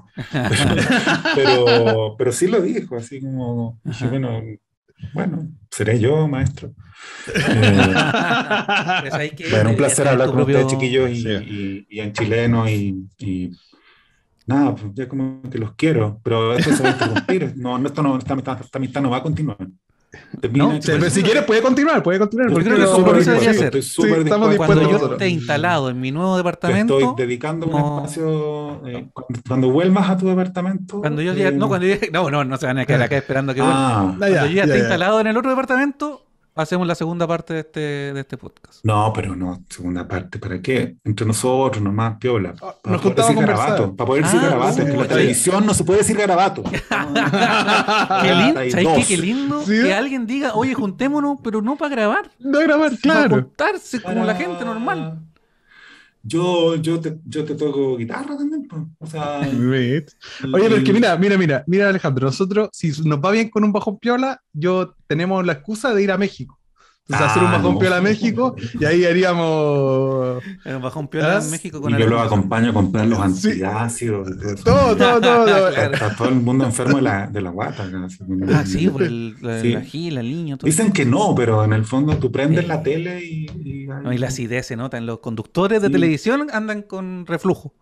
Pero sí lo dijo, así como, dije, bueno, seré yo, maestro. Pues ahí que Bueno, un deberías placer tener hablar tu con ustedes, propio- chiquillos, Sí. y en chileno, y nada, pues ya como que los quiero, pero esto se va a interrumpir. Esta amistad no va a continuar. Termina No, aquí. Sí, pero si quieres puede continuar. Yo Porque creo que no- el compromiso debería ser. Estoy súper Sí, estamos dispuesto. Cuando yo nosotros. esté instalado en mi nuevo Te departamento, estoy dedicando un no. espacio. Cuando vuelvas a tu departamento. cuando yo ya, no se van a quedar acá esperando que vuelva. Ah, Ah, Cuando yo ya esté ya. instalado en el otro departamento, hacemos la segunda parte de este podcast. no, pero no, segunda parte, ¿para qué? Entre nosotros, nomás, piola. Nos Para poder juntamos a decir conversar. garabato. Para poder decir Ah, garabato. Es que en la está televisión no se puede decir garabato. Qué lindo, ¿sabes qué? Qué lindo Sí. que alguien diga, oye, juntémonos, pero no para grabar, No grabar, para claro. juntarse como la gente normal. yo te toco guitarra también, pues. O sea, Oye, pero es que mira, Alejandro, nosotros, si nos va bien con un bajón piola, tenemos la excusa de ir a México. Entonces, hacer un bajón no. piola a México y ahí haríamos. Bajón piola en México con Y yo los Alejandro. acompaño a comprar los Sí. antiácidos. Y todo eso. Todo. Claro. Está todo el mundo enfermo de la guata. Así, Sí, por Sí. la gila, el niño. Todo. Dicen que no, pero en el fondo tú prendes la tele No, y la acidez se nota. En los conductores de Sí. televisión andan con reflujo.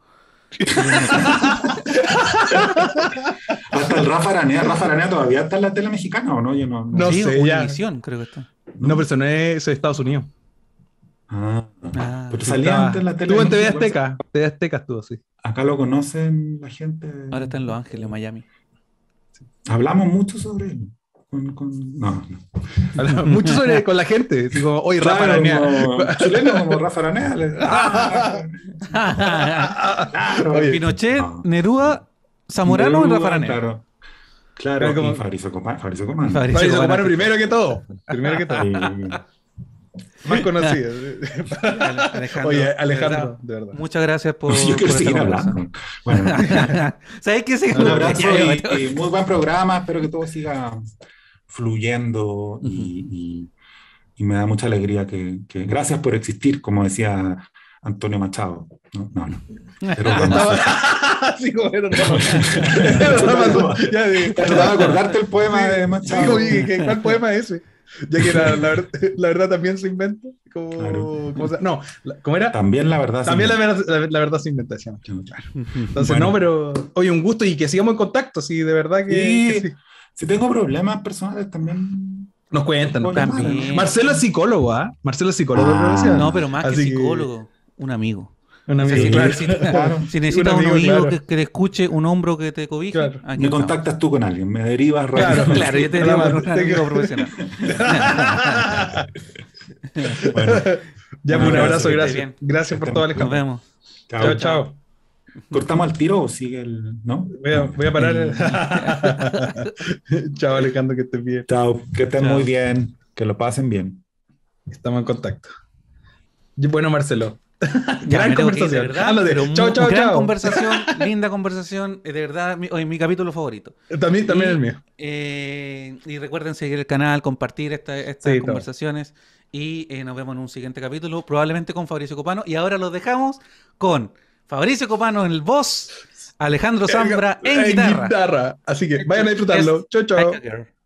Hasta el Rafa Aranea todavía está en la tele mexicana, ¿o no? Yo No Sí, sé, ya. Univisión, creo que está. No, pero eso no es Estados Unidos. Pero salía antes en la tele. Estuvo en TV México, Azteca. TV Azteca estuvo, sí. Acá lo conocen la gente. Ahora está en Los Ángeles, Miami. Hablamos mucho sobre él. No. Hablaba mucho con la gente. Digo, oye, Rafa Claro, Aranea. como chileno como Rafa Aranea. Claro. Oye, Pinochet, No. Neruda, Zamorano y Neruda, Rafa Aranea. Claro, Claro, como- y Fabricio Copano. Fabricio Fabricio Copano. Copano primero que todo. Más conocido. Alejandro, Oye, de Alejandro, de verdad. Muchas gracias por. Yo quiero por esta seguir conversa. hablando. Bueno, ¿Sabes qué? un abrazo y muy buen programa. Espero que todo siga fluyendo y me da mucha alegría que gracias por existir, como decía Antonio Machado. No. Pero Sí, como era, trataba de acordarte el poema de Machado. ¿Cuál poema es ese? Ya que la verdad también se inventa. Claro. ¿Cómo era? También la verdad. También sí. la verdad se inventa, decía Machado. Claro. Entonces, Bueno. no, pero oye, un gusto y que sigamos en contacto, sí, de verdad que sí. Si tengo problemas personales también. Nos cuentan. Puedo llamar, también. ¿no? Marcelo es psicólogo, ¿ah? Marcelo es psicólogo. Ah. ¿no decía? No, pero más que Así psicólogo, un amigo. Un O sea, amigo, si, claro. Claro. si necesitas Un un amigo, oído claro. que te escuche, un hombro que te cobije, Claro. aquí Me estamos. contactas tú con alguien, me derivas Claro. rápido. Claro, yo te digo por un amigo profesional. Bueno, Ya, Un pues, un abrazo, abrazo, que estés gracias. bien. Gracias por todo, Nos Alejandro. vemos. Chao, chao. ¿Cortamos al tiro o sigue el.? ¿No? Voy a parar. Chao, Alejandro, que estés bien. Chao, que estén Chao. muy bien, que lo pasen bien. Estamos en contacto. Y bueno, Marcelo. Ya, Gran me tengo que ir, conversación. de verdad, Ándate. pero Chao, chao, gran chao. conversación, linda conversación, de verdad, mi capítulo favorito. También Y, el mío. Y recuerden seguir el canal, compartir estas Sí, conversaciones y nos vemos en un siguiente capítulo, probablemente con Fabricio Copano. Y ahora los dejamos con Fabricio Copano en el voz, Alejandro Zambra en guitarra. Así que vayan a disfrutarlo. Chao, chao. Like a girl.